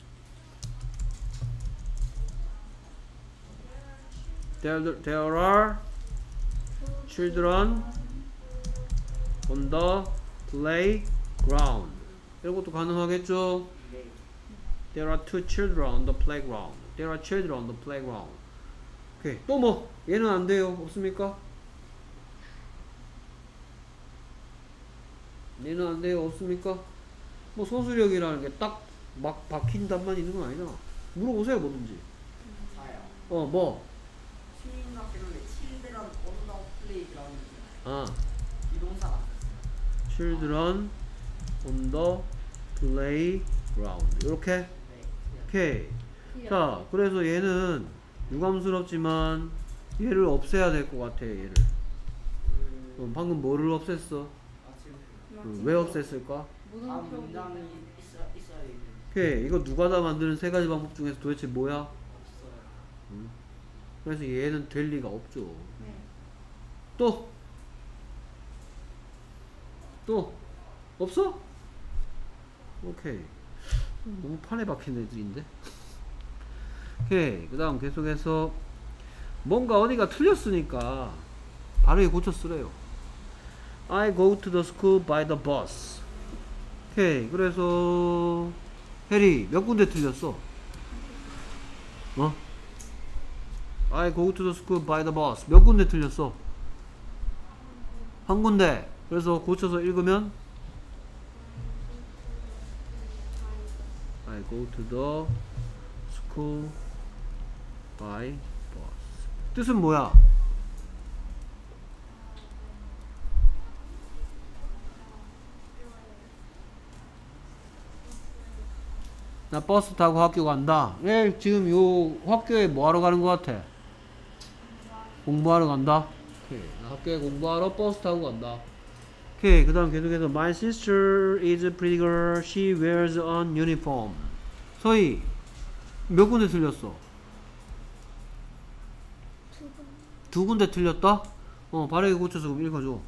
there are children on the playground. 이런 것도 가능하겠죠. There are 2 children on the playground. There are children on the playground. 오케이. 또 뭐 얘는 안 돼요. 없습니까? 얘는 안 돼요. 없습니까? 뭐 소수력이라는 게 딱 막 박힌 답만 있는 건 아니잖아. 물어보세요 뭐든지. 자요. 뭐? 시민학 때문에 children on the playground. 아, 비동사가. children on the playground. 이렇게. 네. 오케이. 자, 그래서 얘는 유감스럽지만 얘를 없애야 될 것 같아. 얘를. 방금 뭐를 없앴어? 아 지금 왜 없앴을까? 모든 아 표기 문장이 있어야 되는. 오케이. 이거 누가 다 만드는 세 가지 방법 중에서 도대체 뭐야? 없어요. 그래서 얘는 될 리가 없죠. 네. 또 없어? 오케이. 너무 판에 박힌 애들인데. 오케이. 그 다음 계속해서 뭔가 어디가 틀렸으니까 바로 고쳐 쓰래요. I go to the school by the bus. 오케이. 그래서 해리 몇 군데 틀렸어? I go to the school by the bus. 몇 군데 틀렸어? 한 군데. 그래서 고쳐서 읽으면 I go to the school by bus. 뜻은 뭐야? 나 버스 타고 학교 간다. 예, 지금 요 학교에 뭐 하러 가는 것 같아? 공부하러 간다. 오케이. 나 학교에 공부하러 버스 타고 간다. 오케이. 그 다음 계속해서 My sister is a pretty girl. She wears an uniform. 서희 몇 군데 틀렸어? 두 군데 틀렸다? 바르게 고쳐서 그럼 읽어줘.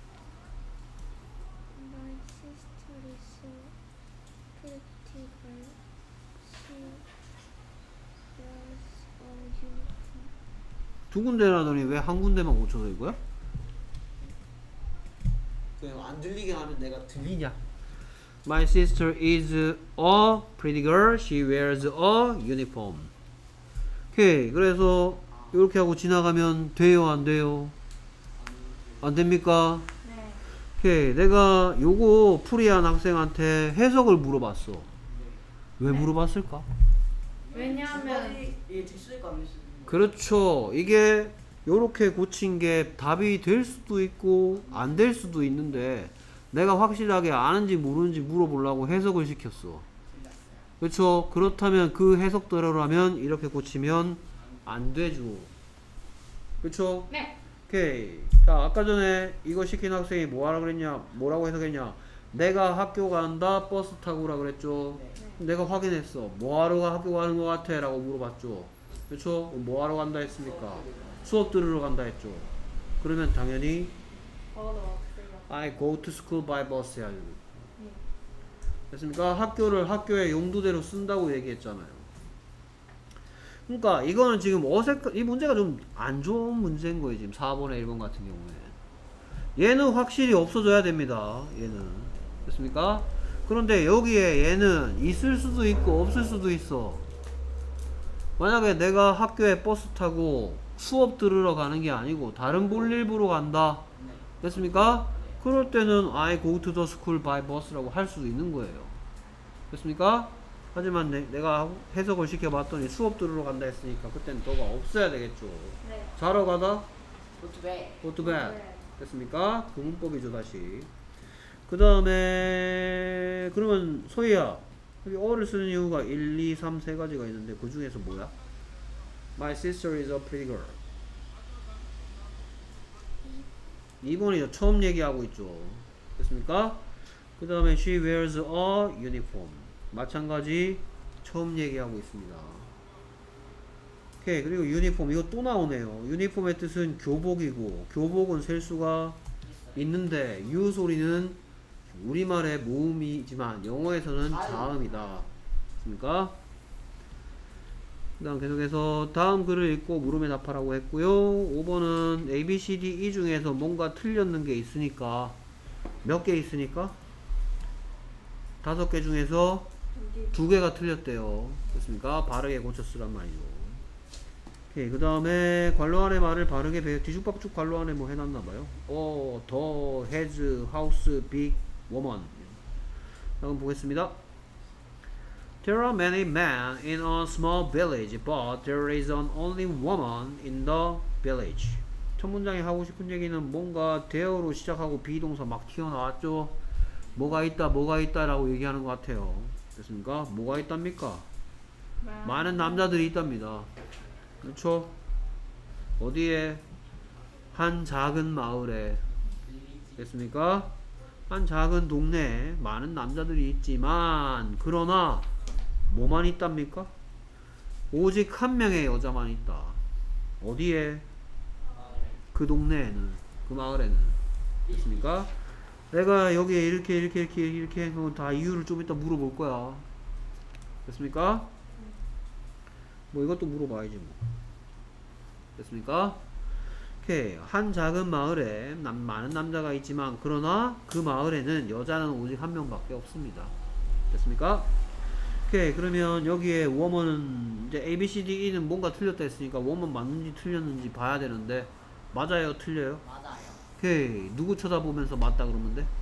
My sister is a pretty girl. She wears a uniform. 두 군데라더니 왜 한 군데만 고쳐서 읽어요? 그냥 안 들리게 하면 내가 들리냐? My sister is a pretty girl. She wears a uniform. 오케이. 그래서 이렇게 하고 지나가면 돼요, 안 돼요? 안 됩니까? 네. 오케이. 내가 요거 풀이한 학생한테 해석을 물어봤어. 왜 물어봤을까? 왜냐하면 예 됐을까 안 됐을까. 그렇죠. 이게 요렇게 고친 게 답이 될 수도 있고 안 될 수도 있는데 내가 확실하게 아는지 모르는지 물어보려고 해석을 시켰어. 그렇죠. 그렇다면 그 해석대로라면 이렇게 고치면 안 되죠. 그렇죠. 네. 오케이. 자, 아까 전에 이거 시킨 학생이 뭐 하라 그랬냐? 뭐라고 해석했냐? 내가 학교 간다 버스 타고 오라 그랬죠. 내가 확인했어. 뭐 하러 학교 가는 것 같아? 라고 물어봤죠. 그렇죠. 뭐 하러 간다 했습니까? 수업 들으러 간다 했죠. 그러면 당연히 걸어도 없어요. I go to school by bus 해야죠. 네. 됐습니까? 학교를 학교의 용도대로 쓴다고 얘기했잖아요. 그러니까 이거는 지금 이 문제가 좀 안 좋은 문제인 거예요. 지금 4번에 1번 같은 경우에. 얘는 확실히 없어져야 됩니다. 얘는. 됐습니까? 그런데 여기에 얘는 있을 수도 있고 없을 수도 있어. 만약에 내가 학교에 버스 타고 수업 들으러 가는 게 아니고 다른 볼일 보러 간다. 됐습니까? 그럴 때는 I go to the school by bus라고 할 수도 있는 거예요. 됐습니까? 하지만 내가 해석을 시켜봤더니 수업 들으러 간다 했으니까 그때는 너가 없어야 되겠죠. 네. 자러 가다 고트베. go to bed. 네. 됐습니까? 그 문법이죠 다시. 그 다음에 그러면 소희야 여기 어를 쓰는 이유가 1, 2, 3 세 가지가 있는데 그 중에서 뭐야? My sister is a pretty girl. 2번이죠. 처음 얘기하고 있죠. 됐습니까? 그 다음에 she wears a uniform. 마찬가지 처음 얘기하고 있습니다. 오케이. 그리고 유니폼 이거 또 나오네요. 유니폼의 뜻은 교복이고 교복은 셀 수가 있는데 유 소리는 우리말의 모음이지만 영어에서는 자음이다. 됐습니까? 그 다음 계속해서 다음 글을 읽고 물음에 답하라고 했고요. 5번은 A, B, C, D, E 중에서 뭔가 틀렸는 게 있으니까 몇 개 있으니까? 5개 중에서 2개가 틀렸대요. 됐습니까? 바르게 고쳤으란 말이죠. 오케이. 그 다음에 관로 안의 말을 바르게 뒤죽박죽 관로 안에 뭐 해놨나봐요. 더, has, house, big, woman. 한번 보겠습니다. There are many men in a small village, but there is an only woman in the village. 첫 문장에 하고 싶은 얘기는 뭔가 there로 시작하고 비동사 막 튀어나왔죠. 뭐가 있다 라고 얘기하는 것 같아요. 됐습니까? 뭐가 있답니까? 많은 남자들이 있답니다. 그렇죠? 어디에? 한 작은 마을에. 됐습니까? 한 작은 동네에 많은 남자들이 있지만 그러나 뭐만 있답니까? 오직 한 명의 여자만 있다. 어디에? 그 동네에는, 그 마을에는. 됐습니까? 내가 여기에 이렇게 해서 다 이유를 좀 이따 물어볼 거야. 됐습니까? 뭐 이것도 물어봐야지 뭐. 됐습니까? 오케이. 한 작은 마을에 많은 남자가 있지만 그러나 그 마을에는 여자는 오직 한 명밖에 없습니다. 됐습니까? 오케이. 그러면 여기에 woman은 이제 A, B, C, D, E는 뭔가 틀렸다 했으니까 woman 맞는지 틀렸는지 봐야 되는데 맞아요? 틀려요? 맞아요. 오케이. 누구 쳐다보면서 맞다 그러면 돼?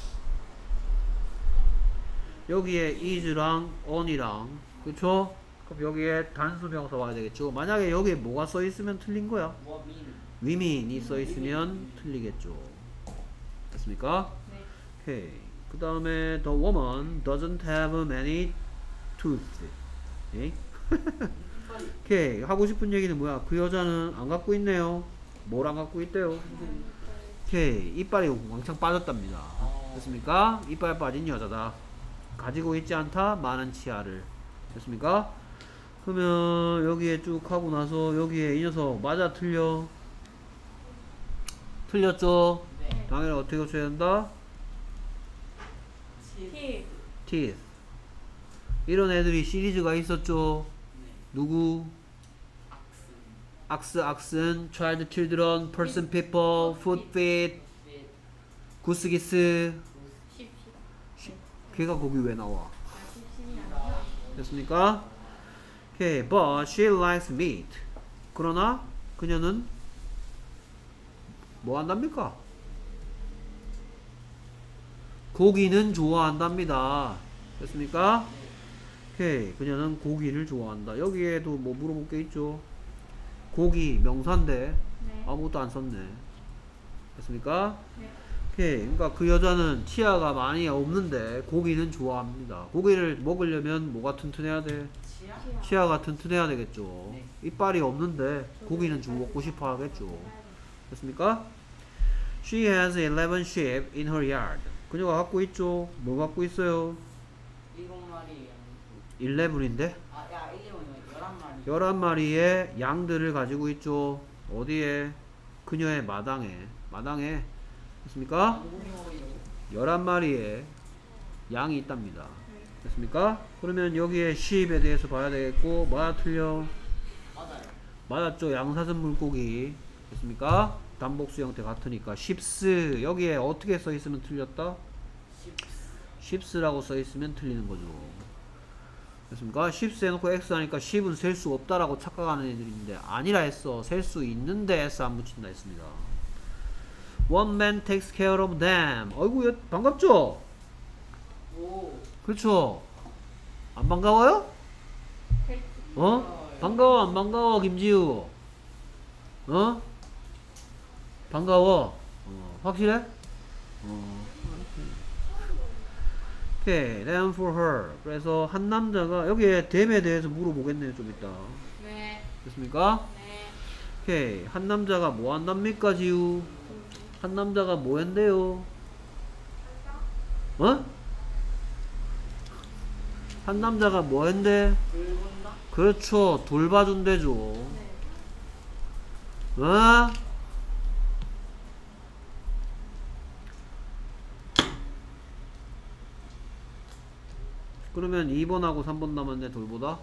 여기에 is랑 on이랑 그쵸? 그럼 여기에 단수명사 와야 되겠죠? 만약에 여기에 뭐가 써있으면 틀린 거야? 워민. women이 써있으면 틀리겠죠. 됐습니까? 네. 오케이. 그 다음에 the woman doesn't have many tooth. 예? 오케이. 하고 싶은 얘기는 뭐야? 그 여자는 안 갖고 있네요. 뭘 안 갖고 있대요? 오케이. 이빨이 왕창 빠졌답니다. 됐습니까? 이빨 빠진 여자다. 가지고 있지 않다. 많은 치아를. 됐습니까? 그러면 여기에 쭉 하고 나서 여기에 이 녀석 맞아 틀려? 틀렸죠? 네. 당연히 어떻게 고쳐야 된다? T. teeth. 이런 애들이 시리즈가 있었죠? 네. 누구? 악슨. 악슨, child, children, person, people, foot, feet, 네. 구스기스. 10. 걔가 거기 왜 나와? 10이 아니라 됐습니까? 오케이, but she likes meat. 그러나 그녀는 뭐 한답니까? 고기는 좋아한답니다. 됐습니까? 오케이, 그녀는 고기를 좋아한다. 여기에도 뭐 물어볼 게 있죠? 고기 명사인데 네. 아무것도 안 썼네. 됐습니까? 네. 오케이, 그러니까 그 여자는 치아가 많이 없는데 고기는 좋아합니다. 고기를 먹으려면 뭐가 튼튼해야 돼? 치아? 치아가 튼튼해야 되겠죠. 네. 이빨이 없는데 고기는 좀 먹고 싶어 하겠죠. 됐습니까? She has 11 sheep in her yard. 그녀가 갖고 있죠. 뭐 갖고 있어요? 7마리예요. 11인데 아, 야, 11마리. 11마리의 양들을 가지고 있죠. 어디에? 그녀의 마당에. 마당에. 됐습니까? 11마리의 양이 있답니다. 됐습니까? 그러면 여기에 sheep에 대해서 봐야 되겠고 맞아 틀려? 맞아요. 맞았죠. 양사슴 물고기. 됐습니까? 단복수 형태 같으니까 sheeps. 여기에 어떻게 써있으면 틀렸다? sheeps라고 써있으면 틀리는 거죠. 됐습니까? sheeps 해놓고 x 하니까 sheep은 셀 수 없다라고 착각하는 애들인데 아니라 했어. 셀 수 있는데 s 안 붙인다 했습니다. One man takes care of them. 어이구 반갑죠? 오. 그렇죠? 안 반가워요? 어? 반가워 안 반가워 김지우? 어? 반가워. 확실해? 오케이. Then for her. 그래서 한 남자가 여기에 them에 대해서 물어보겠네요 좀 이따. 네. 됐습니까? 네. 오케이. 한 남자가 뭐 한답니까 지우? 한 남자가 뭐 한대요? 어? 한 남자가 뭐 한대? 돌본다? 그렇죠. 돌봐준대죠. 네. 어? 그러면 2번하고 3번 남았네. 돌보다.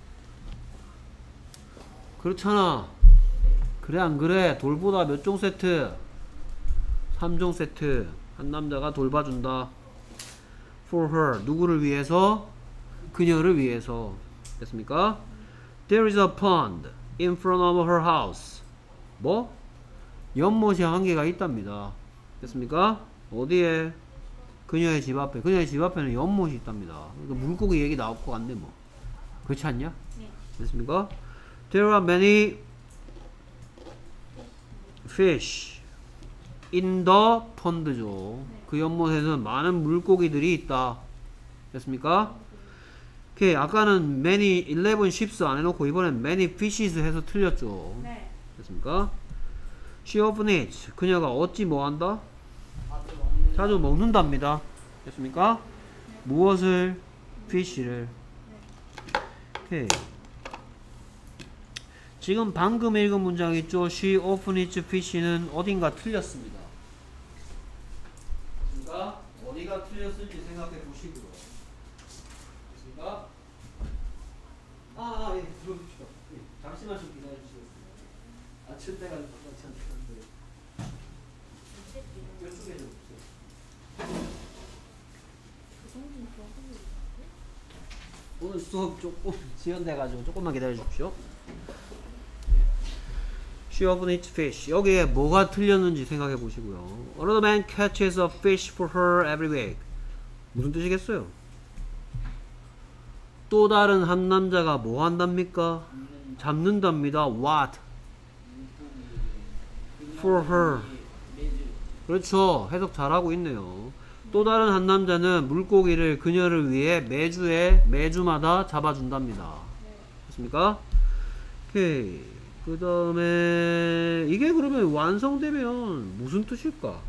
그렇잖아. 그래 안 그래? 돌보다 몇 종 세트? 3종 세트. 한 남자가 돌봐준다. For her. 누구를 위해서? 그녀를 위해서. 됐습니까? There is a pond in front of her house. 뭐? 연못이 한 개가 있답니다. 됐습니까? 어디에? 그녀의 집 앞에. 그녀의 집 앞에는 연못이 있답니다. 그러니까 물고기 얘기 나올 것 같네 뭐. 그렇지 않냐? 네. 됐습니까? There are many fish in the pond죠. 그 연못에는 많은 물고기들이 있다. 됐습니까? 오케이. 아까는 many 11 ships 안 해놓고 이번엔 many fishes 해서 틀렸죠. 네. 됐습니까? She often eats. 그녀가 어찌 뭐한다? 자주 먹는 자주 먹는답니다. 됐습니까? 무엇을? fish를. 오케이. 지금 방금 읽은 문장 있죠? She often eats fish는 어딘가 틀렸습니다. 그러니까 어디가 틀렸을지 생각해 보시고요. 됐습니까? 예, 들어주십시오. 예, 잠시만 좀 기다려 주시겠습니다. 아침 때가 바깥이 않는데 이쪽에 좀 보세요. 오늘 수업 조금 지연돼가지고 조금만 기다려 주십시오. She often eats fish. 여기에 뭐가 틀렸는지 생각해 보시고요. Another man catches a fish for her every week. 무슨 뜻이겠어요? 또 다른 한 남자가 뭐 한답니까? 잡는답니다. What? For her. 그렇죠. 해석 잘하고 있네요. 또 다른 한 남자는 물고기를 그녀를 위해 매주마다 잡아준답니다. 됐습니까? 오케이. 그 다음에 이게 그러면 완성되면 무슨 뜻일까?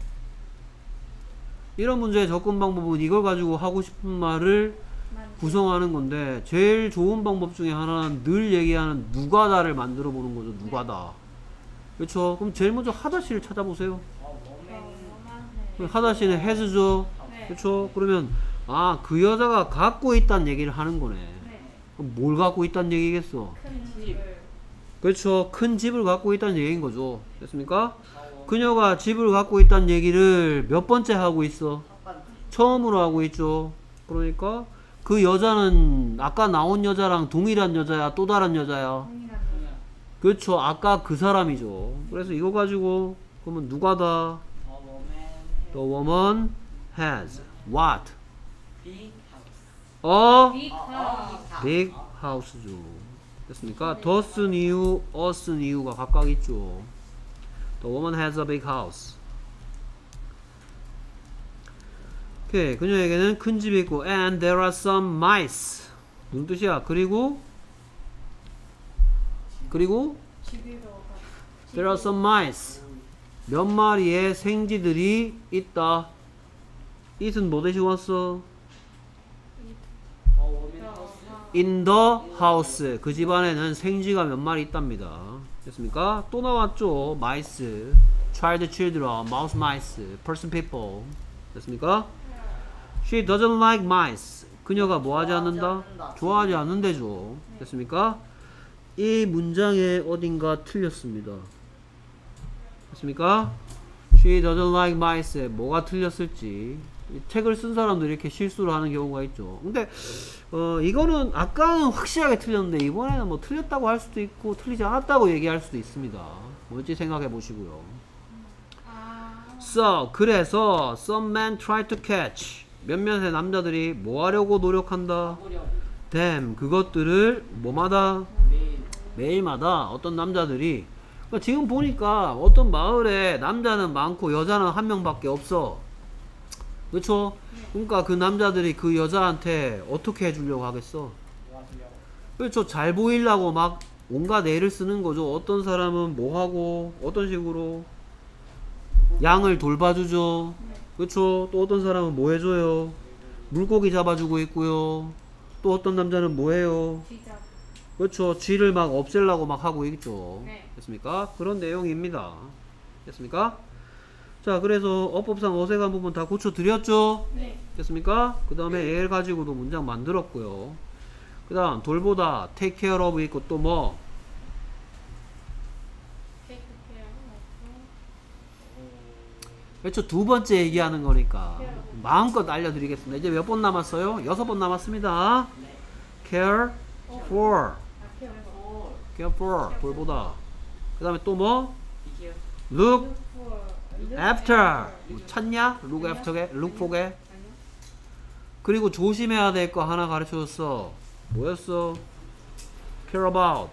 이런 문제의 접근 방법은 이걸 가지고 하고 싶은 말을 구성하는 건데 제일 좋은 방법 중에 하나는 늘 얘기하는 누가다를 만들어 보는 거죠. 누가다. 그렇죠? 그럼 제일 먼저 하다시를 찾아보세요. 하다시는 has죠. 그렇죠? 그러면 그 여자가 갖고 있다는 얘기를 하는 거네. 그럼 뭘 갖고 있다는 얘기겠어? 큰 집을. 그렇죠. 큰 집을 갖고 있다는 얘기인 거죠. 됐습니까? 그녀가 집을 갖고 있다는 얘기를 몇 번째 하고 있어? 처음으로 하고 있죠. 그러니까 그 여자는 아까 나온 여자랑 동일한 여자야? 또 다른 여자야? 그렇죠. 아까 그 사람이죠. 그래서 이거 가지고 그러면 누가다? The woman has what? big house. A 빅하우스. big house죠. 됐습니까? 더 쓴 이유, 쓴 이유가 각각 있죠. The woman has a big house. 오케이. 그녀에게는 큰 집이 있고 and there are some mice. 무슨 뜻이야? 그리고 집으로 there are some mice. 몇 마리의 생쥐들이 있다. it은 뭐 대신 왔어? in the house. 그 집안에는 생쥐가 몇 마리 있답니다. 됐습니까? 또 나왔죠. mice, child, children, mouse, mice, person, people. 됐습니까? She doesn't like mice. 그녀가 뭐 하지 않는다? 좋아하지 않는데죠. 됐습니까? 이 문장에 어딘가 틀렸습니다. 됐습니까? She doesn't like mice. 뭐가 틀렸을지. 책을 쓴 사람들이 이렇게 실수를 하는 경우가 있죠. 근데 이거는 아까는 확실하게 틀렸는데 이번에는 뭐 틀렸다고 할 수도 있고 틀리지 않았다고 얘기할 수도 있습니다. 뭔지 생각해 보시고요. So 그래서 some men try to catch. 몇몇의 남자들이 뭐 하려고 노력한다? them 그것들을 뭐마다? 매일마다 어떤 남자들이 그러니까 지금 보니까 어떤 마을에 남자는 많고 여자는 한 명밖에 없어. 그렇죠? 그러니까 그 남자들이 그 여자한테 어떻게 해주려고 하겠어? 그렇죠. 잘 보이려고 막 온갖 애를 쓰는 거죠. 어떤 사람은 뭐 하고 어떤 식으로 양을 돌봐주죠. 그렇죠. 또 어떤 사람은 뭐 해줘요? 물고기 잡아주고 있고요. 또 어떤 남자는 뭐 해요? 그렇죠. 쥐를 막 없애려고 막 하고 있죠. 됐습니까? 그런 내용입니다. 됐습니까? 자, 그래서 어법상 어색한 부분 다 고쳐드렸죠? 네. 됐습니까? 그 다음에 얘를 가지고도 문장 만들었고요. 그 다음 돌보다 take care of 있고 또 뭐? 그렇죠. 두 번째 얘기하는 거니까 마음껏 알려드리겠습니다. 이제 몇 번 남았어요? 6번 남았습니다. care for care for 돌보다 그 다음에 또 뭐? look after 뭐 찾냐? look after게? look for게? 그리고 조심해야 될 거 하나 가르쳐줬어. 뭐였어? care about.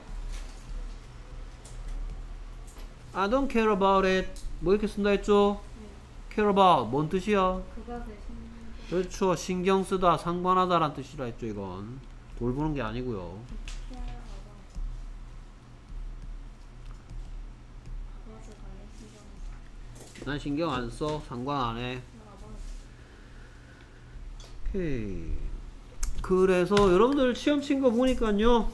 I don't care about it. 뭐 이렇게 쓴다 했죠? care about. 뭔 뜻이야? 그것을 신경 그렇죠. 신경 쓰다, 상관하다 라는 뜻이라 했죠, 이건. 돌보는 게 아니고요. care about. 그것을 관련 신경 난 신경 안 써. 상관 안 해. about. 오케이. 그래서 여러분들 시험 친 거 보니까요,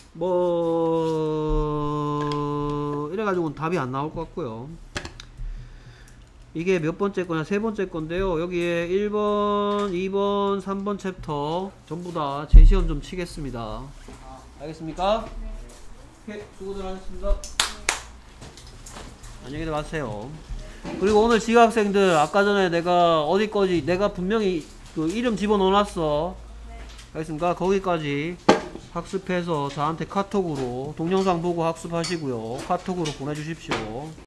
뭐 이래가지고는 답이 안 나올 것 같고요. 이게 몇 번째 거냐? 세 번째 건데요. 여기에 1번, 2번, 3번 챕터 전부 다 제시험 좀 치겠습니다. 알겠습니까? 오케이, 수고들 하셨습니다. 안녕히들 가세요. 그리고 오늘 지각생들, 아까 전에 내가 어디 거지, 내가 분명히 그 이름 집어넣어놨어. 알겠습니까? 거기까지 학습해서 저한테 카톡으로 동영상 보고 학습하시고요. 카톡으로 보내주십시오.